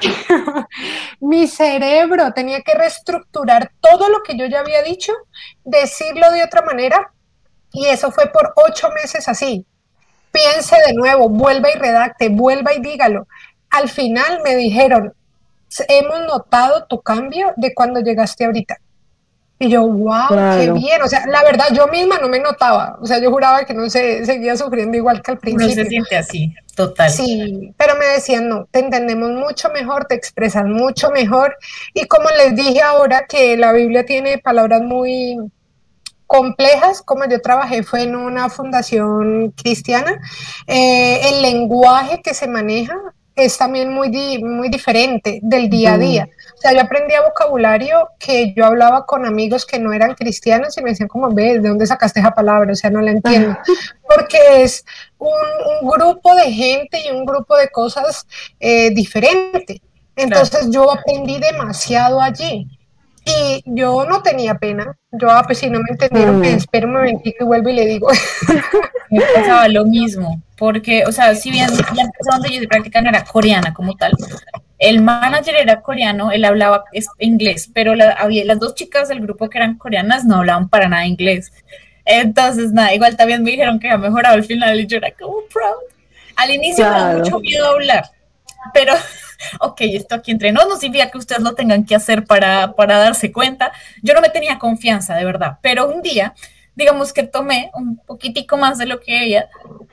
Speaker 3: mi cerebro tenía que reestructurar todo lo que yo ya había dicho, decirlo de otra manera, y eso fue por ocho meses así. Piense de nuevo, vuelva y redacte, vuelva y dígalo. Al final me dijeron, hemos notado tu cambio de cuando llegaste ahorita. Y yo, wow, claro, qué bien. O sea, la verdad, yo misma no me notaba. O sea, yo juraba que no sé, seguía sufriendo igual que al principio.
Speaker 2: No se siente así, total.
Speaker 3: Sí, pero me decían, no, te entendemos mucho mejor, te expresas mucho mejor. Y como les dije ahora, que la Biblia tiene palabras muy complejas, como yo trabajé fue en una fundación cristiana, eh, el lenguaje que se maneja es también muy, di muy diferente del día a día. O sea, yo aprendía vocabulario que yo hablaba con amigos que no eran cristianos y me decían como, ves, ¿de dónde sacaste esa palabra? O sea, no la entiendo. Porque es un, un grupo de gente y un grupo de cosas eh, diferente. Entonces claro, yo aprendí demasiado allí. Y yo no tenía pena. Yo, ah, pues si no me entendieron, mm. pues espero un momentito y vuelvo y le digo.
Speaker 2: Me pasaba lo mismo, porque, o sea, si bien la empresa donde yo estoy practicando era coreana como tal, el manager era coreano, él hablaba inglés, pero la, había, las dos chicas del grupo que eran coreanas no hablaban para nada inglés. Entonces, nada, igual también me dijeron que había mejorado al final y yo era como proud. Al inicio claro, me da mucho miedo hablar, pero... ok, esto aquí entre nos no significa que ustedes lo tengan que hacer para, para darse cuenta. Yo no me tenía confianza, de verdad, pero un día, digamos que tomé un poquitico más de lo que ella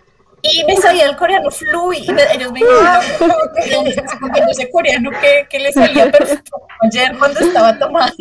Speaker 2: y me salía el coreano fluid y me, ellos me dijeron, escondiendo ese coreano que, que le salía perfecto ayer cuando estaba tomando.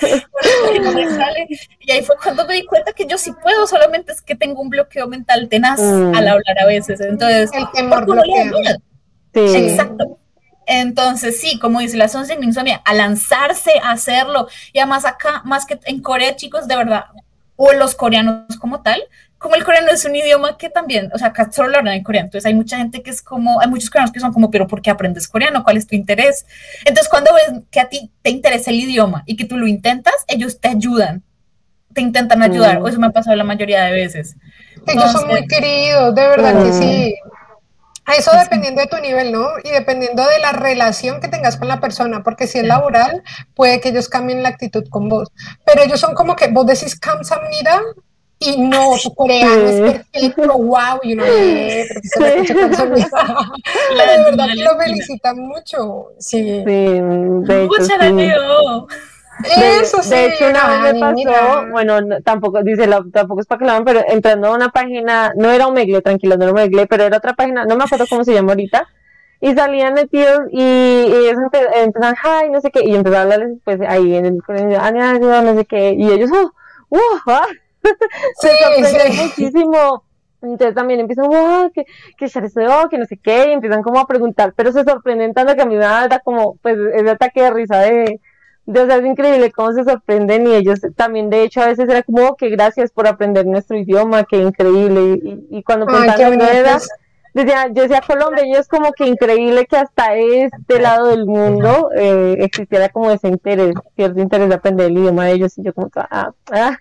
Speaker 2: No me sale. Y ahí fue cuando me di cuenta que yo sí puedo, solamente es que tengo un bloqueo mental tenaz mm. al hablar a veces. Entonces,
Speaker 3: el temor bloqueo.
Speaker 2: Sí. Exacto. Entonces, sí, como dice la Sonseng Nimsonia, a lanzarse a hacerlo. Y además acá, más que en Corea, chicos, de verdad, o los coreanos como tal, como el coreano es un idioma que también, o sea, acá solo lo hablan en coreano. Entonces hay mucha gente que es como, hay muchos coreanos que son como, pero ¿por qué aprendes coreano? ¿Cuál es tu interés? Entonces, cuando ves que a ti te interesa el idioma y que tú lo intentas, ellos te ayudan, te intentan ayudar. Mm. O eso me ha pasado la mayoría de veces.
Speaker 3: Ellos Entonces, son muy queridos, de verdad mm. que sí. Eso dependiendo de tu nivel, ¿no? Y dependiendo de la relación que tengas con la persona, porque si es laboral, puede que ellos cambien la actitud con vos. Pero ellos son como que vos decís kamsamnida y no, tu coreano es perfecto, wow, y uno, eh, pero que se le escucha kamsamnida. De verdad que lo felicitan mucho. Sí.
Speaker 4: Sí, de hecho, sí.
Speaker 3: Eso sí.
Speaker 4: De hecho, una vez me pasó, mira. bueno, no, tampoco, dice, la, tampoco es para que la vean, pero entrando a una página, no era Omegle, tranquilo, no era Omegle, pero era otra página, no me acuerdo cómo se llama ahorita, y salían metidos y, y ellos empezaban, ay, no sé qué, y empezaban a hablarles, pues, ahí en el colegio, no sé qué, y ellos, oh, wow, ah, se sorprenden sí. muchísimo. Entonces también empiezan, wow, que, que oh, que no sé qué, y empiezan como a preguntar, pero se sorprenden tanto que a mí me da como, pues, ese ataque de risa de... De, o sea, es increíble cómo se sorprenden y ellos también, de hecho, a veces era como, oh, que gracias por aprender nuestro idioma, qué increíble. Y, y cuando preguntaban la edad, decía, yo decía Colombia, y es como que increíble que hasta este lado del mundo eh, existiera como ese interés, cierto interés de aprender el idioma de ellos. Y yo como, ah, ah.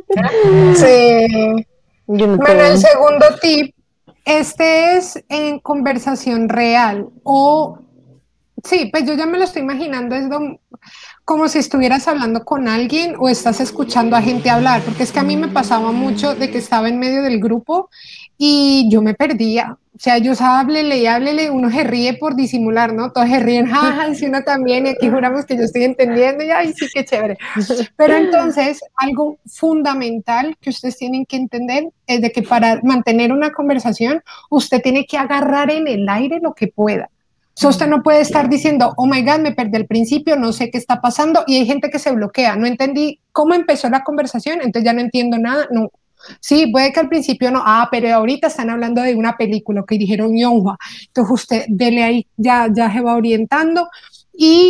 Speaker 3: Sí. No bueno, el segundo tip, este es en conversación real o... Sí, pues yo ya me lo estoy imaginando, es como si estuvieras hablando con alguien o estás escuchando a gente hablar, porque es que a mí me pasaba mucho de que estaba en medio del grupo y yo me perdía. O sea, ellos háblele y háblele, uno se ríe por disimular, ¿no? Todos se ríen, jaja, y si uno también, y aquí juramos que yo estoy entendiendo, y ay, sí, qué chévere. Pero entonces, algo fundamental que ustedes tienen que entender es de que para mantener una conversación, usted tiene que agarrar en el aire lo que pueda. So, usted no puede estar diciendo, oh my God, me perdí el principio, no sé qué está pasando, y hay gente que se bloquea, no entendí cómo empezó la conversación, entonces ya no entiendo nada, no. Sí, puede que al principio no, ah, pero ahorita están hablando de una película que dijeron Yonghua, entonces usted dele ahí, ya, ya se va orientando, y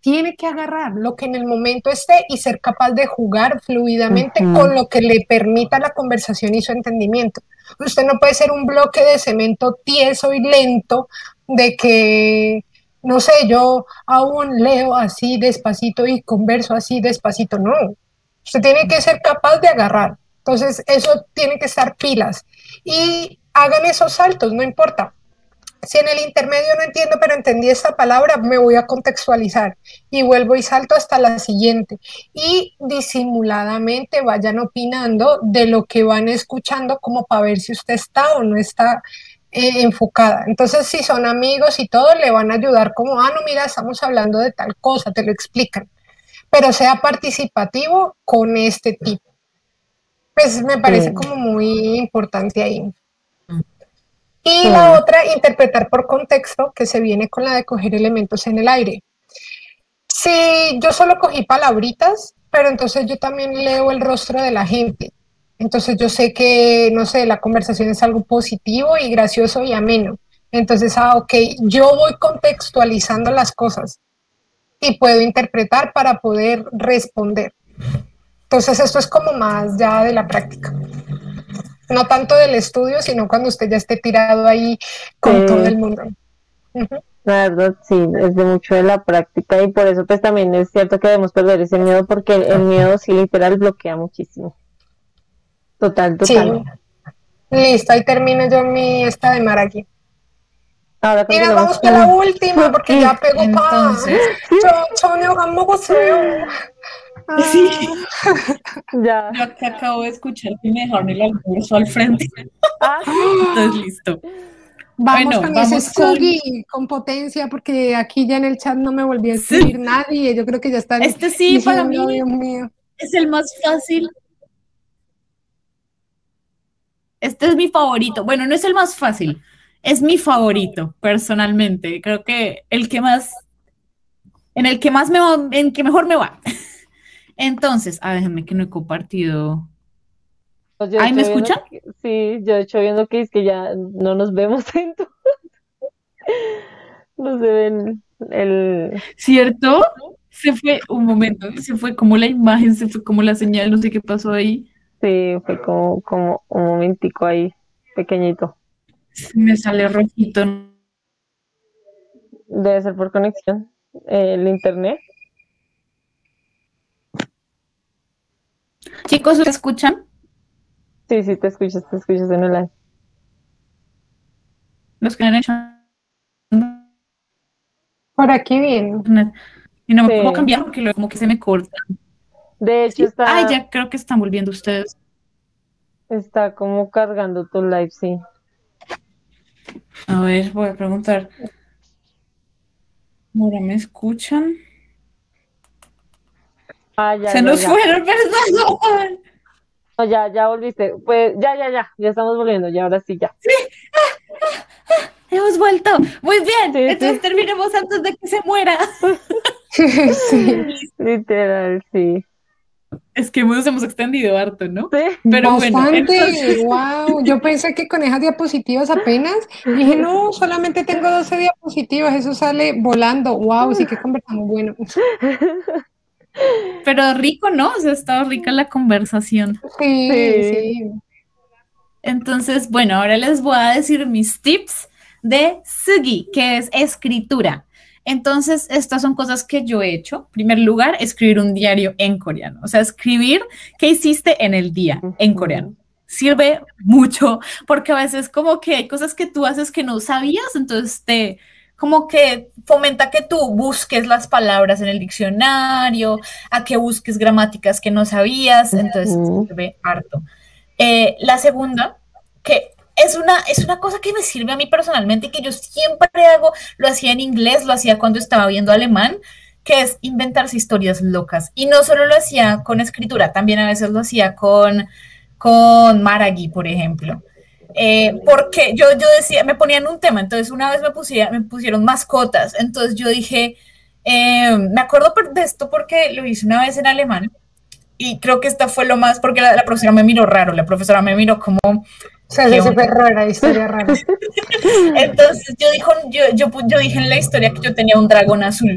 Speaker 3: tiene que agarrar lo que en el momento esté y ser capaz de jugar fluidamente uh-huh. con lo que le permita la conversación y su entendimiento. Usted no puede ser un bloque de cemento tieso y lento de que, no sé, yo aún leo así despacito y converso así despacito. No, usted tiene que ser capaz de agarrar. Entonces, eso tiene que estar pilas. Y hagan esos saltos, no importa. Si en el intermedio no entiendo, pero entendí esta palabra, me voy a contextualizar y vuelvo y salto hasta la siguiente. Y disimuladamente vayan opinando de lo que van escuchando como para ver si usted está o no está eh, enfocada. Entonces, si son amigos y todo, le van a ayudar como, ah, no, mira, estamos hablando de tal cosa, te lo explican. Pero sea participativo con este tipo. Pues me parece sí. como muy importante ahí. Y sí. la otra, interpretar por contexto, que se viene con la de coger elementos en el aire. Si yo solo cogí palabritas, pero entonces yo también leo el rostro de la gente. Entonces yo sé que, no sé, la conversación es algo positivo y gracioso y ameno. Entonces, ah, ok, yo voy contextualizando las cosas y puedo interpretar para poder responder. Entonces esto es como más ya de la práctica. No tanto del estudio, sino cuando usted ya esté tirado ahí con sí. todo el mundo. Uh-huh.
Speaker 4: La verdad, sí, es de mucho de la práctica y por eso pues también es cierto que debemos perder ese miedo porque el, el miedo sí literal bloquea muchísimo. Total, total.
Speaker 3: Sí. Listo, ahí termino yo mi esta de mar aquí. Ahora mira, vamos con la última porque ya pegó
Speaker 2: entonces
Speaker 3: pa.
Speaker 2: Sí. Ya. Yo acá acabo de escuchar que me dejaron el almuerzo al frente.
Speaker 4: Ah,
Speaker 2: entonces listo.
Speaker 3: Vamos bueno, con vamos ese Sugi con... con potencia porque aquí ya en el chat no me volvió a escribir sí. nadie. Yo creo que ya están.
Speaker 2: Este sí, diciendo, para mí Dios mío. Es el más fácil. Este es mi favorito. Bueno, no es el más fácil. Es mi favorito, personalmente. Creo que el que más, en el que más me va, en que mejor me va. Entonces, ah, déjenme que no he compartido.
Speaker 4: Pues
Speaker 2: ¿Ahí me escuchan?
Speaker 4: Que, sí, yo he hecho viendo que es que ya no nos vemos en todo. No se ven el...
Speaker 2: ¿Cierto? Se fue un momento, se fue como la imagen, se fue como la señal, no sé qué pasó ahí.
Speaker 4: Sí, fue como, como un momentico ahí, pequeñito.
Speaker 2: Me sale rojito.
Speaker 4: Debe ser por conexión. Eh, el internet.
Speaker 2: Chicos, ¿se escuchan?
Speaker 4: Sí, sí, te escuchas, te escuchas en el live.
Speaker 2: Los que han hecho.
Speaker 3: Por aquí bien.
Speaker 2: Y no me sí. puedo cambiar porque luego como que se me corta.
Speaker 4: De hecho, ¿sí? está.
Speaker 2: Ay, ya creo que están volviendo ustedes.
Speaker 4: Está como cargando tu live, sí.
Speaker 2: A ver, voy a preguntar. ¿Ahora me escuchan?
Speaker 4: Ah, ya,
Speaker 2: Se
Speaker 4: ya,
Speaker 2: nos
Speaker 4: ya.
Speaker 2: fueron, perdón.
Speaker 4: No, ya, ya volviste. Pues ya, ya, ya. Ya estamos volviendo. Ya, ahora sí, ya.
Speaker 2: Sí. Ah, ah, ah. Hemos vuelto. Muy bien. Sí, entonces sí. terminemos antes de que se muera.
Speaker 3: Sí.
Speaker 4: Literal, sí.
Speaker 2: Es que nos hemos extendido harto, ¿no?
Speaker 3: Sí.
Speaker 2: Pero
Speaker 3: bastante,
Speaker 2: bueno. Entonces...
Speaker 3: wow. Yo pensé que con esas diapositivas apenas. Dije, no, solamente tengo doce diapositivas. Eso sale volando. Wow, sí que conversamos bueno.
Speaker 2: Pero rico, ¿no? O sea, ha estado rica la conversación.
Speaker 3: Sí, sí, sí.
Speaker 2: Entonces, bueno, ahora les voy a decir mis tips de Sugi, que es escritura. Entonces, estas son cosas que yo he hecho. En primer lugar, escribir un diario en coreano. O sea, escribir qué hiciste en el día en coreano. Sirve mucho porque a veces como que hay cosas que tú haces que no sabías, entonces te... como que fomenta que tú busques las palabras en el diccionario, a que busques gramáticas que no sabías, entonces uh-huh. sirve harto. Eh, la segunda, que es una, es una cosa que me sirve a mí personalmente y que yo siempre hago, lo hacía en inglés, lo hacía cuando estaba viendo alemán, que es inventarse historias locas. Y no solo lo hacía con escritura, también a veces lo hacía con, con Maragi, por ejemplo. Eh, porque yo, yo decía, me ponían un tema, entonces una vez me, pusía, me pusieron mascotas, entonces yo dije, eh, me acuerdo de esto porque lo hice una vez en alemán y creo que esta fue lo más, porque la, la profesora me miró raro, la profesora me miró como...
Speaker 3: O sea, es súper rara, historia rara.
Speaker 2: Entonces yo, dijo, yo, yo, yo dije en la historia que yo tenía un dragón azul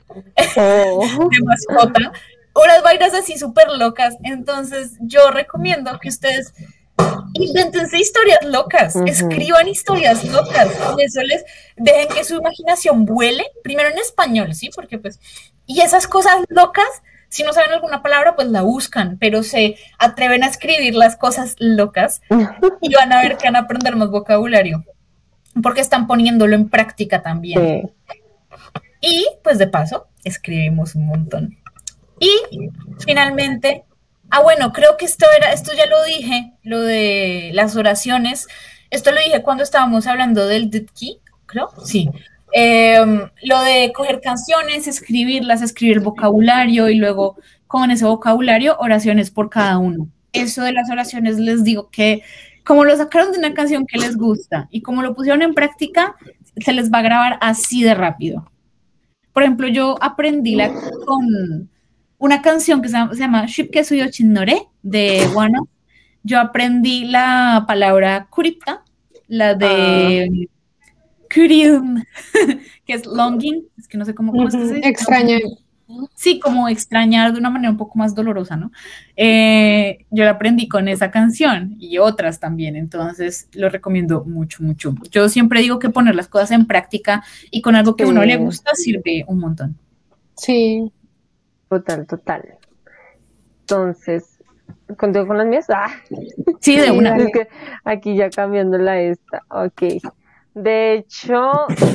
Speaker 2: oh. de mascota, unas vainas así súper locas. Entonces yo recomiendo que ustedes invéntense historias locas, uh-huh. escriban historias locas, y eso les dejen que su imaginación vuele, primero en español, ¿sí? Porque pues, y esas cosas locas, si no saben alguna palabra, pues la buscan, pero se atreven a escribir las cosas locas y van a ver que van a aprender más vocabulario, porque están poniéndolo en práctica también. Sí. Y pues de paso, escribimos un montón. Y finalmente, ah bueno, creo que esto era, esto ya lo dije, lo de las oraciones, esto lo dije cuando estábamos hablando del Ditki, creo, sí. Eh, lo de coger canciones, escribirlas, escribir vocabulario y luego con ese vocabulario oraciones por cada uno. Eso de las oraciones les digo que como lo sacaron de una canción que les gusta y como lo pusieron en práctica, se les va a grabar así de rápido. Por ejemplo, yo aprendí la, con una canción que se llama, se llama Shipke Suyo Chinnore de Wano. Yo aprendí la palabra kuripta, la de... Uh. Curium, que es longing, es que no sé cómo, cómo es que se dice.
Speaker 3: Extrañar.
Speaker 2: Sí, como extrañar de una manera un poco más dolorosa, ¿no? Eh, yo la aprendí con esa canción y otras también, entonces lo recomiendo mucho, mucho. Yo siempre digo que poner las cosas en práctica y con algo que a uno le gusta sirve un montón.
Speaker 3: Sí.
Speaker 4: Total, total. Entonces, ¿contigo con las mías? Ah.
Speaker 2: Sí, de una.
Speaker 4: Es que aquí ya cambiándola esta, ok. De hecho,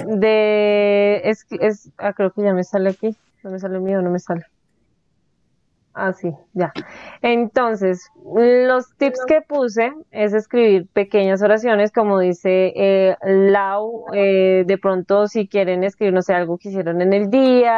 Speaker 4: de es, es ah, creo que ya me sale aquí, no me sale el mío, no me sale. Ah, sí, ya. Entonces, los tips que puse es escribir pequeñas oraciones, como dice eh, Lau, eh, de pronto si quieren escribir, no sé, algo que hicieron en el día,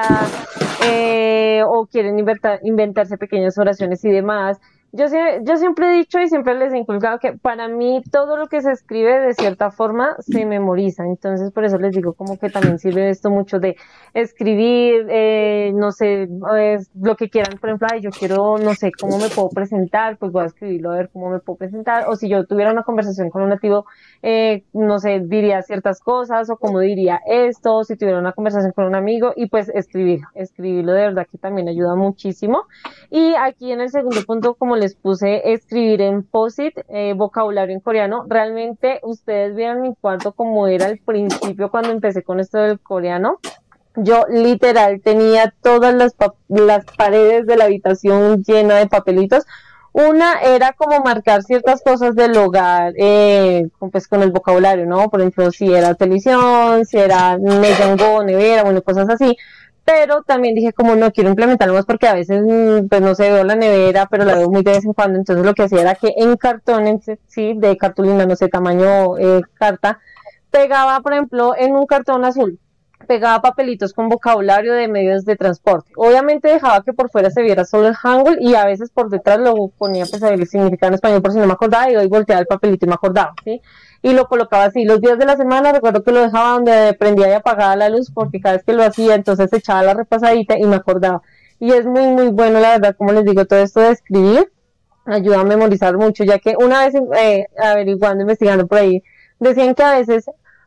Speaker 4: eh, o quieren inventar, inventarse pequeñas oraciones y demás. Yo, yo siempre he dicho y siempre les he inculcado que para mí todo lo que se escribe de cierta forma se memoriza, entonces por eso les digo como que también sirve esto mucho de escribir, eh, no sé, eh, lo que quieran, por ejemplo, ay, yo quiero, no sé, cómo me puedo presentar, pues voy a escribirlo a ver cómo me puedo presentar, o si yo tuviera una conversación con un nativo, eh, no sé, diría ciertas cosas, o cómo diría esto, o si tuviera una conversación con un amigo, y pues escribirlo, escribirlo de verdad que también ayuda muchísimo. Y aquí en el segundo punto, como les puse, escribir en post-it, eh, vocabulario en coreano. Realmente ustedes vieron mi cuarto como era al principio cuando empecé con esto del coreano. Yo literal tenía todas las, las paredes de la habitación llenas de papelitos. Una era como marcar ciertas cosas del hogar, eh, pues con el vocabulario, ¿no? Por ejemplo, si era televisión, si era nejango, nevera, bueno, cosas así. Pero también dije como no quiero implementarlo más porque a veces pues no sé, veo la nevera pero la veo muy de vez en cuando, entonces lo que hacía era que en cartón, sí, de cartulina, no sé, tamaño eh, carta, pegaba por ejemplo en un cartón azul, pegaba papelitos con vocabulario de medios de transporte, obviamente dejaba que por fuera se viera solo el hangul y a veces por detrás lo ponía pues a ver el significado en español por si no me acordaba y hoy volteaba el papelito y me acordaba, ¿sí? Y lo colocaba así, los días de la semana recuerdo que lo dejaba donde prendía y apagaba la luz porque cada vez que lo hacía entonces echaba la repasadita y me acordaba, y es muy muy bueno la verdad, como les digo, todo esto de escribir ayuda a memorizar mucho, ya que una vez eh, averiguando, investigando por ahí, decían que a veces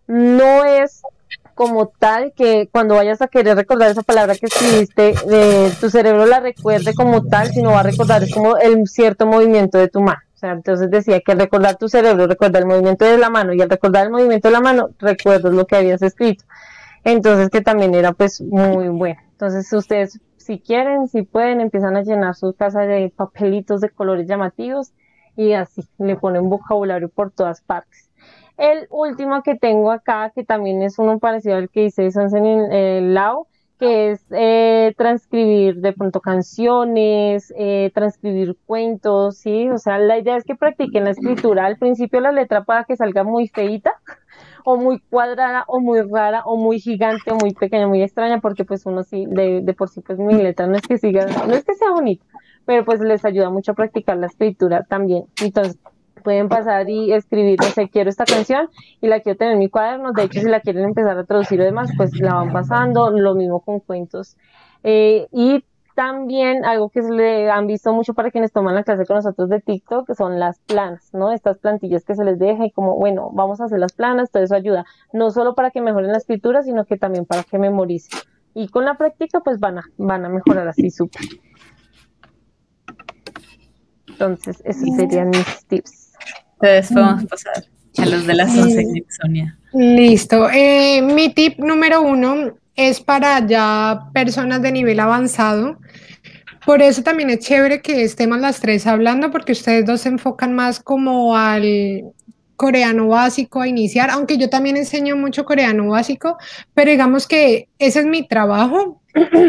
Speaker 4: no es como tal que cuando vayas a querer recordar esa palabra que escribiste, eh, tu cerebro la recuerde como tal, sino va a recordar es como el cierto movimiento de tu mano. O sea, entonces decía que al recordar tu cerebro, recuerda el movimiento de la mano, y al recordar el movimiento de la mano, recuerdas lo que habías escrito. Entonces, que también era pues muy bueno. Entonces, ustedes, si quieren, si pueden, empiezan a llenar su casa de papelitos de colores llamativos y así, le ponen vocabulario por todas partes. El último que tengo acá, que también es uno parecido al que dice Sansen en el Lao, que es eh, transcribir de pronto canciones, eh, transcribir cuentos, ¿sí? O sea, la idea es que practiquen la escritura. Al principio la letra para que salga muy feíta, o muy cuadrada, o muy rara, o muy gigante, o muy pequeña, muy extraña, porque pues uno sí, de, de por sí, pues mi letra no es que siga, no es que sea bonita, pero pues les ayuda mucho a practicar la escritura también. Entonces, pueden pasar y escribir, no sé, quiero esta canción y la quiero tener en mi cuaderno, de hecho si la quieren empezar a traducir o demás, pues la van pasando, lo mismo con cuentos. Eh, y también algo que se le han visto mucho para quienes toman la clase con nosotros de TikTok, que son las planas, ¿no? Estas plantillas que se les deja y como, bueno, vamos a hacer las planas, todo eso ayuda, no solo para que mejoren la escritura, sino que también para que memoricen. y con la práctica pues van a, van a mejorar así súper. Entonces, esos serían mis tips.
Speaker 2: Entonces vamos a pasar a los de la Sonsegnim, Sonia.
Speaker 3: Listo. Eh, mi tip número uno es para ya personas de nivel avanzado. Por eso también es chévere que estemos las tres hablando, porque ustedes dos se enfocan más como al coreano básico a iniciar, aunque yo también enseño mucho coreano básico, pero digamos que ese es mi trabajo.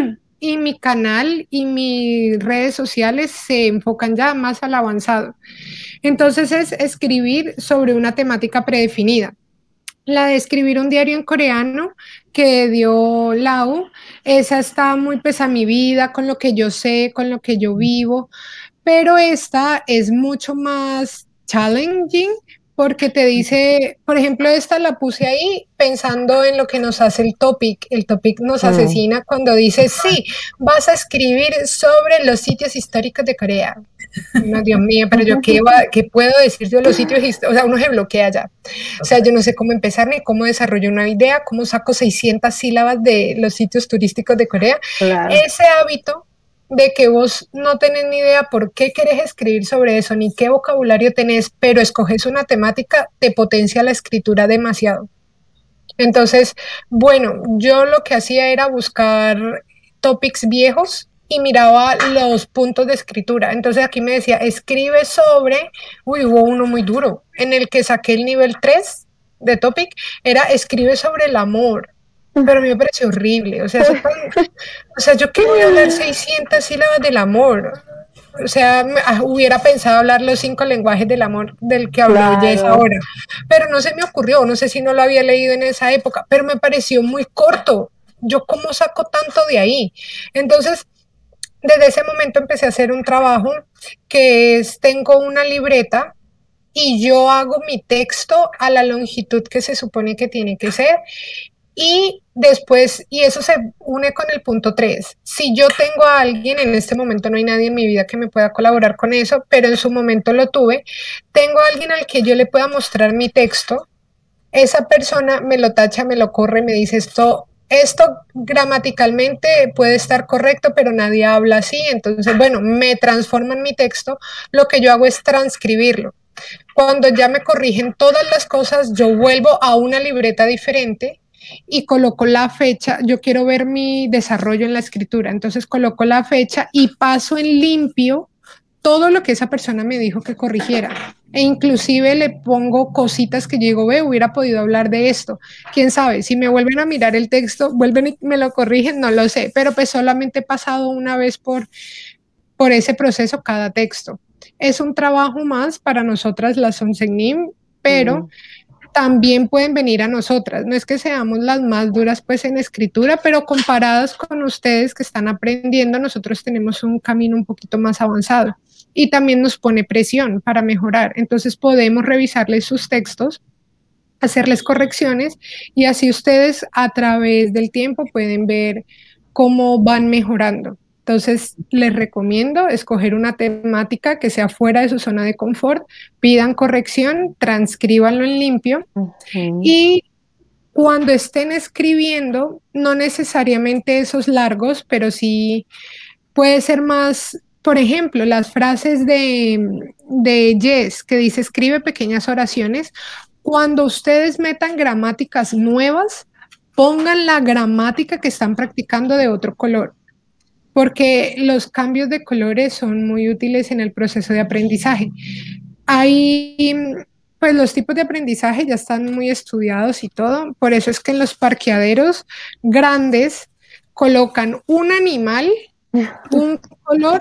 Speaker 3: Y mi canal y mis redes sociales se enfocan ya más al avanzado. Entonces es escribir sobre una temática predefinida. La de escribir un diario en coreano que dio Lau, esa está muy pues a mi vida, con lo que yo sé, con lo que yo vivo, pero esta es mucho más challenging porque te dice, por ejemplo, esta la puse ahí pensando en lo que nos hace el topic. El topic nos asesina cuando dice, sí, vas a escribir sobre los sitios históricos de Corea. No, Dios mío, pero yo qué, va, qué puedo decir yo de los sitios históricos, o sea, uno se bloquea ya. O sea, yo no sé cómo empezar ni cómo desarrollo una idea, cómo saco seiscientas sílabas de los sitios turísticos de Corea. Claro. Ese hábito de que vos no tenés ni idea por qué querés escribir sobre eso, ni qué vocabulario tenés, pero escoges una temática, te potencia la escritura demasiado. Entonces, bueno, yo lo que hacía era buscar topics viejos y miraba los puntos de escritura. Entonces aquí me decía, escribe sobre, uy, hubo uno muy duro, en el que saqué el nivel tres de topic, era escribe sobre el amor. Pero a mí me pareció horrible, o sea, eso tan, o sea, yo qué voy a hablar seiscientas sílabas del amor, o sea, me, ah, hubiera pensado hablar los cinco lenguajes del amor del que habló claro. Jess ahora, pero no se me ocurrió, no sé si no lo había leído en esa época, pero me pareció muy corto, yo cómo saco tanto de ahí. Entonces, desde ese momento empecé a hacer un trabajo que es, tengo una libreta y yo hago mi texto a la longitud que se supone que tiene que ser. Y después, y eso se une con el punto tres, si yo tengo a alguien, en este momento no hay nadie en mi vida que me pueda colaborar con eso, pero en su momento lo tuve, tengo a alguien al que yo le pueda mostrar mi texto, esa persona me lo tacha, me lo corre, me dice esto, esto gramaticalmente puede estar correcto, pero nadie habla así, entonces bueno, me transforma en mi texto, lo que yo hago es transcribirlo. Cuando ya me corrigen todas las cosas, yo vuelvo a una libreta diferente y coloco la fecha, yo quiero ver mi desarrollo en la escritura, entonces coloco la fecha y paso en limpio todo lo que esa persona me dijo que corrigiera, e inclusive le pongo cositas que yo digo, ve, hubiera podido hablar de esto, quién sabe, si me vuelven a mirar el texto, vuelven y me lo corrigen, no lo sé, pero pues solamente he pasado una vez por, por ese proceso cada texto. Es un trabajo más para nosotras las Sonsegnim, pero mm. también pueden venir a nosotras. No es que seamos las más duras pues en escritura, pero comparadas con ustedes que están aprendiendo, nosotros tenemos un camino un poquito más avanzado y también nos pone presión para mejorar. Entonces podemos revisarles sus textos, hacerles correcciones y así ustedes a través del tiempo pueden ver cómo van mejorando. Entonces, les recomiendo escoger una temática que sea fuera de su zona de confort, pidan corrección, transcríbanlo en limpio uh-huh. y cuando estén escribiendo, no necesariamente esos largos, pero sí puede ser más, por ejemplo, las frases de, de Jess, que dice escribe pequeñas oraciones, cuando ustedes metan gramáticas nuevas, pongan la gramática que están practicando de otro color. Porque los cambios de colores son muy útiles en el proceso de aprendizaje. Hay, pues los tipos de aprendizaje ya están muy estudiados y todo, por eso es que en los parqueaderos grandes colocan un animal, un color,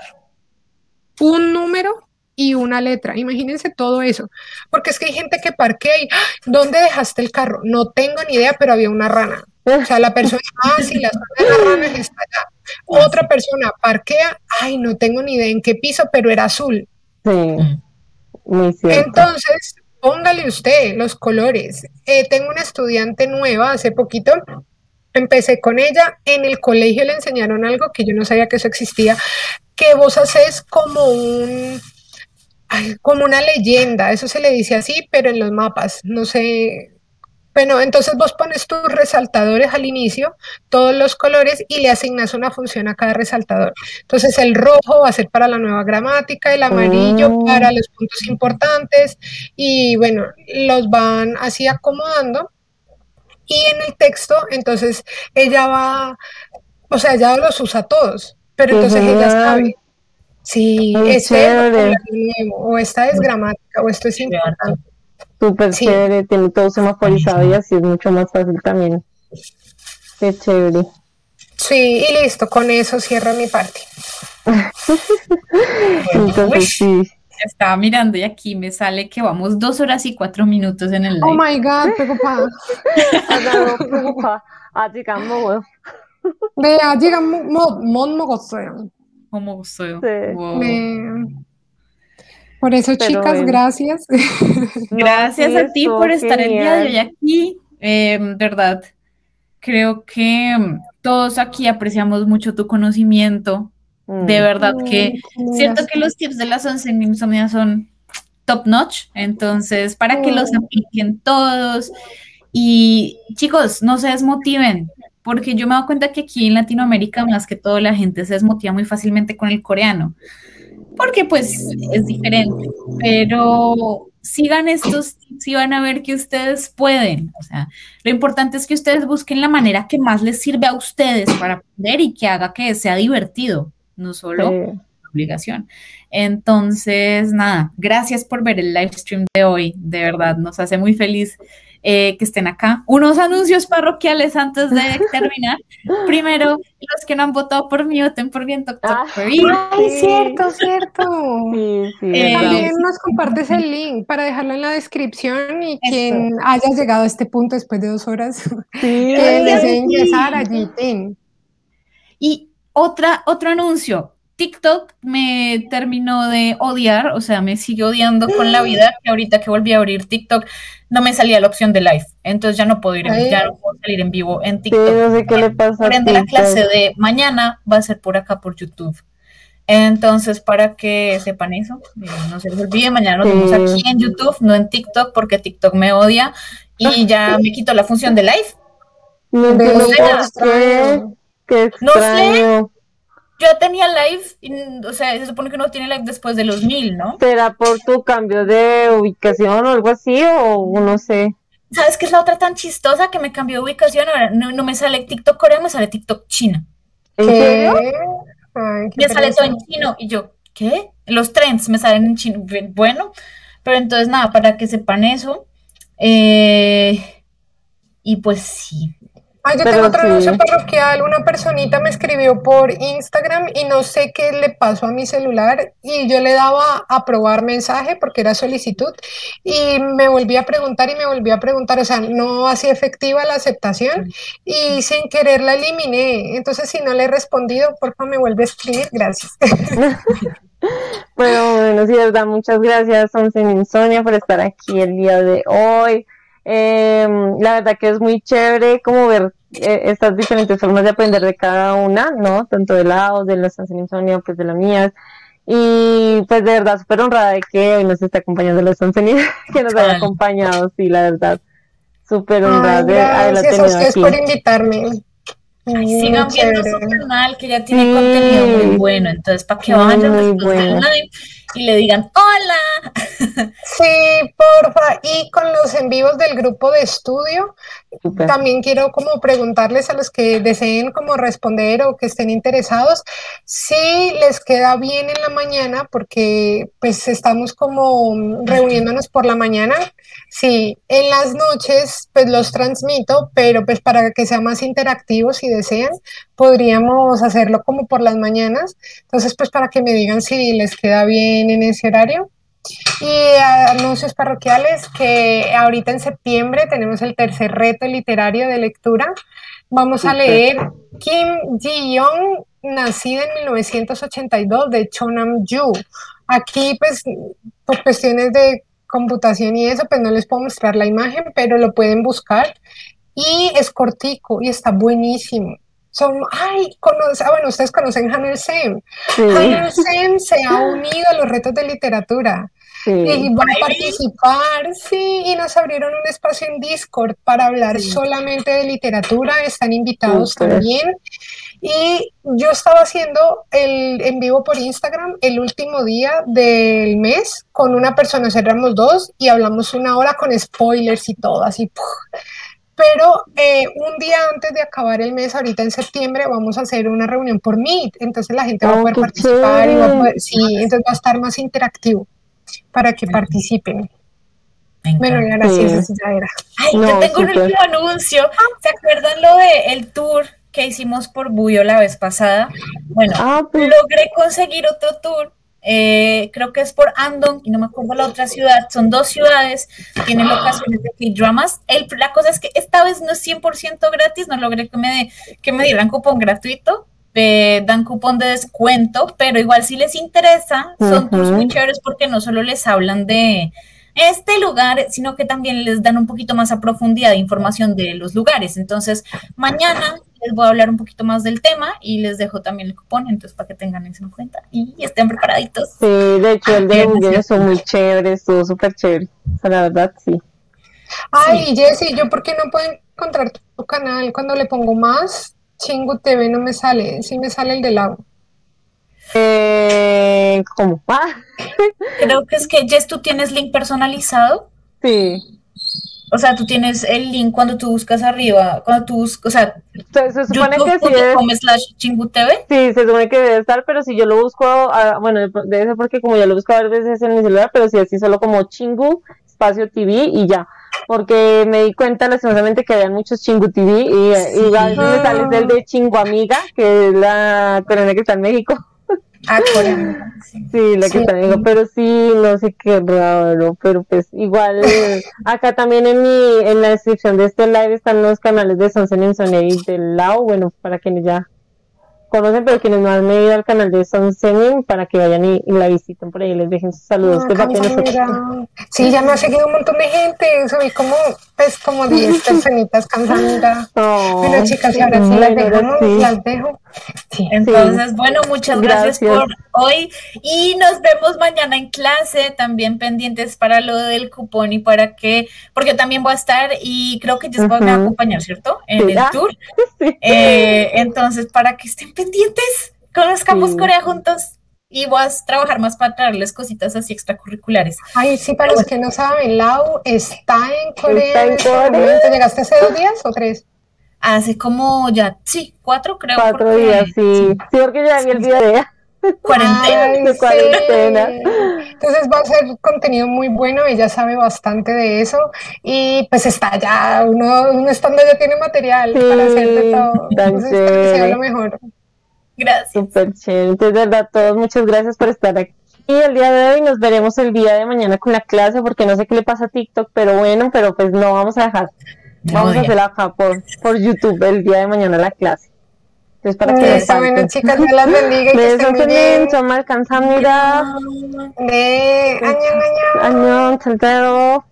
Speaker 3: un número y una letra. Imagínense todo eso, porque es que hay gente que parquea y ¿dónde dejaste el carro? No tengo ni idea, pero había una rana. O sea, la persona, ah, sí, la zona de las ranas está allá. Otra persona parquea, ay, no tengo ni idea en qué piso, pero era azul.
Speaker 4: Sí, muy cierto.
Speaker 3: Entonces, póngale usted los colores. Eh, tengo una estudiante nueva, hace poquito, empecé con ella, en el colegio le enseñaron algo que yo no sabía que eso existía, que vos haces como un, ay, como una leyenda, eso se le dice así, pero en los mapas, no sé Bueno, entonces vos pones tus resaltadores al inicio, todos los colores, y le asignas una función a cada resaltador. Entonces el rojo va a ser para la nueva gramática, el amarillo
Speaker 4: Mm.
Speaker 3: para los puntos importantes, y bueno, los van así acomodando. Y en el texto, entonces ella va, o sea, ella los usa todos, pero
Speaker 4: Qué
Speaker 3: entonces ella
Speaker 4: genial.
Speaker 3: sabe si
Speaker 4: Muy
Speaker 3: este es
Speaker 4: chévere.
Speaker 3: vocabulario nuevo, o esta es gramática, o esto es importante.
Speaker 4: Súper
Speaker 3: Sí.
Speaker 4: chévere, tiene todo semaforizado y así es mucho más fácil también. Qué chévere.
Speaker 3: Sí, y listo, con eso cierro mi parte.
Speaker 4: Entonces sí.
Speaker 2: Estaba mirando y aquí me sale que vamos dos horas y cuatro minutos en el live.
Speaker 3: Oh my God, preocupada.
Speaker 4: 하나로 배고파. 아직 안 먹어요.
Speaker 3: 네, 아직 안 먹, 못, 못 먹었어요.
Speaker 2: ¿Cómo soy?
Speaker 4: Sí.
Speaker 2: Wow.
Speaker 3: 네. Por eso,
Speaker 4: Pero
Speaker 3: chicas,
Speaker 4: bueno.
Speaker 3: gracias.
Speaker 2: Gracias
Speaker 4: No, sí,
Speaker 2: a ti
Speaker 4: estuvo
Speaker 2: por estar el día de hoy
Speaker 4: genial.
Speaker 2: aquí. Eh, verdad, creo que mm, todos aquí apreciamos mucho tu conocimiento. De
Speaker 4: Mm.
Speaker 2: verdad que
Speaker 3: Ay, qué
Speaker 2: siento
Speaker 3: lindas.
Speaker 2: que los tips de las once en Insomnia son top notch, entonces para que los
Speaker 3: Mm.
Speaker 2: apliquen todos. Y chicos, no se desmotiven, porque yo me he dado cuenta que aquí en Latinoamérica más que todo la gente se desmotiva muy fácilmente con el coreano, porque pues es diferente, pero sigan estos tips y van a ver que ustedes pueden. O sea, lo importante es que ustedes busquen la manera que más les sirve a ustedes para aprender y que haga que sea divertido, no solo
Speaker 4: Sí.
Speaker 2: obligación. Entonces, nada, gracias por ver el live stream de hoy, de verdad, nos hace muy feliz eh, que estén acá. Unos anuncios parroquiales antes de terminar. Primero, los que no han votado por mí, voten por bien Tok Tok
Speaker 4: Ah,
Speaker 2: Free.
Speaker 3: Ay,
Speaker 4: Sí.
Speaker 3: cierto, cierto.
Speaker 4: Sí, sí,
Speaker 2: Eh,
Speaker 4: verdad.
Speaker 3: También nos compartes el link para dejarlo en la descripción y
Speaker 2: Eso.
Speaker 3: quien haya llegado a este punto después de dos horas,
Speaker 4: Sí,
Speaker 3: que
Speaker 2: Gracias,
Speaker 3: desee
Speaker 2: sí.
Speaker 3: ingresar allí. ten.
Speaker 2: Y otra, otro anuncio. TikTok me terminó de odiar, o sea, me sigue odiando con la vida, que ahorita que volví a abrir TikTok no me salía la opción de live, entonces ya no puedo ir, en-
Speaker 3: Ay.
Speaker 2: ya no puedo salir en vivo en
Speaker 4: Sí,
Speaker 2: TikTok.
Speaker 4: no sé qué le pasa
Speaker 2: Por
Speaker 4: a
Speaker 2: ende, la
Speaker 4: TikTok.
Speaker 2: clase de mañana va a ser por acá, por YouTube. Entonces, para que sepan eso, eh, no se les olvide, mañana nos
Speaker 4: Sí.
Speaker 2: vemos aquí en YouTube, no en TikTok, porque TikTok me odia y ya me quitó la función de live.
Speaker 4: No
Speaker 3: Ve,
Speaker 4: entiendo
Speaker 2: sé.
Speaker 3: qué
Speaker 4: por qué.
Speaker 3: extraño.
Speaker 4: Qué
Speaker 2: No sé.
Speaker 4: extraño.
Speaker 2: Yo tenía live, y, o sea, se supone que uno tiene live después de los mil, ¿no?
Speaker 4: ¿Será por tu cambio de ubicación o algo así? O no sé.
Speaker 2: ¿Sabes qué es la otra tan chistosa que me cambió de ubicación? Ahora no, no me sale TikTok Corea, me sale TikTok China.
Speaker 4: ¿En
Speaker 3: ¿Qué?
Speaker 4: serio?
Speaker 3: Ay, qué
Speaker 2: Me sale todo en
Speaker 3: pereza.
Speaker 2: chino y yo, ¿qué? Los trends me salen en chino. Bueno, pero entonces nada, para que sepan eso. Eh, y pues sí.
Speaker 3: Ay, yo
Speaker 4: Pero
Speaker 3: tengo otro
Speaker 4: sí.
Speaker 3: anuncio parroquial. Una personita me escribió por Instagram y no sé qué le pasó a mi celular y yo le daba a aprobar mensaje porque era solicitud y me volví a preguntar y me volví a preguntar, o sea, no hacía efectiva la aceptación y sin querer la eliminé. Entonces, si no le he respondido, por favor me vuelve a escribir. Gracias.
Speaker 4: Pero bueno, sí, verdad, muchas gracias, Once en Insomnia, por estar aquí el día de hoy. Eh, la verdad que es muy chévere como ver eh, estas diferentes formas de aprender de cada una, ¿no? Tanto de lados, de las Once en Insomnia, pues de las mías. Y pues de verdad, súper honrada de que hoy nos esté acompañando los Once en Insomnia, que nos haya
Speaker 2: Vale.
Speaker 4: acompañado, sí, la verdad. Súper honrada
Speaker 3: Ay,
Speaker 4: de haberla
Speaker 3: gracias a
Speaker 4: tenido
Speaker 3: ustedes
Speaker 4: aquí.
Speaker 3: por invitarme.
Speaker 2: Ay,
Speaker 3: Muy
Speaker 2: sigan viendo su
Speaker 3: chévere.
Speaker 2: canal que ya tiene
Speaker 4: Sí.
Speaker 2: contenido muy bueno. Entonces, para que
Speaker 4: Muy,
Speaker 2: vayan
Speaker 4: muy
Speaker 2: después del
Speaker 4: bueno.
Speaker 2: live y le digan hola.
Speaker 3: Sí, porfa. Y con los en vivos del grupo de estudio,
Speaker 4: Súper.
Speaker 3: también quiero como preguntarles a los que deseen como responder o que estén interesados, si les queda bien en la mañana, porque pues estamos como reuniéndonos por la mañana. Sí, en las noches pues los transmito, pero pues para que sea más interactivo, si desean, podríamos hacerlo como por las mañanas. Entonces pues para que me digan si les queda bien en ese horario. Y anuncios parroquiales que ahorita en septiembre tenemos el tercer reto literario de lectura. Vamos a
Speaker 4: Súper.
Speaker 3: leer Kim Ji-young, nacida en mil novecientos ochenta y dos, de Chonam-ju. Aquí, pues, por cuestiones de computación y eso, pues no les puedo mostrar la imagen, pero lo pueden buscar. Y es cortico y está buenísimo. Son, ay, conoce, ah, bueno, ustedes conocen Hanel Sem.
Speaker 4: Sí.
Speaker 3: Hanel Sem se ha unido a los retos de literatura. Sí. Y van a participar, sí, y nos abrieron un espacio en Discord para hablar sí. solamente de literatura, están invitados Super. también. Y yo estaba haciendo el en vivo por Instagram el último día del mes con una persona, cerramos dos y hablamos una hora con spoilers y todo, así. ¡puf! Pero eh, un día antes de acabar el mes, ahorita en septiembre, vamos a hacer una reunión por Meet, entonces la gente oh, va a poder participar y va a poder, sí, entonces va a estar más interactivo para que participen. Bueno, gracias,
Speaker 2: sí. ya era. Ay, no, yo tengo super. un último anuncio. ¿Se acuerdan lo de el tour que hicimos por Buyo la vez pasada? Bueno, ah, pues. logré conseguir otro tour. Eh, creo que es por Andong y no me acuerdo la otra ciudad, son dos ciudades, tienen locaciones de K-dramas. La cosa es que esta vez no es cien por ciento gratis, no logré que me, de, que me dieran cupón gratuito, eh, dan cupón de descuento, pero igual si les interesa, son uh-huh. tours muy chéveres porque no solo les hablan de este lugar, sino que también les dan un poquito más a profundidad de información de los lugares. Entonces, mañana les voy a hablar un poquito más del tema y les dejo también el cupón, entonces para que tengan eso en cuenta y estén preparaditos.
Speaker 4: Sí, de hecho el de Buyo son muy chéveres, estuvo súper chévere, o sea, la verdad, sí.
Speaker 3: Ay, sí. Jessy, ¿yo por qué no puedo encontrar tu canal? Cuando le pongo más, Chingu T V no me sale, sí me sale el del lago.
Speaker 4: Eh, ¿Cómo? Ah.
Speaker 2: Creo que es que, Jess, ¿tú tienes link personalizado?
Speaker 4: Sí.
Speaker 2: O sea, tú tienes el link cuando tú buscas arriba, cuando tú buscas, o sea,
Speaker 4: se, se supone que sí es,
Speaker 2: slash Chingu T V.
Speaker 4: Sí, se supone que debe estar, pero si yo lo busco, ah, bueno, debe ser porque como yo lo busco varias veces en mi celular, pero si así solo como Chingu, espacio T V y ya. Porque me di cuenta lastimosamente que habían muchos Chingu T V y, sí. y a veces me sale el de Chingu Amiga, que es la coreana que está en México.
Speaker 2: Ah, coreana. Sí,
Speaker 4: sí la que sí. está en México, pero sí, no sé qué raro, pero pues igual, acá también en mi, en la descripción de este live están los canales de Sonsen Insomnia y del Lao, bueno, para quienes ya conocen, pero quienes no han ido al canal de Sonsen, para que vayan y, y la visiten por ahí, les dejen sus saludos.
Speaker 3: Ah, que sí, ya me ha seguido un montón de gente, subí como, pues, como diez personitas cansando. Oh, bueno, chicas, y ahora sí las dejamos, sí. las dejo.
Speaker 2: Sí, entonces, sí. bueno, muchas gracias, gracias por hoy y nos vemos mañana en clase, también pendientes para lo del cupón y para que, porque también voy a estar y creo que ellos uh-huh. van a acompañar, ¿cierto? En ¿Sí? el tour. Sí. Eh, entonces, para que estén pendientes, conozcamos sí. Corea juntos y voy a trabajar más para traerles cositas así extracurriculares.
Speaker 3: Ay, sí, para los que no saben, Lau está en Corea. ¿Está en Corea? ¿Te llegaste hace dos días o tres?
Speaker 2: Hace como ya, sí, cuatro creo.
Speaker 4: Cuatro días, sí. sí. Sí, porque ya vi el video de
Speaker 2: cuarentena.
Speaker 3: Ay, de cuarentena. Sí. Entonces va a ser contenido muy bueno, ella sabe bastante de eso y pues está ya, uno, uno estando ya tiene material sí, para hacer de todo. Entonces para que sea lo mejor.
Speaker 2: Gracias.
Speaker 4: Súper chévere. Entonces, de verdad, todos muchas gracias por estar aquí. Y el día de hoy nos veremos el día de mañana con la clase, porque no sé qué le pasa a TikTok, pero bueno, pero pues no vamos a dejar. Vamos a hacerla acá por, por YouTube el día de mañana la clase. Entonces, para que
Speaker 3: eso, bueno, chicas, Dios las bendiga y que estén muy bien.
Speaker 4: 정말 감사합니다.
Speaker 3: 네, 안녕, 안녕.
Speaker 4: 안녕, 잘 자요.